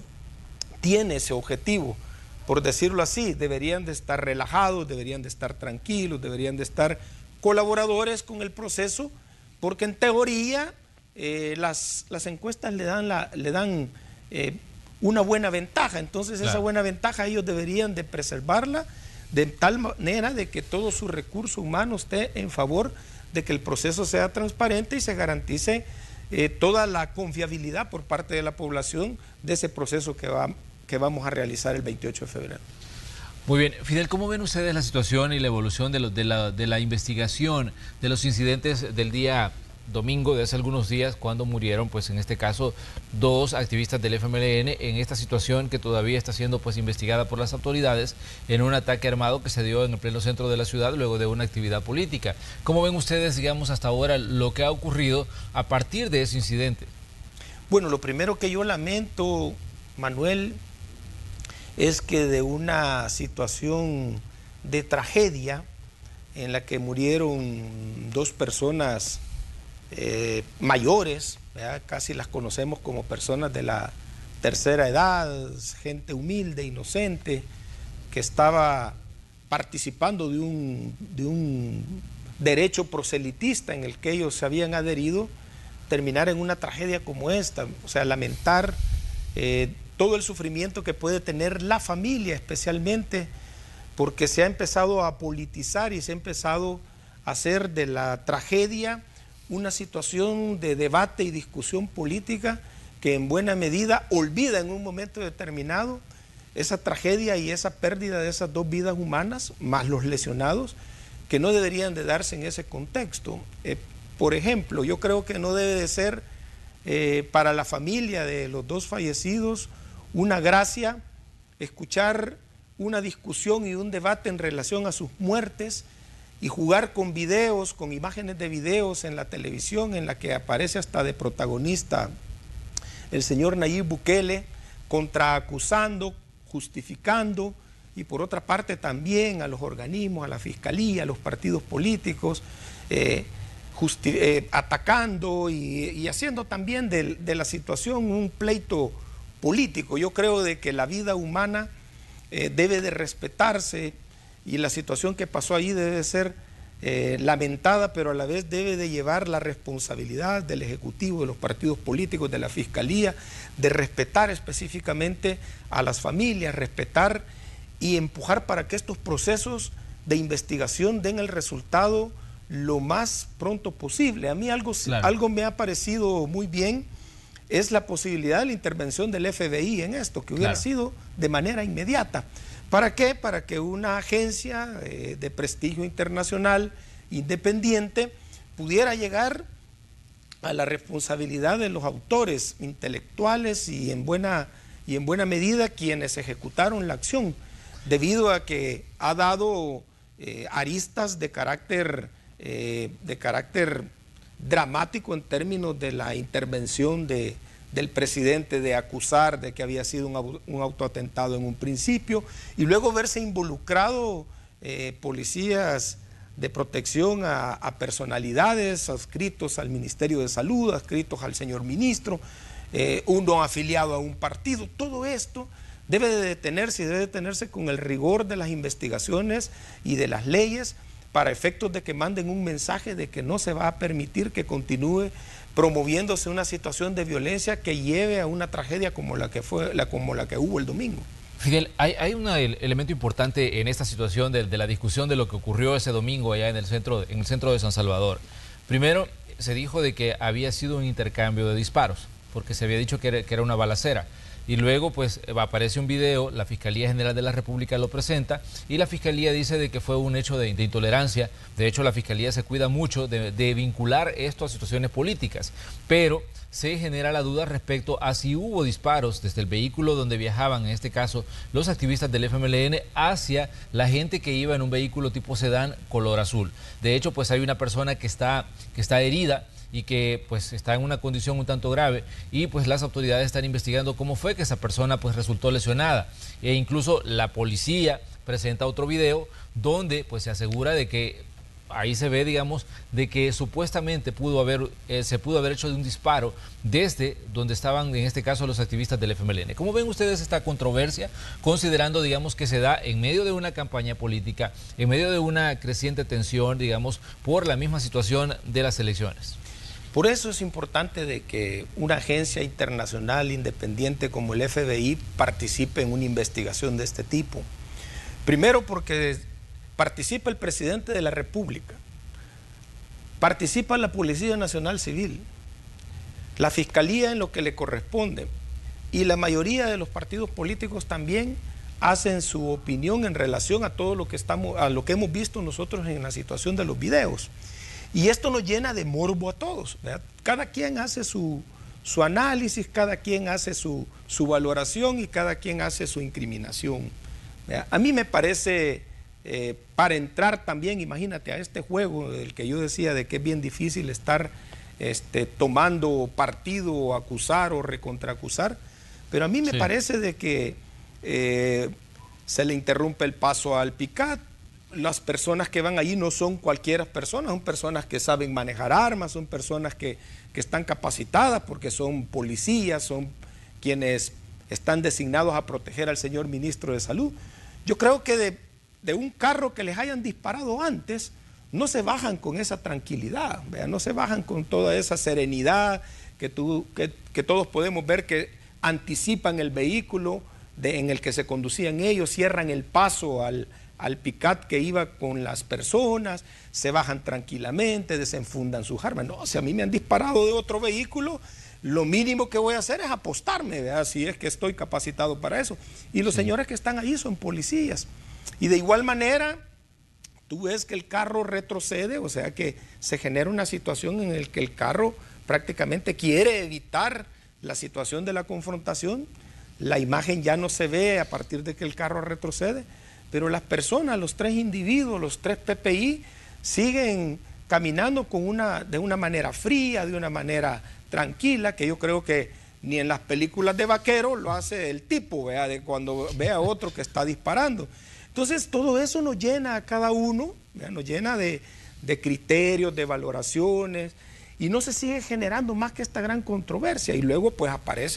Tiene ese objetivo. Por decirlo así, deberían de estar relajados, deberían de estar tranquilos, deberían de estar colaboradores con el proceso, porque en teoría eh, las, las encuestas le dan, la, le dan eh, una buena ventaja. Entonces claro, esa buena ventaja ellos deberían de preservarla de tal manera de que todo su recurso humano esté en favor de que el proceso sea transparente y se garantice eh, toda la confiabilidad por parte de la población de ese proceso que va que vamos a realizar el veintiocho de febrero. Muy bien. Fidel, ¿cómo ven ustedes la situación y la evolución de, lo, de, la, de la investigación de los incidentes del día domingo, de hace algunos días, cuando murieron, pues en este caso, dos activistas del F M L N, en esta situación que todavía está siendo pues investigada por las autoridades en un ataque armado que se dio en el pleno centro de la ciudad luego de una actividad política? ¿Cómo ven ustedes, digamos, hasta ahora lo que ha ocurrido a partir de ese incidente? Bueno, lo primero que yo lamento, Manuel, es que de una situación de tragedia en la que murieron dos personas eh, mayores, ¿verdad? Casi las conocemos como personas de la tercera edad, gente humilde, inocente, que estaba participando de un, de un derecho proselitista en el que ellos se habían adherido, terminar en una tragedia como esta. O sea, lamentar eh, todo el sufrimiento que puede tener la familia, especialmente porque se ha empezado a politizar y se ha empezado a hacer de la tragedia una situación de debate y discusión política que en buena medida olvida en un momento determinado esa tragedia y esa pérdida de esas dos vidas humanas, más los lesionados, que no deberían de darse en ese contexto. Eh, por ejemplo, yo creo que no debe de ser eh, para la familia de los dos fallecidos una gracia escuchar una discusión y un debate en relación a sus muertes y jugar con videos, con imágenes de videos en la televisión en la que aparece hasta de protagonista el señor Nayib Bukele, contraacusando, justificando, y por otra parte también a los organismos, a la fiscalía, a los partidos políticos, eh, eh, atacando y, y haciendo también de, de la situación un pleito político. Yo creo de que la vida humana eh, debe de respetarse y la situación que pasó ahí debe de ser eh, lamentada, pero a la vez debe de llevar la responsabilidad del Ejecutivo, de los partidos políticos, de la Fiscalía, de respetar específicamente a las familias, respetar y empujar para que estos procesos de investigación den el resultado lo más pronto posible. A mí algo, claro. algo me ha parecido muy bien, es la posibilidad de la intervención del F B I en esto, que hubiera claro. sido de manera inmediata. ¿Para qué? Para que una agencia eh, de prestigio internacional independiente pudiera llegar a la responsabilidad de los autores intelectuales y en buena, y en buena medida quienes ejecutaron la acción, debido a que ha dado eh, aristas de carácter, eh, de carácter dramático en términos de la intervención de, del presidente, de acusar de que había sido un, un autoatentado en un principio y luego verse involucrado eh, policías de protección a, a personalidades adscritos al Ministerio de Salud, adscritos al señor ministro, eh, uno afiliado a un partido. Todo esto debe de detenerse y debe detenerse con el rigor de las investigaciones y de las leyes para efectos de que manden un mensaje de que no se va a permitir que continúe promoviéndose una situación de violencia que lleve a una tragedia como la que, fue, la, como la que hubo el domingo. Fidel, hay, hay un elemento importante en esta situación de, de la discusión de lo que ocurrió ese domingo allá en el centro, en el centro de San Salvador. Primero, se dijo de que había sido un intercambio de disparos, porque se había dicho que era, que era una balacera. Y luego pues aparece un video, la Fiscalía General de la República lo presenta y la Fiscalía dice de que fue un hecho de, de intolerancia. De hecho, la Fiscalía se cuida mucho de, de vincular esto a situaciones políticas, pero se genera la duda respecto a si hubo disparos desde el vehículo donde viajaban, en este caso, los activistas del F M L N hacia la gente que iba en un vehículo tipo sedán color azul. De hecho, pues hay una persona que está, que está herida y que pues está en una condición un tanto grave y pues las autoridades están investigando cómo fue que esa persona pues resultó lesionada e incluso la policía presenta otro video donde pues se asegura de que ahí se ve, digamos, de que supuestamente pudo haber, eh, se pudo haber hecho de un disparo desde donde estaban, en este caso, los activistas del F M L N. ¿Cómo ven ustedes esta controversia, considerando, digamos, que se da en medio de una campaña política, en medio de una creciente tensión, digamos, por la misma situación de las elecciones? Por eso es importante de que una agencia internacional independiente como el F B I participe en una investigación de este tipo. Primero porque participa el presidente de la República, participa la Policía Nacional Civil, la Fiscalía en lo que le corresponde y la mayoría de los partidos políticos también hacen su opinión en relación a todo lo que, estamos, a lo que hemos visto nosotros en la situación de los videos. Y esto nos llena de morbo a todos, ¿verdad? Cada quien hace su, su análisis, cada quien hace su, su valoración y cada quien hace su incriminación, ¿verdad? A mí me parece, eh, para entrar también, imagínate, a este juego del que yo decía de que es bien difícil estar este, tomando partido o acusar o recontraacusar, pero a mí me sí. parece de que eh, se le interrumpe el paso al Picat. Las personas que van allí no son cualquier persona, son personas que saben manejar armas, son personas que, que están capacitadas porque son policías, son quienes están designados a proteger al señor ministro de Salud. Yo creo que de, de un carro que les hayan disparado antes, no se bajan con esa tranquilidad, ¿verdad? No se bajan con toda esa serenidad que, tú, que, que todos podemos ver que anticipan el vehículo de, en el que se conducían ellos, cierran el paso al al Picat que iba con las personas, se bajan tranquilamente, desenfundan sus armas. No, si a mí me han disparado de otro vehículo, lo mínimo que voy a hacer es apostarme, ¿verdad? Si es que estoy capacitado para eso. Y los sí. señores que están ahí son policías. Y de igual manera, tú ves que el carro retrocede, o sea que se genera una situación en la que el carro prácticamente quiere evitar la situación de la confrontación. La imagen ya no se ve a partir de que el carro retrocede. Pero las personas, los tres individuos, los tres P P I, siguen caminando con una, de una manera fría, de una manera tranquila, que yo creo que ni en las películas de vaqueros lo hace el tipo, ¿verdad? De cuando ve a otro que está disparando. Entonces, todo eso nos llena a cada uno, ¿verdad? Nos llena de, de criterios, de valoraciones, y no se sigue generando más que esta gran controversia. Y luego, pues, aparece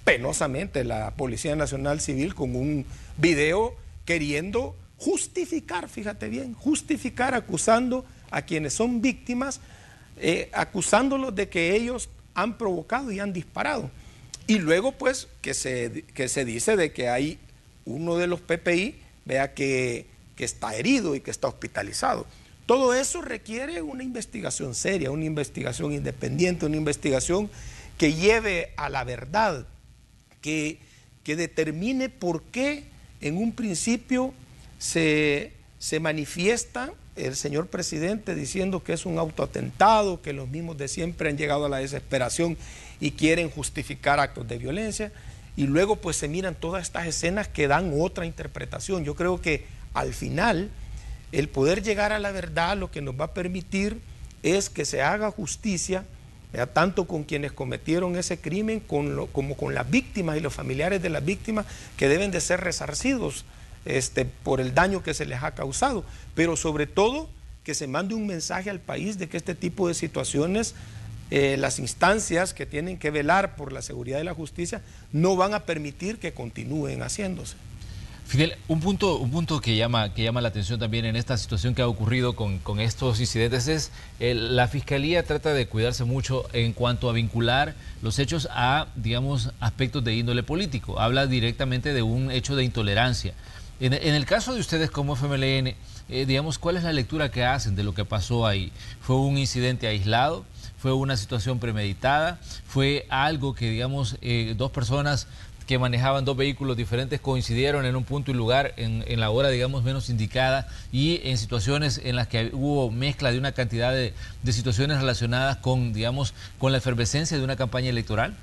penosamente la Policía Nacional Civil con un video queriendo justificar, fíjate bien, justificar, acusando a quienes son víctimas, eh, acusándolos de que ellos han provocado y han disparado. Y luego pues que se, que se dice de que hay uno de los P P I, vea que, que está herido y que está hospitalizado. Todo eso requiere una investigación seria, una investigación independiente, una investigación que lleve a la verdad, que, que determine por qué en un principio se, se manifiesta el señor presidente diciendo que es un autoatentado, que los mismos de siempre han llegado a la desesperación y quieren justificar actos de violencia, y luego pues se miran todas estas escenas que dan otra interpretación. Yo creo que al final el poder llegar a la verdad lo que nos va a permitir es que se haga justicia, ¿verdad?, tanto con quienes cometieron ese crimen con lo, como con las víctimas y los familiares de las víctimas, que deben de ser resarcidos este, por el daño que se les ha causado, pero sobre todo que se mande un mensaje al país de que este tipo de situaciones, eh, las instancias que tienen que velar por la seguridad y la justicia no van a permitir que continúen haciéndose. Fidel, un punto, un punto que llama, que llama la atención también en esta situación que ha ocurrido con, con estos incidentes es el, la Fiscalía trata de cuidarse mucho en cuanto a vincular los hechos a, digamos, aspectos de índole político. Habla directamente de un hecho de intolerancia. En, en el caso de ustedes como F M L N, eh, digamos, ¿cuál es la lectura que hacen de lo que pasó ahí? ¿Fue un incidente aislado? ¿Fue una situación premeditada? ¿Fue algo que, digamos, eh, dos personas que manejaban dos vehículos diferentes coincidieron en un punto y lugar en, en la hora, digamos, menos indicada, y en situaciones en las que hubo mezcla de una cantidad de, de situaciones relacionadas con, digamos, con la efervescencia de una campaña electoral?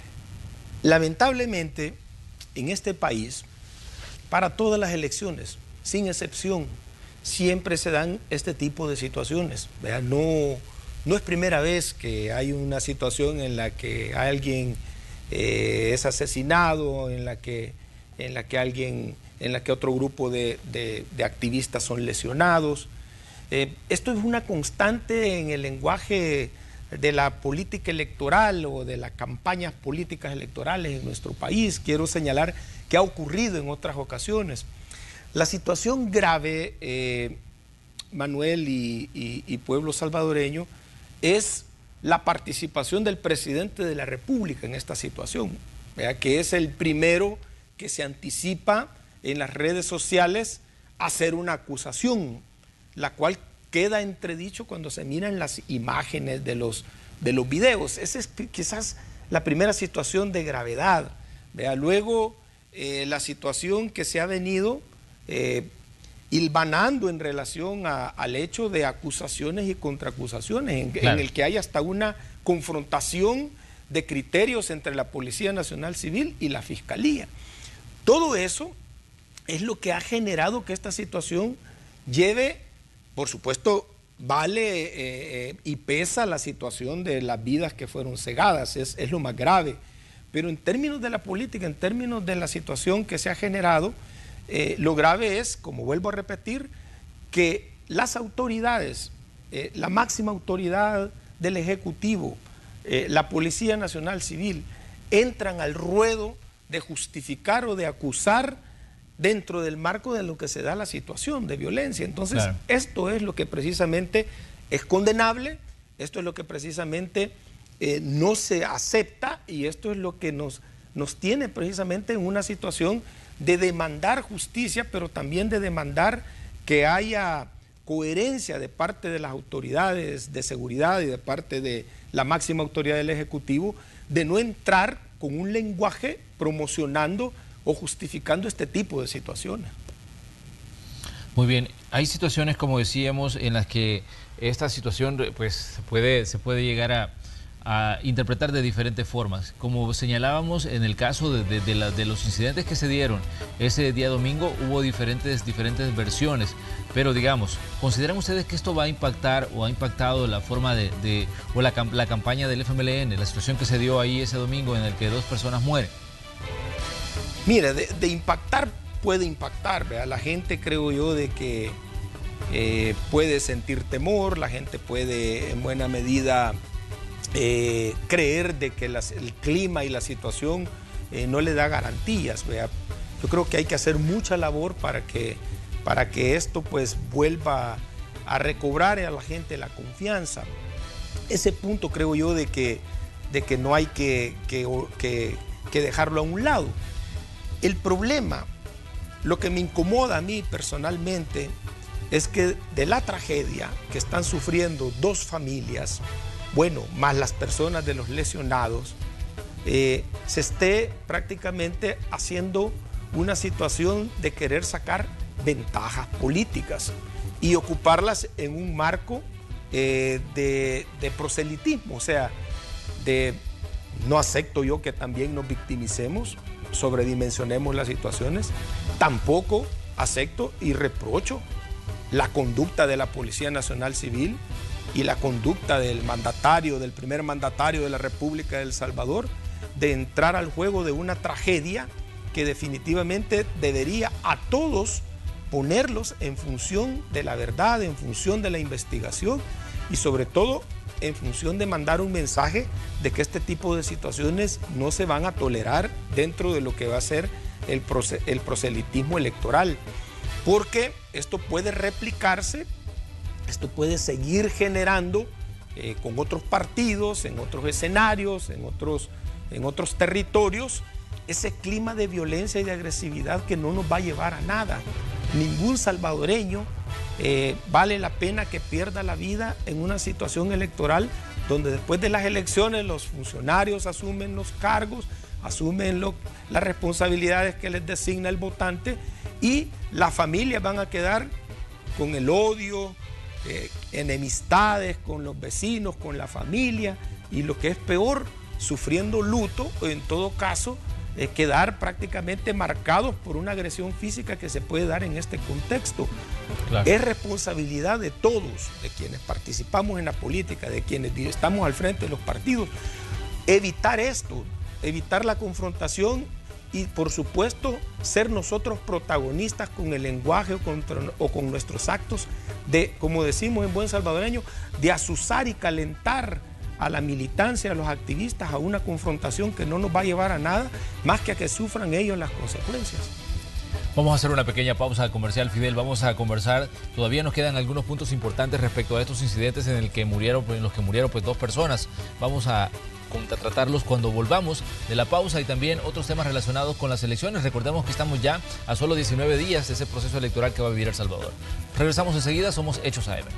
Lamentablemente, en este país, para todas las elecciones, sin excepción, siempre se dan este tipo de situaciones. ¿Verdad? No, no es primera vez que hay una situación en la que alguien Eh, es asesinado, en la que, en la que alguien, en la que otro grupo de, de, de activistas son lesionados. Eh, esto es una constante en el lenguaje de la política electoral o de las campañas políticas electorales en nuestro país. Quiero señalar que ha ocurrido en otras ocasiones. La situación grave, eh, Manuel y, y, y pueblo salvadoreño, es la participación del presidente de la República en esta situación, ¿verdad?, que es el primero que se anticipa en las redes sociales a hacer una acusación, la cual queda entredicho cuando se miran las imágenes de los, de los videos. Esa es quizás la primera situación de gravedad, ¿verdad? Luego, eh, la situación que se ha venido eh, hilvanando en relación a, al hecho de acusaciones y contraacusaciones, en, claro. en el que hay hasta una confrontación de criterios entre la Policía Nacional Civil y la Fiscalía. Todo eso es lo que ha generado que esta situación lleve, por supuesto, vale eh, y pesa la situación de las vidas que fueron cegadas, es, es lo más grave, pero en términos de la política, en términos de la situación que se ha generado, Eh, lo grave es, como vuelvo a repetir, que las autoridades, eh, la máxima autoridad del Ejecutivo, eh, la Policía Nacional Civil, entran al ruedo de justificar o de acusar dentro del marco de lo que se da la situación de violencia. Entonces, claro. esto es lo que precisamente es condenable, esto es lo que precisamente eh, no se acepta, y esto es lo que nos, nos tiene precisamente en una situación de demandar justicia, pero también de demandar que haya coherencia de parte de las autoridades de seguridad y de parte de la máxima autoridad del Ejecutivo, de no entrar con un lenguaje promocionando o justificando este tipo de situaciones. Muy bien, hay situaciones, como decíamos, en las que esta situación pues, puede, se puede llegar a a interpretar de diferentes formas. Como señalábamos, en el caso de, de, de, la, de los incidentes que se dieron ese día domingo, hubo diferentes, diferentes versiones, pero digamos, ¿consideran ustedes que esto va a impactar o ha impactado la forma de, de o la, la campaña del F M L N, la situación que se dio ahí ese domingo en el que dos personas mueren? Mira, de, de impactar puede impactar, ¿verdad? La gente, creo yo, de que eh, puede sentir temor, la gente puede en buena medida Eh, creer de que las, el clima y la situación eh, no le da garantías. ¿Vea? Yo creo que hay que hacer mucha labor para que, para que esto pues vuelva a recobrar a la gente la confianza. Ese punto creo yo de que, de que no hay que, que, que, que dejarlo a un lado. El problema, lo que me incomoda a mí personalmente, es que de la tragedia que están sufriendo dos familias, bueno, más las personas de los lesionados, eh, se esté prácticamente haciendo una situación de querer sacar ventajas políticas y ocuparlas en un marco eh, de, de proselitismo, o sea, de no acepto yo que también nos victimicemos, sobredimensionemos las situaciones, tampoco acepto y reprocho la conducta de la Policía Nacional Civil y la conducta del mandatario, del primer mandatario de la República de El Salvador, de entrar al juego de una tragedia que definitivamente debería a todos ponerlos en función de la verdad, en función de la investigación y sobre todo en función de mandar un mensaje de que este tipo de situaciones no se van a tolerar dentro de lo que va a ser el, proce- el proselitismo electoral. Porque esto puede replicarse, esto puede seguir generando eh, con otros partidos, en otros escenarios, en otros, en otros territorios, ese clima de violencia y de agresividad que no nos va a llevar a nada. Ningún salvadoreño eh, vale la pena que pierda la vida en una situación electoral donde después de las elecciones los funcionarios asumen los cargos, asumen lo, las responsabilidades que les designa el votante y las familias van a quedar con el odio, eh, enemistades con los vecinos, con la familia y lo que es peor, sufriendo luto o en todo caso eh, quedar prácticamente marcados por una agresión física que se puede dar en este contexto. Claro. Es responsabilidad de todos, de quienes participamos en la política, de quienes estamos al frente de los partidos, evitar esto, evitar la confrontación y por supuesto ser nosotros protagonistas con el lenguaje o con, o con nuestros actos de, como decimos en buen salvadoreño, de azuzar y calentar a la militancia, a los activistas, a una confrontación que no nos va a llevar a nada más que a que sufran ellos las consecuencias. Vamos a hacer una pequeña pausa comercial, Fidel. Vamos a conversar. Todavía nos quedan algunos puntos importantes respecto a estos incidentes en, el que murieron, en los que murieron pues, dos personas. Vamos a tratarlos cuando volvamos de la pausa y también otros temas relacionados con las elecciones. Recordemos que estamos ya a solo diecinueve días de ese proceso electoral que va a vivir El Salvador. Regresamos enseguida, somos Hechos A M.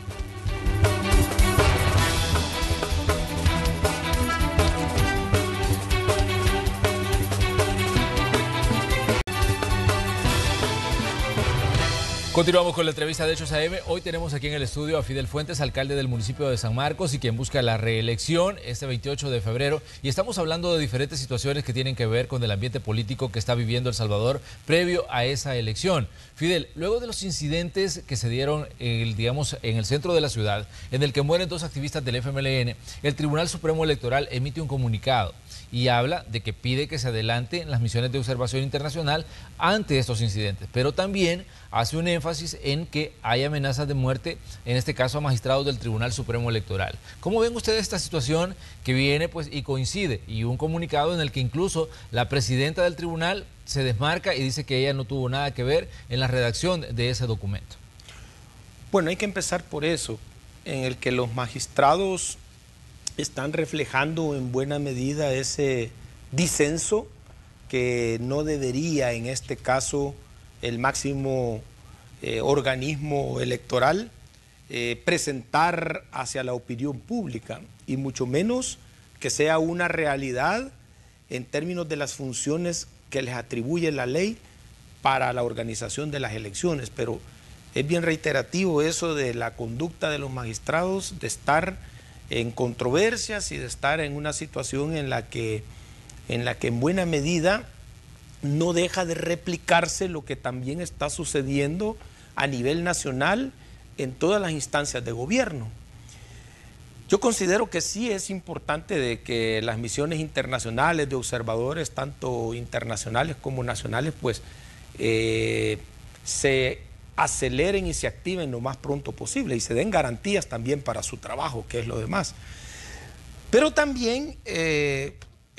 Continuamos con la entrevista de Hechos A M. Hoy tenemos aquí en el estudio a Fidel Fuentes, alcalde del municipio de San Marcos y quien busca la reelección este veintiocho de febrero. Y estamos hablando de diferentes situaciones que tienen que ver con el ambiente político que está viviendo El Salvador previo a esa elección. Fidel, luego de los incidentes que se dieron el, digamos, en el centro de la ciudad, en el que mueren dos activistas del F M L N, el Tribunal Supremo Electoral emite un comunicado y habla de que pide que se adelanten las misiones de observación internacional ante estos incidentes, pero también hace un énfasis en que hay amenazas de muerte, en este caso a magistrados del Tribunal Supremo Electoral. ¿Cómo ven ustedes esta situación que viene pues y coincide? Y un comunicado en el que incluso la presidenta del tribunal se desmarca y dice que ella no tuvo nada que ver en la redacción de ese documento. Bueno, hay que empezar por eso, en el que los magistrados están reflejando en buena medida ese disenso que no debería en este caso el máximo eh, organismo electoral eh, presentar hacia la opinión pública y mucho menos que sea una realidad en términos de las funciones que les atribuye la ley para la organización de las elecciones. Pero es bien reiterativo eso de la conducta de los magistrados, de estar en controversias y de estar en una situación en la que en la que en buena medida no deja de replicarse lo que también está sucediendo a nivel nacional en todas las instancias de gobierno. Yo considero que sí es importante de que las misiones internacionales de observadores, tanto internacionales como nacionales, pues eh, se aceleren y se activen lo más pronto posible y se den garantías también para su trabajo, que es lo demás. Pero también eh,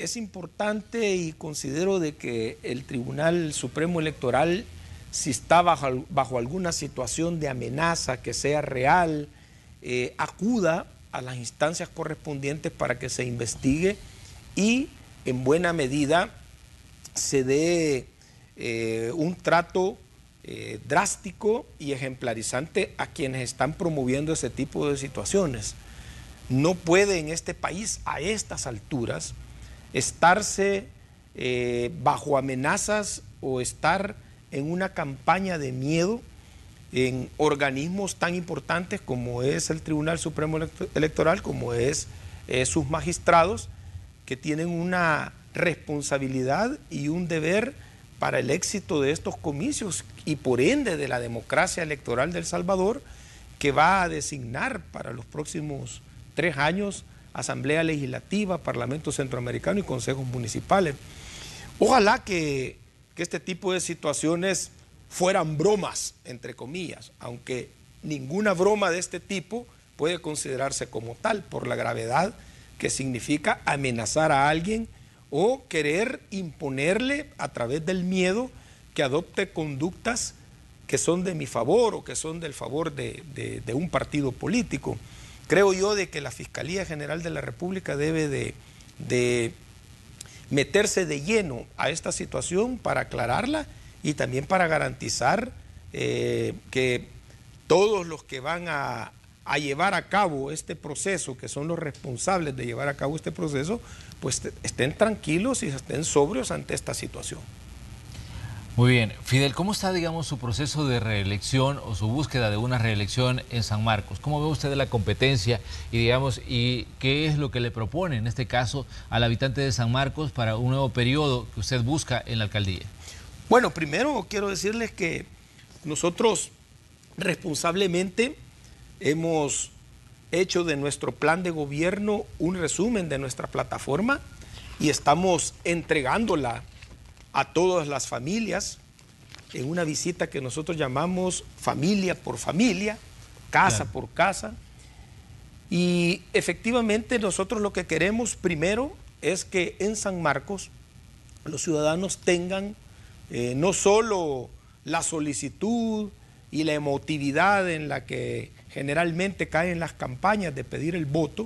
es importante y considero de que el Tribunal Supremo Electoral, si está bajo, bajo alguna situación de amenaza que sea real, eh, acuda a las instancias correspondientes para que se investigue y en buena medida se dé eh, un trato eh, drástico y ejemplarizante a quienes están promoviendo ese tipo de situaciones. No puede en este país a estas alturas estarse eh, bajo amenazas o estar en una campaña de miedo en organismos tan importantes como es el Tribunal Supremo Electoral, como es eh, sus magistrados, que tienen una responsabilidad y un deber para el éxito de estos comicios y por ende de la democracia electoral de El Salvador, que va a designar para los próximos tres años Asamblea Legislativa, Parlamento Centroamericano y consejos municipales. Ojalá que, que este tipo de situaciones fueran bromas, entre comillas, aunque ninguna broma de este tipo puede considerarse como tal por la gravedad que significa amenazar a alguien o querer imponerle a través del miedo que adopte conductas que son de mi favor o que son del favor de, de, de un partido político. Creo yo de que la Fiscalía General de la República debe de, de meterse de lleno a esta situación para aclararla y también para garantizar eh, que todos los que van a, a llevar a cabo este proceso, que son los responsables de llevar a cabo este proceso, pues estén tranquilos y estén sobrios ante esta situación. Muy bien. Fidel, ¿cómo está, digamos, su proceso de reelección o su búsqueda de una reelección en San Marcos? ¿Cómo ve usted la competencia y, digamos, y qué es lo que le propone, en este caso, al habitante de San Marcos para un nuevo periodo que usted busca en la alcaldía? Bueno, primero quiero decirles que nosotros responsablemente hemos hecho de nuestro plan de gobierno un resumen de nuestra plataforma y estamos entregándola a todas las familias en una visita que nosotros llamamos familia por familia, casa claro. por casa. Y efectivamente nosotros lo que queremos primero es que en San Marcos los ciudadanos tengan eh, no solo la solicitud y la emotividad en la que generalmente caen las campañas de pedir el voto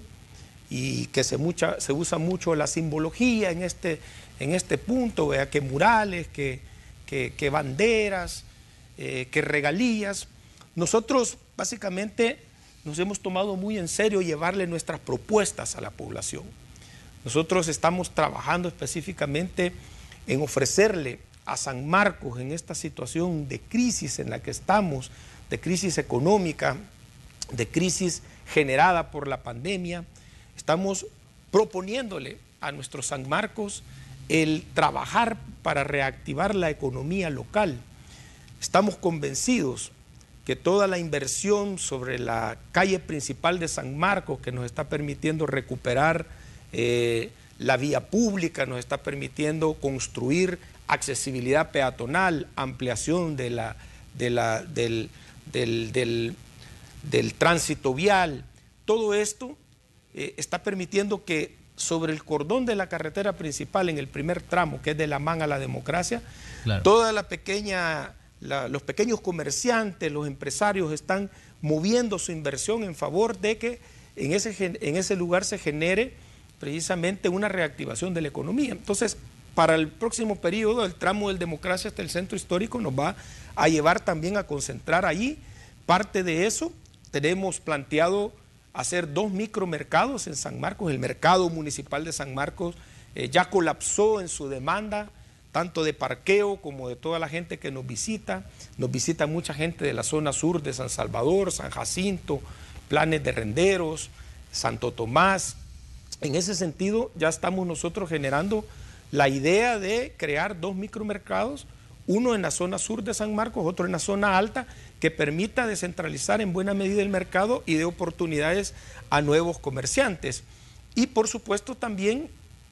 y que se, mucha, se usa mucho la simbología en este, en este punto, ¿vea? Que murales, que, que, que banderas, eh, que regalías. Nosotros básicamente nos hemos tomado muy en serio llevarle nuestras propuestas a la población. Nosotros estamos trabajando específicamente en ofrecerle a San Marcos en esta situación de crisis en la que estamos, de crisis económica, de crisis generada por la pandemia, estamos proponiéndole a nuestro San Marcos el trabajar para reactivar la economía local. Estamos convencidos que toda la inversión sobre la calle principal de San Marcos, que nos está permitiendo recuperar eh, la vía pública, nos está permitiendo construir accesibilidad peatonal, ampliación de la, de la, del, del, del, del tránsito vial, todo esto eh, está permitiendo que sobre el cordón de la carretera principal, en el primer tramo, que es de La Man a la Democracia, claro. toda la pequeña, la, los pequeños comerciantes, los empresarios están moviendo su inversión en favor de que en ese, en ese lugar se genere precisamente una reactivación de la economía. Entonces, para el próximo periodo, el tramo del Democracia hasta el centro histórico nos va a llevar también a concentrar allí. Parte de eso, tenemos planteado hacer dos micromercados en San Marcos. El mercado municipal de San Marcos eh, ya colapsó en su demanda, tanto de parqueo como de toda la gente que nos visita. Nos visita mucha gente de la zona sur de San Salvador, San Jacinto, Planes de Renderos, Santo Tomás. En ese sentido, ya estamos nosotros generando la idea de crear dos micromercados, uno en la zona sur de San Marcos, otro en la zona alta, que permita descentralizar en buena medida el mercado y dé oportunidades a nuevos comerciantes. Y por supuesto también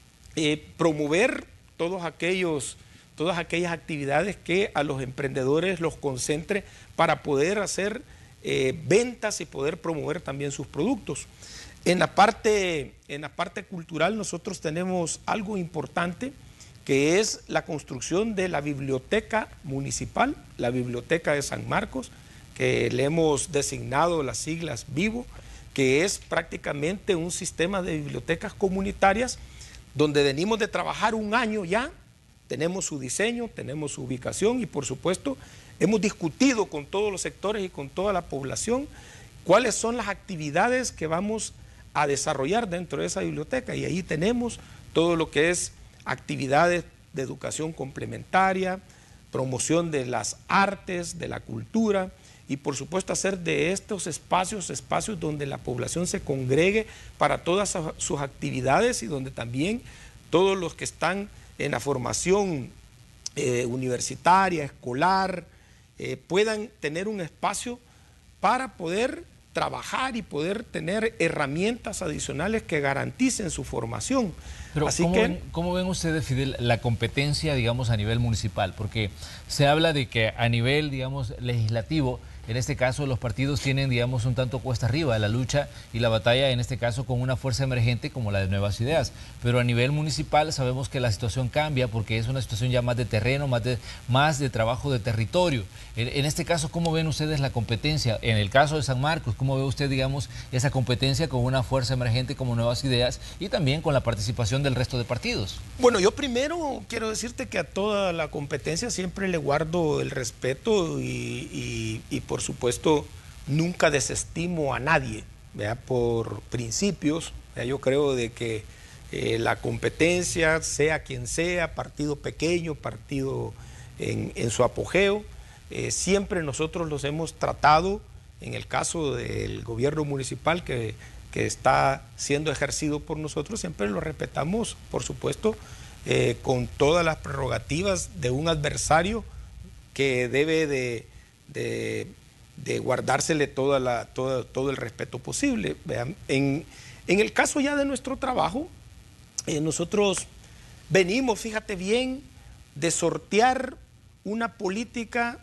eh, promover todos aquellos, todas aquellas actividades que a los emprendedores los concentre para poder hacer eh, ventas y poder promover también sus productos. En la parte, en la parte cultural nosotros tenemos algo importante, que es la construcción de la biblioteca municipal, la biblioteca de San Marcos, que le hemos designado las siglas Vivo, que es prácticamente un sistema de bibliotecas comunitarias donde venimos de trabajar un año ya. Tenemos su diseño, tenemos su ubicación y por supuesto hemos discutido con todos los sectores y con toda la población cuáles son las actividades que vamos a desarrollar dentro de esa biblioteca, y ahí tenemos todo lo que es actividades de educación complementaria, promoción de las artes, de la cultura, y por supuesto hacer de estos espacios, espacios donde la población se congregue para todas sus actividades y donde también todos los que están en la formación eh, universitaria, escolar, eh, puedan tener un espacio para poder trabajar y poder tener herramientas adicionales que garanticen su formación. Pero Así ¿cómo, que, ven, ¿cómo ven ustedes, Fidel, la competencia, digamos, a nivel municipal? Porque se habla de que a nivel, digamos, legislativo, en este caso los partidos tienen, digamos, un tanto cuesta arriba la lucha y la batalla, en este caso con una fuerza emergente como la de Nuevas Ideas. Pero a nivel municipal sabemos que la situación cambia porque es una situación ya más de terreno, más de, más de trabajo de territorio. En, en este caso, ¿cómo ven ustedes la competencia? En el caso de San Marcos, ¿cómo ve usted, digamos, esa competencia con una fuerza emergente como Nuevas Ideas y también con la participación del resto de partidos? Bueno, yo primero quiero decirte que a toda la competencia siempre le guardo el respeto y, y, y por supuesto nunca desestimo a nadie, ¿verdad? Por principios, ¿verdad? Yo creo de que eh, la competencia, sea quien sea, partido pequeño, partido en, en su apogeo, eh, siempre nosotros los hemos tratado, en el caso del gobierno municipal que que está siendo ejercido por nosotros, siempre lo respetamos, por supuesto, eh, con todas las prerrogativas de un adversario que debe de, de, de guardársele toda la, toda, todo el respeto posible. Vean, en, en el caso ya de nuestro trabajo, eh, nosotros venimos, fíjate bien, de sortear una política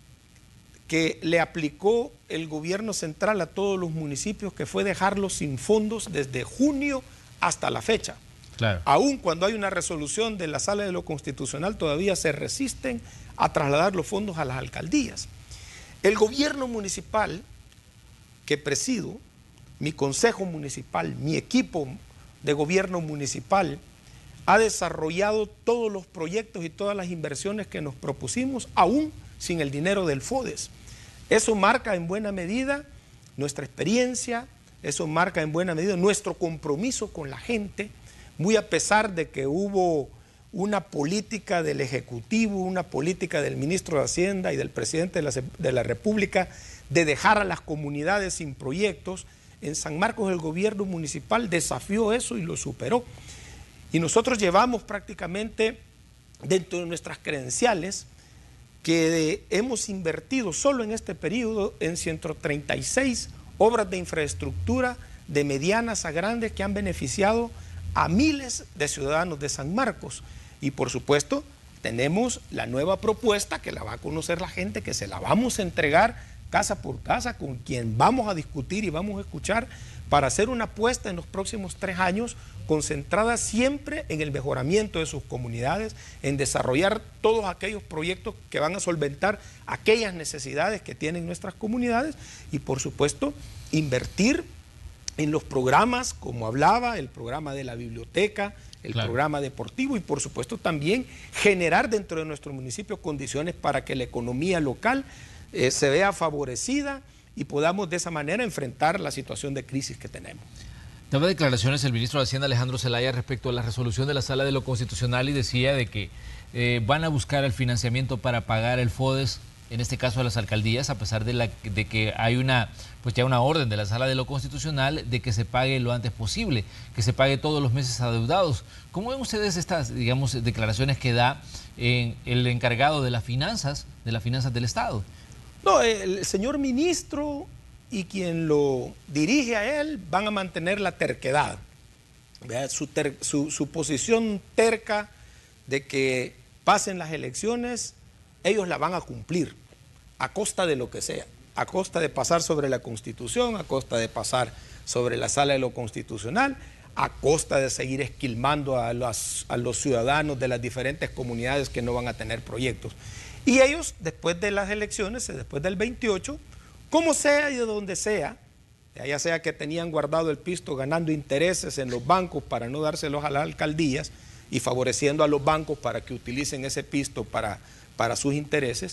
que le aplicó el gobierno central a todos los municipios, que fue dejarlos sin fondos desde junio hasta la fecha. Claro. Aún cuando hay una resolución de la Sala de lo Constitucional, todavía se resisten a trasladar los fondos a las alcaldías. El gobierno municipal que presido, mi consejo municipal, mi equipo de gobierno municipal, ha desarrollado todos los proyectos y todas las inversiones que nos propusimos, aún sin el dinero del FODES. Eso marca en buena medida nuestra experiencia, eso marca en buena medida nuestro compromiso con la gente, muy a pesar de que hubo una política del Ejecutivo, una política del ministro de Hacienda y del presidente de la, de la República de dejar a las comunidades sin proyectos. En San Marcos el gobierno municipal desafió eso y lo superó. Y nosotros llevamos prácticamente dentro de nuestras credenciales que hemos invertido solo en este periodo en ciento treinta y seis obras de infraestructura de medianas a grandes que han beneficiado a miles de ciudadanos de San Marcos. Y por supuesto tenemos la nueva propuesta que la va a conocer la gente, que se la vamos a entregar casa por casa, con quien vamos a discutir y vamos a escuchar para hacer una apuesta en los próximos tres años concentrada siempre en el mejoramiento de sus comunidades, en desarrollar todos aquellos proyectos que van a solventar aquellas necesidades que tienen nuestras comunidades y por supuesto invertir en los programas, como hablaba, el programa de la biblioteca, el claro. programa deportivo y por supuesto también generar dentro de nuestro municipio condiciones para que la economía local eh, se vea favorecida y podamos de esa manera enfrentar la situación de crisis que tenemos. Daba declaraciones el ministro de Hacienda Alejandro Zelaya respecto a la resolución de la Sala de lo Constitucional y decía de que eh, van a buscar el financiamiento para pagar el FODES, en este caso a las alcaldías, a pesar de, la, de que hay una, pues ya una orden de la Sala de lo Constitucional de que se pague lo antes posible, que se pague todos los meses adeudados. ¿Cómo ven ustedes estas, digamos, declaraciones que da eh, el encargado de las finanzas, de las finanzas del Estado? No, el señor ministro y quien lo dirige a él van a mantener la terquedad, su, ter, su, su posición terca de que pasen las elecciones, ellos la van a cumplir a costa de lo que sea, a costa de pasar sobre la Constitución, a costa de pasar sobre la Sala de lo Constitucional, a costa de seguir esquilmando a los, a los ciudadanos de las diferentes comunidades que no van a tener proyectos. Y ellos, después de las elecciones, después del veintiocho, como sea y de donde sea, ya sea que tenían guardado el pisto ganando intereses en los bancos para no dárselos a las alcaldías y favoreciendo a los bancos para que utilicen ese pisto para, para sus intereses,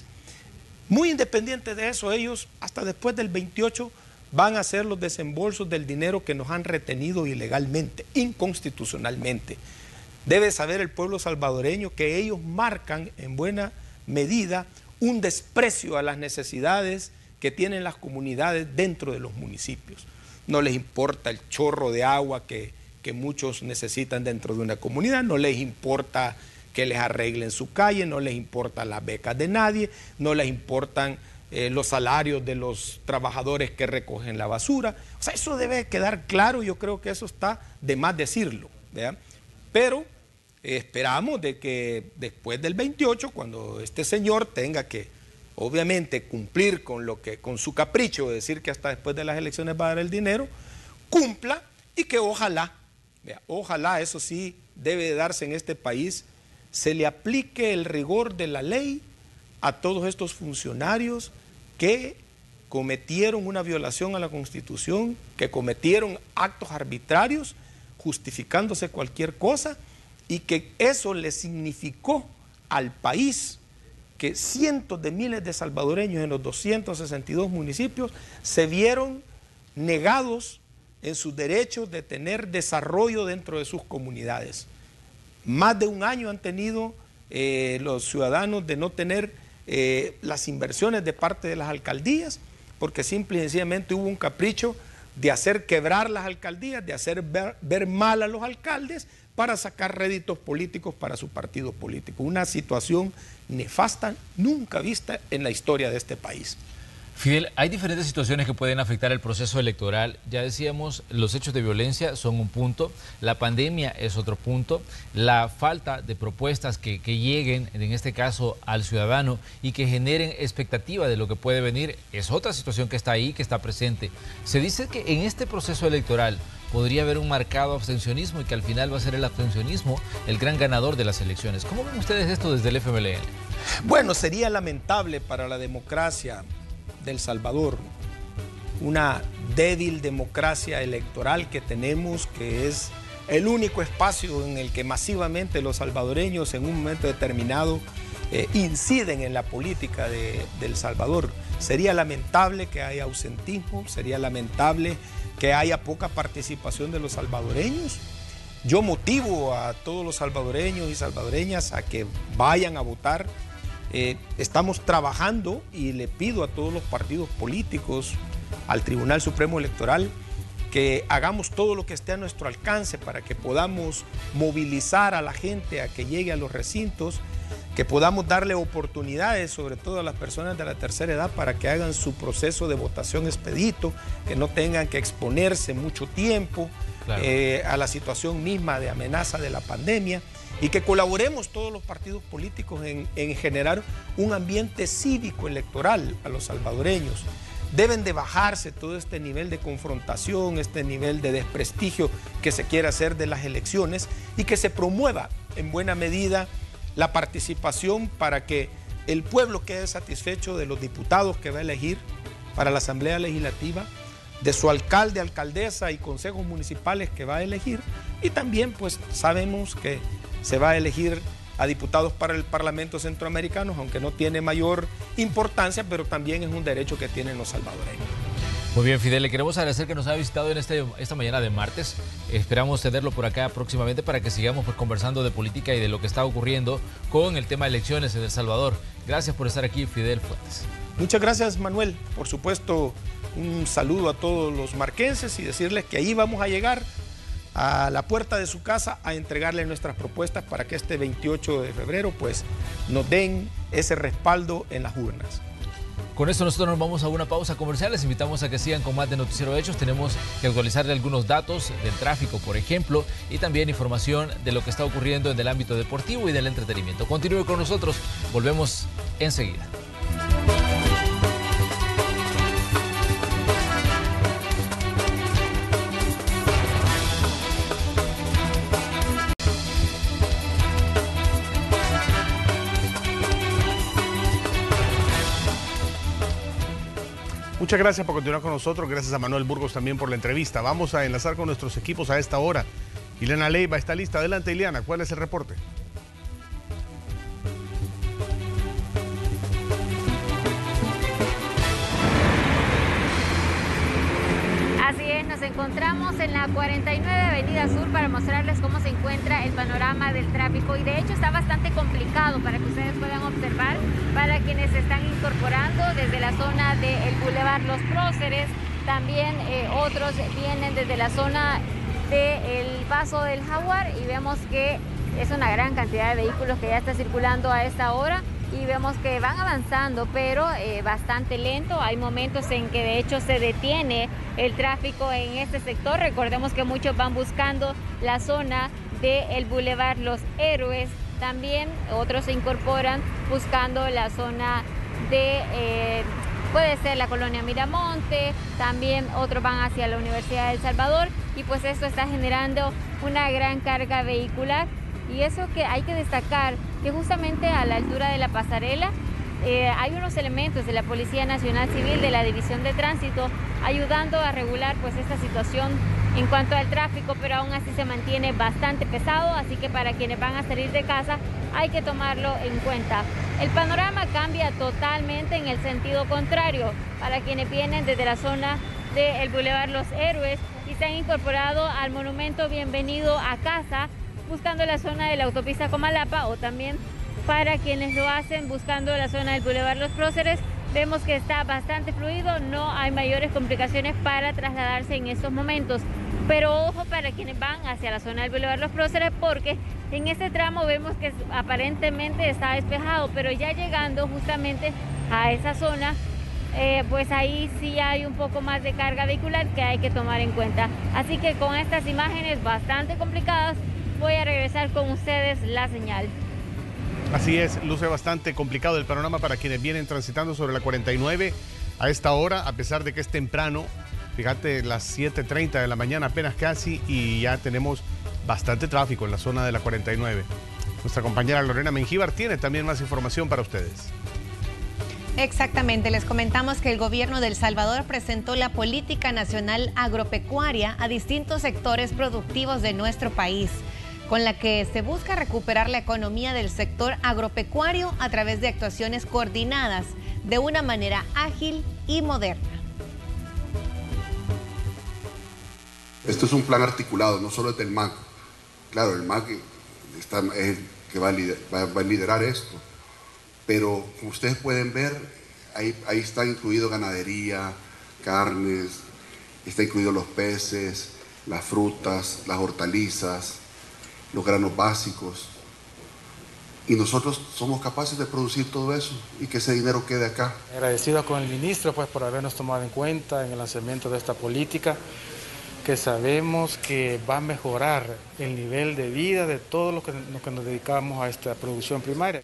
muy independiente de eso, ellos hasta después del veintiocho van a hacer los desembolsos del dinero que nos han retenido ilegalmente, inconstitucionalmente. Debe saber el pueblo salvadoreño que ellos marcan en buena medida un desprecio a las necesidades que tienen las comunidades dentro de los municipios. No les importa el chorro de agua que, que muchos necesitan dentro de una comunidad, no les importa que les arreglen su calle, no les importa las becas de nadie, no les importan eh, los salarios de los trabajadores que recogen la basura. O sea, eso debe quedar claro, yo creo que eso está de más decirlo, ¿verdad? Pero eh, esperamos de que después del veintiocho, cuando este señor tenga que, obviamente, cumplir con, lo que, con su capricho de decir que hasta después de las elecciones va a dar el dinero, cumpla y que ojalá, vea, ojalá, eso sí debe darse en este país, se le aplique el rigor de la ley a todos estos funcionarios que cometieron una violación a la Constitución, que cometieron actos arbitrarios, justificándose cualquier cosa, y que eso le significó al país que cientos de miles de salvadoreños en los doscientos sesenta y dos municipios se vieron negados en sus derechos de tener desarrollo dentro de sus comunidades. Más de un año han tenido eh, los ciudadanos de no tener eh, las inversiones de parte de las alcaldías, porque simple y sencillamente hubo un capricho de hacer quebrar las alcaldías, de hacer ver, ver mal a los alcaldes para sacar réditos políticos para su partido político. Una situación nefasta, nunca vista en la historia de este país. Fidel, hay diferentes situaciones que pueden afectar el proceso electoral. Ya decíamos, los hechos de violencia son un punto, la pandemia es otro punto, la falta de propuestas que, que lleguen, en este caso, al ciudadano y que generen expectativa de lo que puede venir, es otra situación que está ahí, que está presente. Se dice que en este proceso electoral podría haber un marcado abstencionismo y que al final va a ser el abstencionismo el gran ganador de las elecciones. ¿Cómo ven ustedes esto desde el F M L N? Bueno, sería lamentable para la democracia del Salvador, una débil democracia electoral que tenemos, que es el único espacio en el que masivamente los salvadoreños en un momento determinado eh, inciden en la política de, de El Salvador. Sería lamentable que haya ausentismo, sería lamentable que haya poca participación de los salvadoreños. Yo motivo a todos los salvadoreños y salvadoreñas a que vayan a votar. Eh, estamos trabajando y le pido a todos los partidos políticos, al Tribunal Supremo Electoral, que hagamos todo lo que esté a nuestro alcance para que podamos movilizar a la gente a que llegue a los recintos, que podamos darle oportunidades, sobre todo a las personas de la tercera edad, para que hagan su proceso de votación expedito, que no tengan que exponerse mucho tiempo claro. eh, a la situación misma de amenaza de la pandemia, y que colaboremos todos los partidos políticos en, en generar un ambiente cívico electoral a los salvadoreños. Deben de bajarse todo este nivel de confrontación, este nivel de desprestigio que se quiere hacer de las elecciones, y que se promueva en buena medida la participación para que el pueblo quede satisfecho de los diputados que va a elegir para la Asamblea Legislativa, de su alcalde, alcaldesa y consejos municipales que va a elegir, y también pues sabemos que se va a elegir a diputados para el Parlamento Centroamericano, aunque no tiene mayor importancia, pero también es un derecho que tienen los salvadoreños. Muy bien, Fidel, le queremos agradecer que nos haya visitado en este, esta mañana de martes. Esperamos tenerlo por acá próximamente para que sigamos pues, conversando de política y de lo que está ocurriendo con el tema de elecciones en El Salvador. Gracias por estar aquí, Fidel Fuentes. Muchas gracias, Manuel. Por supuesto, un saludo a todos los marquenses y decirles que ahí vamos a llegar a la puerta de su casa a entregarle nuestras propuestas para que este veintiocho de febrero pues, nos den ese respaldo en las urnas. Con esto nosotros nos vamos a una pausa comercial. Les invitamos a que sigan con más de Noticiero Hechos. Tenemos que actualizarle algunos datos del tráfico, por ejemplo, y también información de lo que está ocurriendo en el ámbito deportivo y del entretenimiento. Continúe con nosotros. Volvemos enseguida. Muchas gracias por continuar con nosotros. Gracias a Manuel Burgos también por la entrevista. Vamos a enlazar con nuestros equipos a esta hora. Ileana Leiva está lista. Adelante, Ileana. ¿Cuál es el reporte? Así es, nos encontramos en la cuarenta y nueve Avenida Sur para mostrarles cómo se encuentra el panorama del tráfico y de hecho está bastante complicado para que ustedes puedan observar para quienes se están incorporando desde la zona del Boulevard Los Próceres, también eh, otros vienen desde la zona del Paso del Jaguar y vemos que es una gran cantidad de vehículos que ya está circulando a esta hora. Y vemos que van avanzando, pero eh, bastante lento. Hay momentos en que de hecho se detiene el tráfico en este sector. Recordemos que muchos van buscando la zona del Boulevard Los Héroes. También otros se incorporan buscando la zona de, eh, puede ser la colonia Miramonte. También otros van hacia la Universidad de El Salvador. Y pues esto está generando una gran carga vehicular. Y eso que hay que destacar, que justamente a la altura de la pasarela eh, hay unos elementos de la Policía Nacional Civil, de la División de Tránsito, ayudando a regular pues esta situación en cuanto al tráfico, pero aún así se mantiene bastante pesado, así que para quienes van a salir de casa hay que tomarlo en cuenta. El panorama cambia totalmente en el sentido contrario, para quienes vienen desde la zona del Boulevard Los Héroes y se han incorporado al monumento Bienvenido a Casa, buscando la zona de la autopista Comalapa, o también para quienes lo hacen buscando la zona del Boulevard Los Próceres. Vemos que está bastante fluido, no hay mayores complicaciones para trasladarse en estos momentos. Pero ojo para quienes van hacia la zona del Boulevard Los Próceres, porque en este tramo vemos que aparentemente está despejado, pero ya llegando justamente a esa zona, eh, pues ahí sí hay un poco más de carga vehicular que hay que tomar en cuenta. Así que con estas imágenes bastante complicadas, voy a regresar con ustedes la señal. Así es, luce bastante complicado el panorama para quienes vienen transitando sobre la cuarenta y nueve a esta hora, a pesar de que es temprano. Fíjate, las siete treinta de la mañana apenas casi, y ya tenemos bastante tráfico en la zona de la cuarenta y nueve. Nuestra compañera Lorena Mengíbar tiene también más información para ustedes. Exactamente, les comentamos que el gobierno de El Salvador presentó la Política Nacional Agropecuaria a distintos sectores productivos de nuestro país, con la que se busca recuperar la economía del sector agropecuario a través de actuaciones coordinadas de una manera ágil y moderna. Esto es un plan articulado, no solo es del M A C. Claro, el M A C está, es el que va a, lider, va, va a liderar esto, pero como ustedes pueden ver, ahí, ahí está incluido ganadería, carnes, está incluido los peces, las frutas, las hortalizas, los granos básicos, y nosotros somos capaces de producir todo eso y que ese dinero quede acá. Agradecido con el ministro pues por habernos tomado en cuenta en el lanzamiento de esta política, que sabemos que va a mejorar el nivel de vida de todos los que, los que nos dedicamos a esta producción primaria.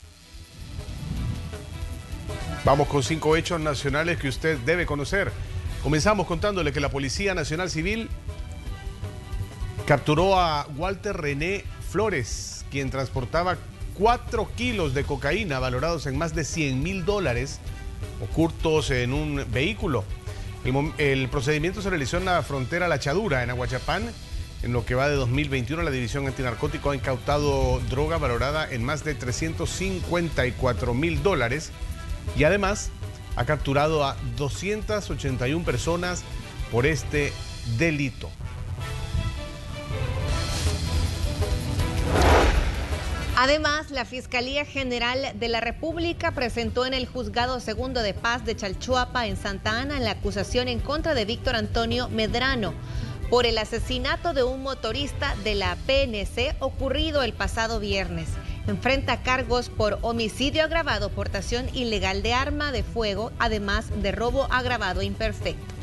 Vamos con cinco hechos nacionales que usted debe conocer. Comenzamos contándole que la Policía Nacional Civil capturó a Walter René Flores, quien transportaba cuatro kilos de cocaína valorados en más de cien mil dólares ocultos en un vehículo. El, el procedimiento se realizó en la frontera La Chadura, en Aguachapán. En lo que va de dos mil veintiuno, la División Antinarcótico ha incautado droga valorada en más de trescientos cincuenta y cuatro mil dólares y además ha capturado a doscientas ochenta y una personas por este delito. Además, la Fiscalía General de la República presentó en el Juzgado Segundo de Paz de Chalchuapa, en Santa Ana, la acusación en contra de Víctor Antonio Medrano por el asesinato de un motorista de la P N C ocurrido el pasado viernes. Enfrenta cargos por homicidio agravado, portación ilegal de arma de fuego, además de robo agravado imperfecto.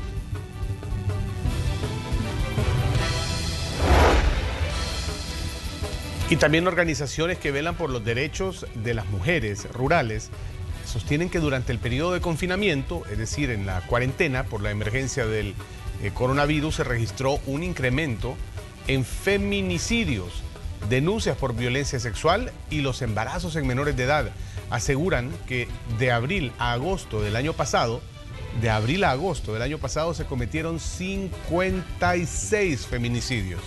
Y también organizaciones que velan por los derechos de las mujeres rurales sostienen que durante el periodo de confinamiento, es decir, en la cuarentena por la emergencia del eh, coronavirus, se registró un incremento en feminicidios, denuncias por violencia sexual y los embarazos en menores de edad. Aseguran que de abril a agosto del año pasado, de abril a agosto del año pasado se cometieron cincuenta y seis feminicidios.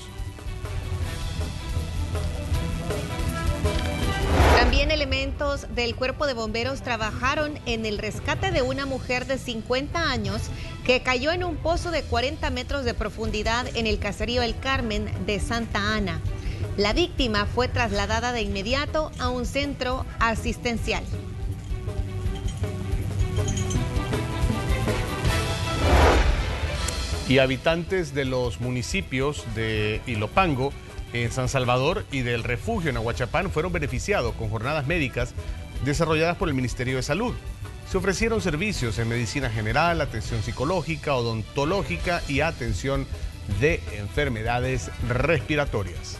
También elementos del Cuerpo de Bomberos trabajaron en el rescate de una mujer de cincuenta años que cayó en un pozo de cuarenta metros de profundidad en el caserío El Carmen de Santa Ana. La víctima fue trasladada de inmediato a un centro asistencial. Y habitantes de los municipios de Ilopango, en San Salvador, y del refugio en Ahuachapán fueron beneficiados con jornadas médicas desarrolladas por el Ministerio de Salud. Se ofrecieron servicios en medicina general, atención psicológica, odontológica y atención de enfermedades respiratorias.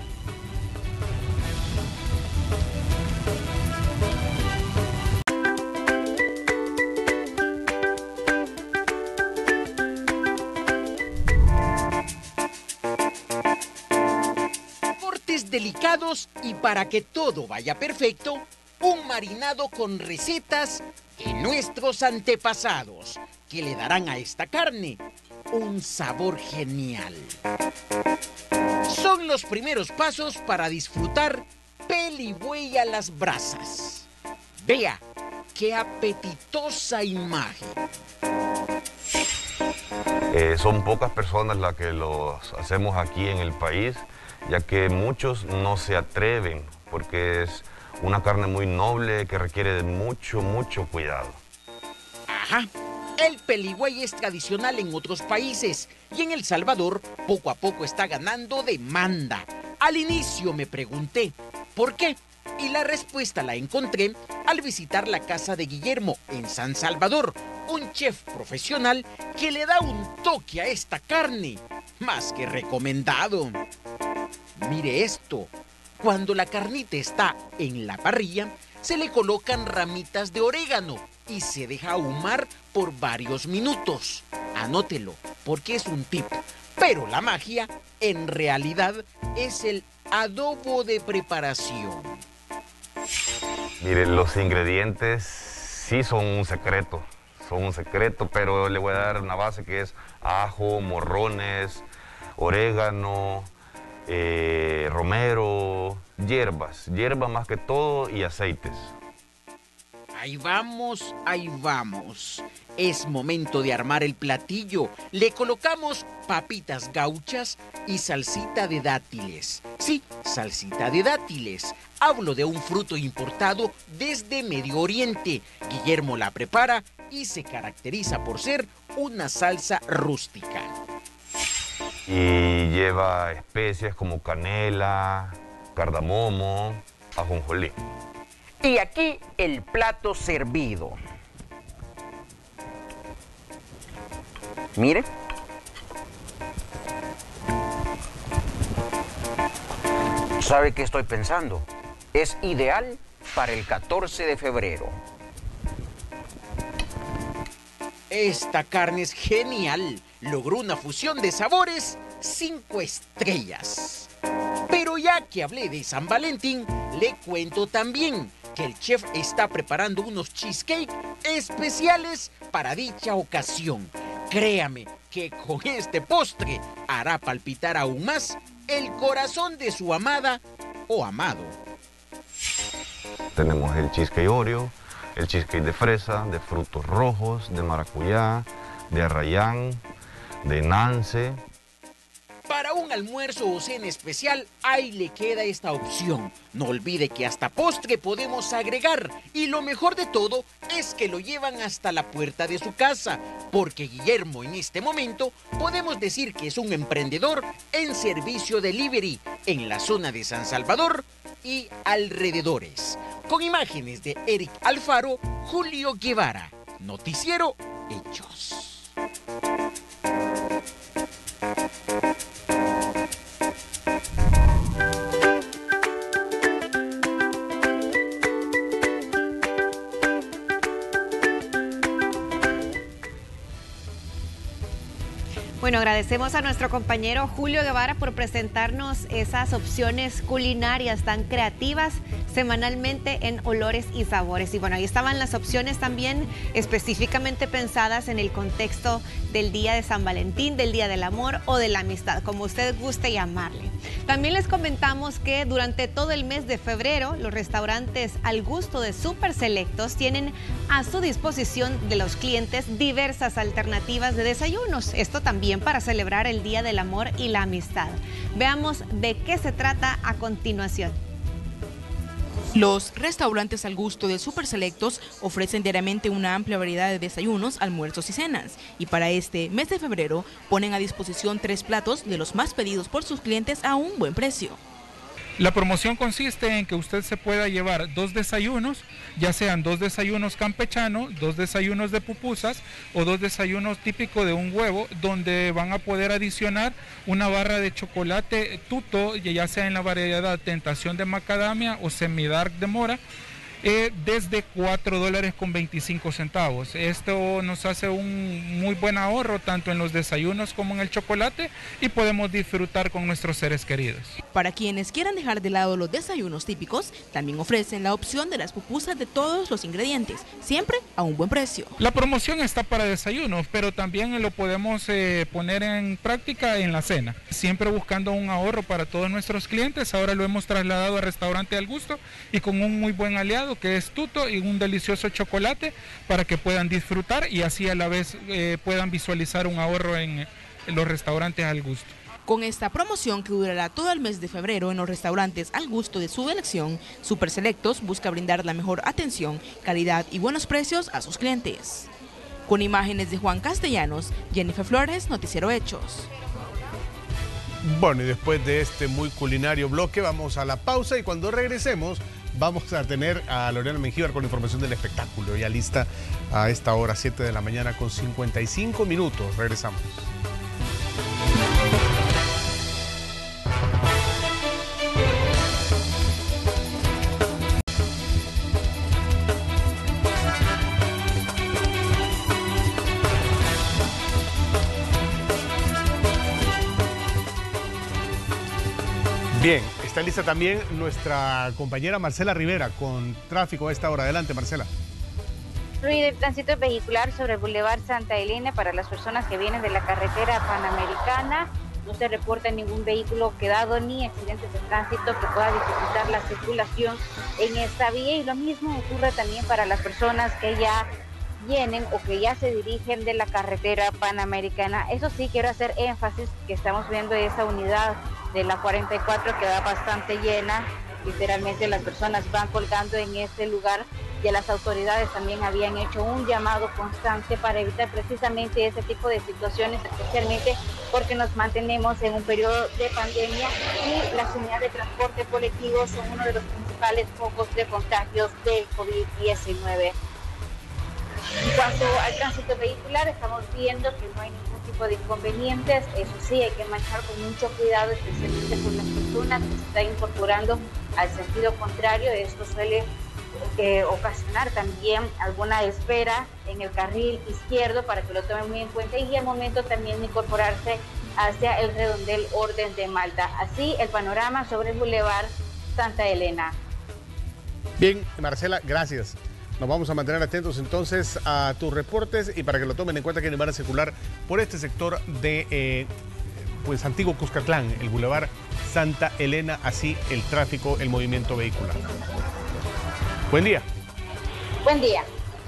Delicados y para que todo vaya perfecto, un marinado con recetas de nuestros antepasados que le darán a esta carne un sabor genial. Son los primeros pasos para disfrutar pelibuey a las brasas. Vea qué apetitosa imagen. Eh, son pocas personas las que los hacemos aquí en el país, ya que muchos no se atreven porque es una carne muy noble que requiere de mucho, mucho cuidado. Ajá, el peligüey es tradicional en otros países y en El Salvador poco a poco está ganando demanda. Al inicio me pregunté, ¿por qué? Y la respuesta la encontré al visitar la casa de Guillermo en San Salvador, un chef profesional que le da un toque a esta carne, más que recomendado. Mire esto, cuando la carnita está en la parrilla, se le colocan ramitas de orégano y se deja ahumar por varios minutos. Anótelo, porque es un tip. Pero la magia, en realidad, es el adobo de preparación. Mire, los ingredientes sí son un secreto, son un secreto, pero le voy a dar una base que es ajo, morrones, orégano, Eh, romero, hierbas, hierbas más que todo y aceites. Ahí vamos, ahí vamos. Es momento de armar el platillo. Le colocamos papitas gauchas y salsita de dátiles. Sí, salsita de dátiles. Hablo de un fruto importado desde Medio Oriente. Guillermo la prepara y se caracteriza por ser una salsa rústica. Y lleva especias como canela, cardamomo, ajonjolí. Y aquí el plato servido. Mire. ¿Sabe qué estoy pensando? Es ideal para el catorce de febrero. Esta carne es genial. Logró una fusión de sabores cinco estrellas. Pero ya que hablé de San Valentín, le cuento también que el chef está preparando unos cheesecake especiales para dicha ocasión. Créame que con este postre hará palpitar aún más el corazón de su amada o amado. Tenemos el cheesecake Oreo, el cheesecake de fresa, de frutos rojos, de maracuyá, de arrayán, de nance. Para un almuerzo o cena especial, ahí le queda esta opción. No olvide que hasta postre podemos agregar. Y lo mejor de todo es que lo llevan hasta la puerta de su casa. Porque Guillermo en este momento podemos decir que es un emprendedor en servicio delivery en la zona de San Salvador y alrededores. Con imágenes de Eric Alfaro, Julio Guevara. Noticiero Hechos. Bueno, agradecemos a nuestro compañero Julio Guevara por presentarnos esas opciones culinarias tan creativas semanalmente en Olores y Sabores. Y bueno, ahí estaban las opciones también específicamente pensadas en el contexto del Día de San Valentín, del Día del Amor o de la Amistad, como usted guste llamarle. También les comentamos que durante todo el mes de febrero, los restaurantes Al Gusto de Super Selectos tienen a su disposición de los clientes diversas alternativas de desayunos. Esto también para celebrar el Día del Amor y la Amistad. Veamos de qué se trata a continuación. Los restaurantes Al Gusto de Super Selectos ofrecen diariamente una amplia variedad de desayunos, almuerzos y cenas. Y para este mes de febrero ponen a disposición tres platos de los más pedidos por sus clientes a un buen precio. La promoción consiste en que usted se pueda llevar dos desayunos, ya sean dos desayunos campechanos, dos desayunos de pupusas o dos desayunos típicos de un huevo, donde van a poder adicionar una barra de chocolate tuto, ya sea en la variedad Tentación de Macadamia o Semi-Dark de Mora, Eh, desde cuatro dólares con veinticinco centavos. Esto nos hace un muy buen ahorro tanto en los desayunos como en el chocolate y podemos disfrutar con nuestros seres queridos. Para quienes quieran dejar de lado los desayunos típicos, también ofrecen la opción de las pupusas de todos los ingredientes, siempre a un buen precio. La promoción está para desayunos, pero también lo podemos eh, poner en práctica en la cena, siempre buscando un ahorro para todos nuestros clientes. Ahora lo hemos trasladado al restaurante Al Gusto y con un muy buen aliado que es tuto y un delicioso chocolate para que puedan disfrutar y así a la vez eh, puedan visualizar un ahorro en, en los restaurantes Al Gusto. Con esta promoción que durará todo el mes de febrero en los restaurantes Al Gusto de su elección, Super Selectos busca brindar la mejor atención, calidad y buenos precios a sus clientes. Con imágenes de Juan Castellanos, Jennifer Flores, Noticiero Hechos. Bueno, y después de este muy culinario bloque vamos a la pausa y cuando regresemos vamos a tener a Lorena Mengíbar con la información del espectáculo, ya lista a esta hora, siete de la mañana con cincuenta y cinco minutos. Regresamos. Bien, está lista también nuestra compañera Marcela Rivera con tráfico a esta hora. Adelante, Marcela. Fluido el tránsito vehicular sobre el Boulevard Santa Elena para las personas que vienen de la carretera Panamericana. No se reporta ningún vehículo quedado ni accidentes de tránsito que pueda dificultar la circulación en esta vía. Y lo mismo ocurre también para las personas que ya vienen o que ya se dirigen de la carretera Panamericana. Eso sí, quiero hacer énfasis que estamos viendo esa unidad de la cuarenta y cuatro que va bastante llena. Literalmente las personas van colgando en este lugar. Ya las autoridades también habían hecho un llamado constante para evitar precisamente ese tipo de situaciones, especialmente porque nos mantenemos en un periodo de pandemia y las unidades de transporte colectivo son uno de los principales focos de contagios del COVID diecinueve. En cuanto al tránsito vehicular, estamos viendo que no hay ningún tipo de inconvenientes. Eso sí, hay que manejar con mucho cuidado, especialmente con las personas que se están incorporando al sentido contrario. Esto suele eh, ocasionar también alguna espera en el carril izquierdo para que lo tomen muy en cuenta y al momento también de incorporarse hacia el redondel Orden de Malta. Así el panorama sobre el Boulevard Santa Elena. Bien, Marcela, gracias. Nos vamos a mantener atentos entonces a tus reportes y para que lo tomen en cuenta que van a circular por este sector de eh, pues Antiguo Cuscatlán, el Boulevard Santa Elena, así el tráfico, el movimiento vehicular. Buen día. Buen día.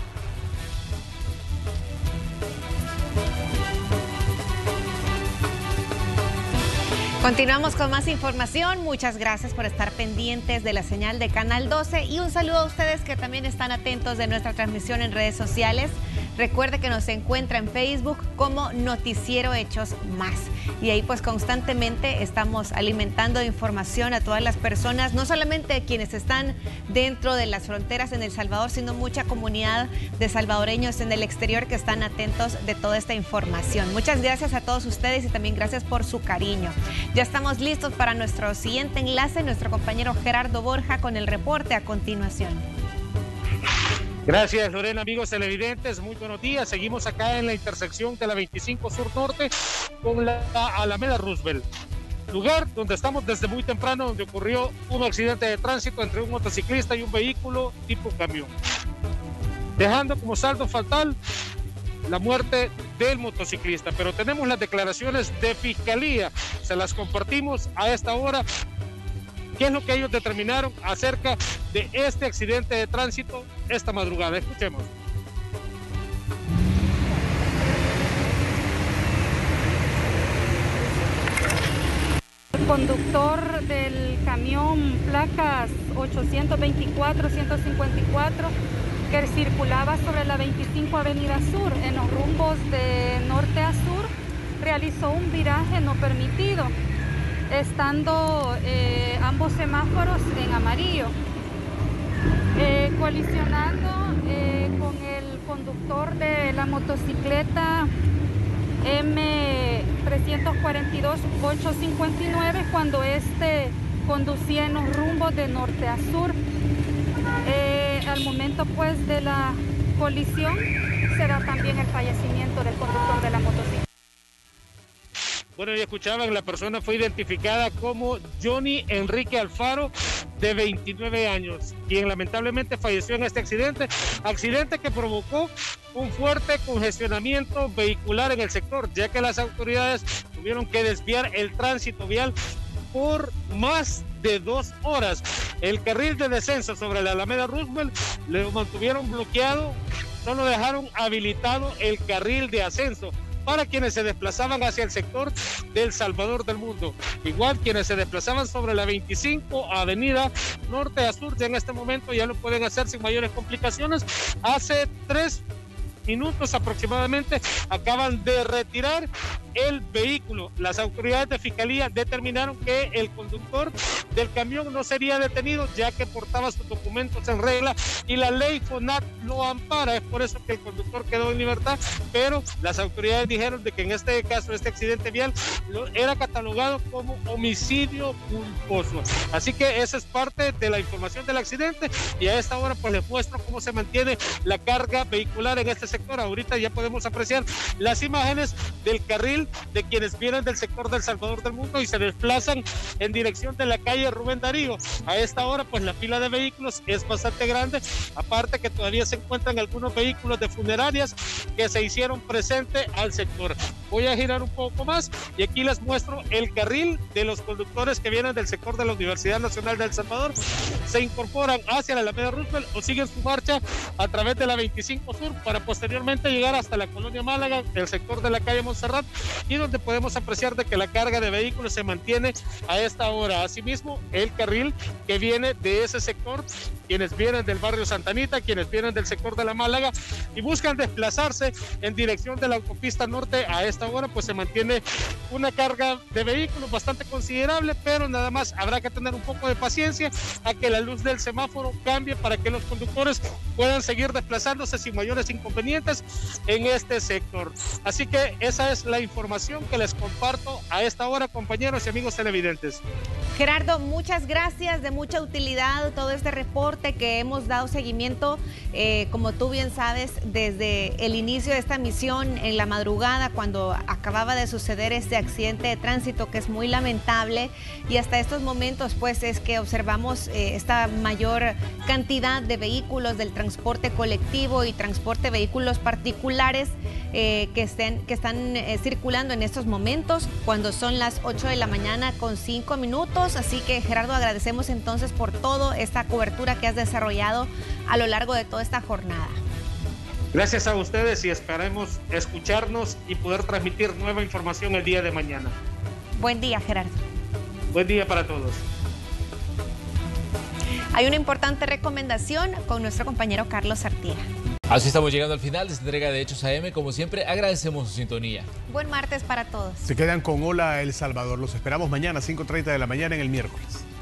Continuamos con más información. Muchas gracias por estar pendientes de la señal de Canal doce y un saludo a ustedes que también están atentos de nuestra transmisión en redes sociales. Recuerde que nos encuentra en Facebook como Noticiero Hechos Más. Y ahí pues constantemente estamos alimentando información a todas las personas, no solamente quienes están dentro de las fronteras en El Salvador, sino mucha comunidad de salvadoreños en el exterior que están atentos de toda esta información. Muchas gracias a todos ustedes y también gracias por su cariño. Ya estamos listos para nuestro siguiente enlace, nuestro compañero Gerardo Borja con el reporte a continuación. Gracias, Lorena. Amigos televidentes, muy buenos días. Seguimos acá en la intersección de la veinticinco Sur Norte con la Alameda Roosevelt, lugar donde estamos desde muy temprano, donde ocurrió un accidente de tránsito entre un motociclista y un vehículo tipo camión, dejando como saldo fatal la muerte del motociclista. Pero tenemos las declaraciones de Fiscalía, se las compartimos a esta hora. ¿Qué es lo que ellos determinaron acerca de este accidente de tránsito esta madrugada? Escuchemos. El conductor del camión placas ochocientos veinticuatro, ciento cincuenta y cuatro que circulaba sobre la veinticinco Avenida Sur en los rumbos de norte a sur realizó un viraje no permitido, estando eh, ambos semáforos en amarillo, eh, colisionando eh, con el conductor de la motocicleta M trescientos cuarenta y dos, ochocientos cincuenta y nueve cuando este conducía en los rumbos de norte a sur. Eh, al momento pues de la colisión se da también el fallecimiento del conductor de la motocicleta. Bueno, ya escuchaban, la persona fue identificada como Johnny Enrique Alfaro, de veintinueve años, quien lamentablemente falleció en este accidente, accidente que provocó un fuerte congestionamiento vehicular en el sector, ya que las autoridades tuvieron que desviar el tránsito vial por más de dos horas. El carril de descenso sobre la Alameda Roosevelt lo mantuvieron bloqueado, solo dejaron habilitado el carril de ascenso para quienes se desplazaban hacia el sector del Salvador del Mundo. Igual quienes se desplazaban sobre la veinticinco Avenida norte a sur, ya en este momento ya lo pueden hacer sin mayores complicaciones. Hace tres minutos aproximadamente acaban de retirar el vehículo. Las autoridades de Fiscalía determinaron que el conductor del camión no sería detenido, ya que portaba sus documentos en regla y la ley FONAC lo ampara. Es por eso que el conductor quedó en libertad, pero las autoridades dijeron de que en este caso, este accidente vial era catalogado como homicidio culposo. Así que esa es parte de la información del accidente, y a esta hora pues les muestro cómo se mantiene la carga vehicular en este sector. Ahorita ya podemos apreciar las imágenes del carril de quienes vienen del sector del Salvador del Mundo y se desplazan en dirección de la calle Rubén Darío. A esta hora pues la fila de vehículos es bastante grande, aparte que todavía se encuentran algunos vehículos de funerarias que se hicieron presente al sector. Voy a girar un poco más y aquí les muestro el carril de los conductores que vienen del sector de la Universidad Nacional de El Salvador. Se incorporan hacia la Alameda Roosevelt o siguen su marcha a través de la veinticinco Sur para posteriormente llegar hasta la colonia Málaga, el sector de la calle Montserrat, y donde podemos apreciar de que la carga de vehículos se mantiene a esta hora. Asimismo, el carril que viene de ese sector, quienes vienen del barrio Santa Anita, quienes vienen del sector de la Málaga y buscan desplazarse en dirección de la autopista norte, a esta hora pues se mantiene una carga de vehículos bastante considerable, pero nada más habrá que tener un poco de paciencia a que la luz del semáforo cambie para que los conductores puedan seguir desplazándose sin mayores inconvenientes en este sector. Así que esa es la información que les comparto a esta hora, compañeros y amigos televidentes. Gerardo, muchas gracias, de mucha utilidad todo este reporte que hemos dado seguimiento, eh, como tú bien sabes, desde el inicio de esta misión en la madrugada, cuando acababa de suceder este accidente de tránsito que es muy lamentable, y hasta estos momentos pues es que observamos eh, esta mayor cantidad de vehículos del transporte colectivo y transporte de vehículos particulares eh, que, estén, que están eh, circulando en estos momentos, cuando son las ocho de la mañana con cinco minutos. Así que, Gerardo, agradecemos entonces por toda esta cobertura que has desarrollado a lo largo de toda esta jornada. Gracias a ustedes y esperemos escucharnos y poder transmitir nueva información el día de mañana. Buen día, Gerardo. Buen día para todos. Hay una importante recomendación con nuestro compañero Carlos Artiga. Así estamos llegando al final de esta entrega de Hechos A M. Como siempre, agradecemos su sintonía. Buen martes para todos. Se quedan con Hola El Salvador. Los esperamos mañana a cinco treinta de la mañana en El Miércoles.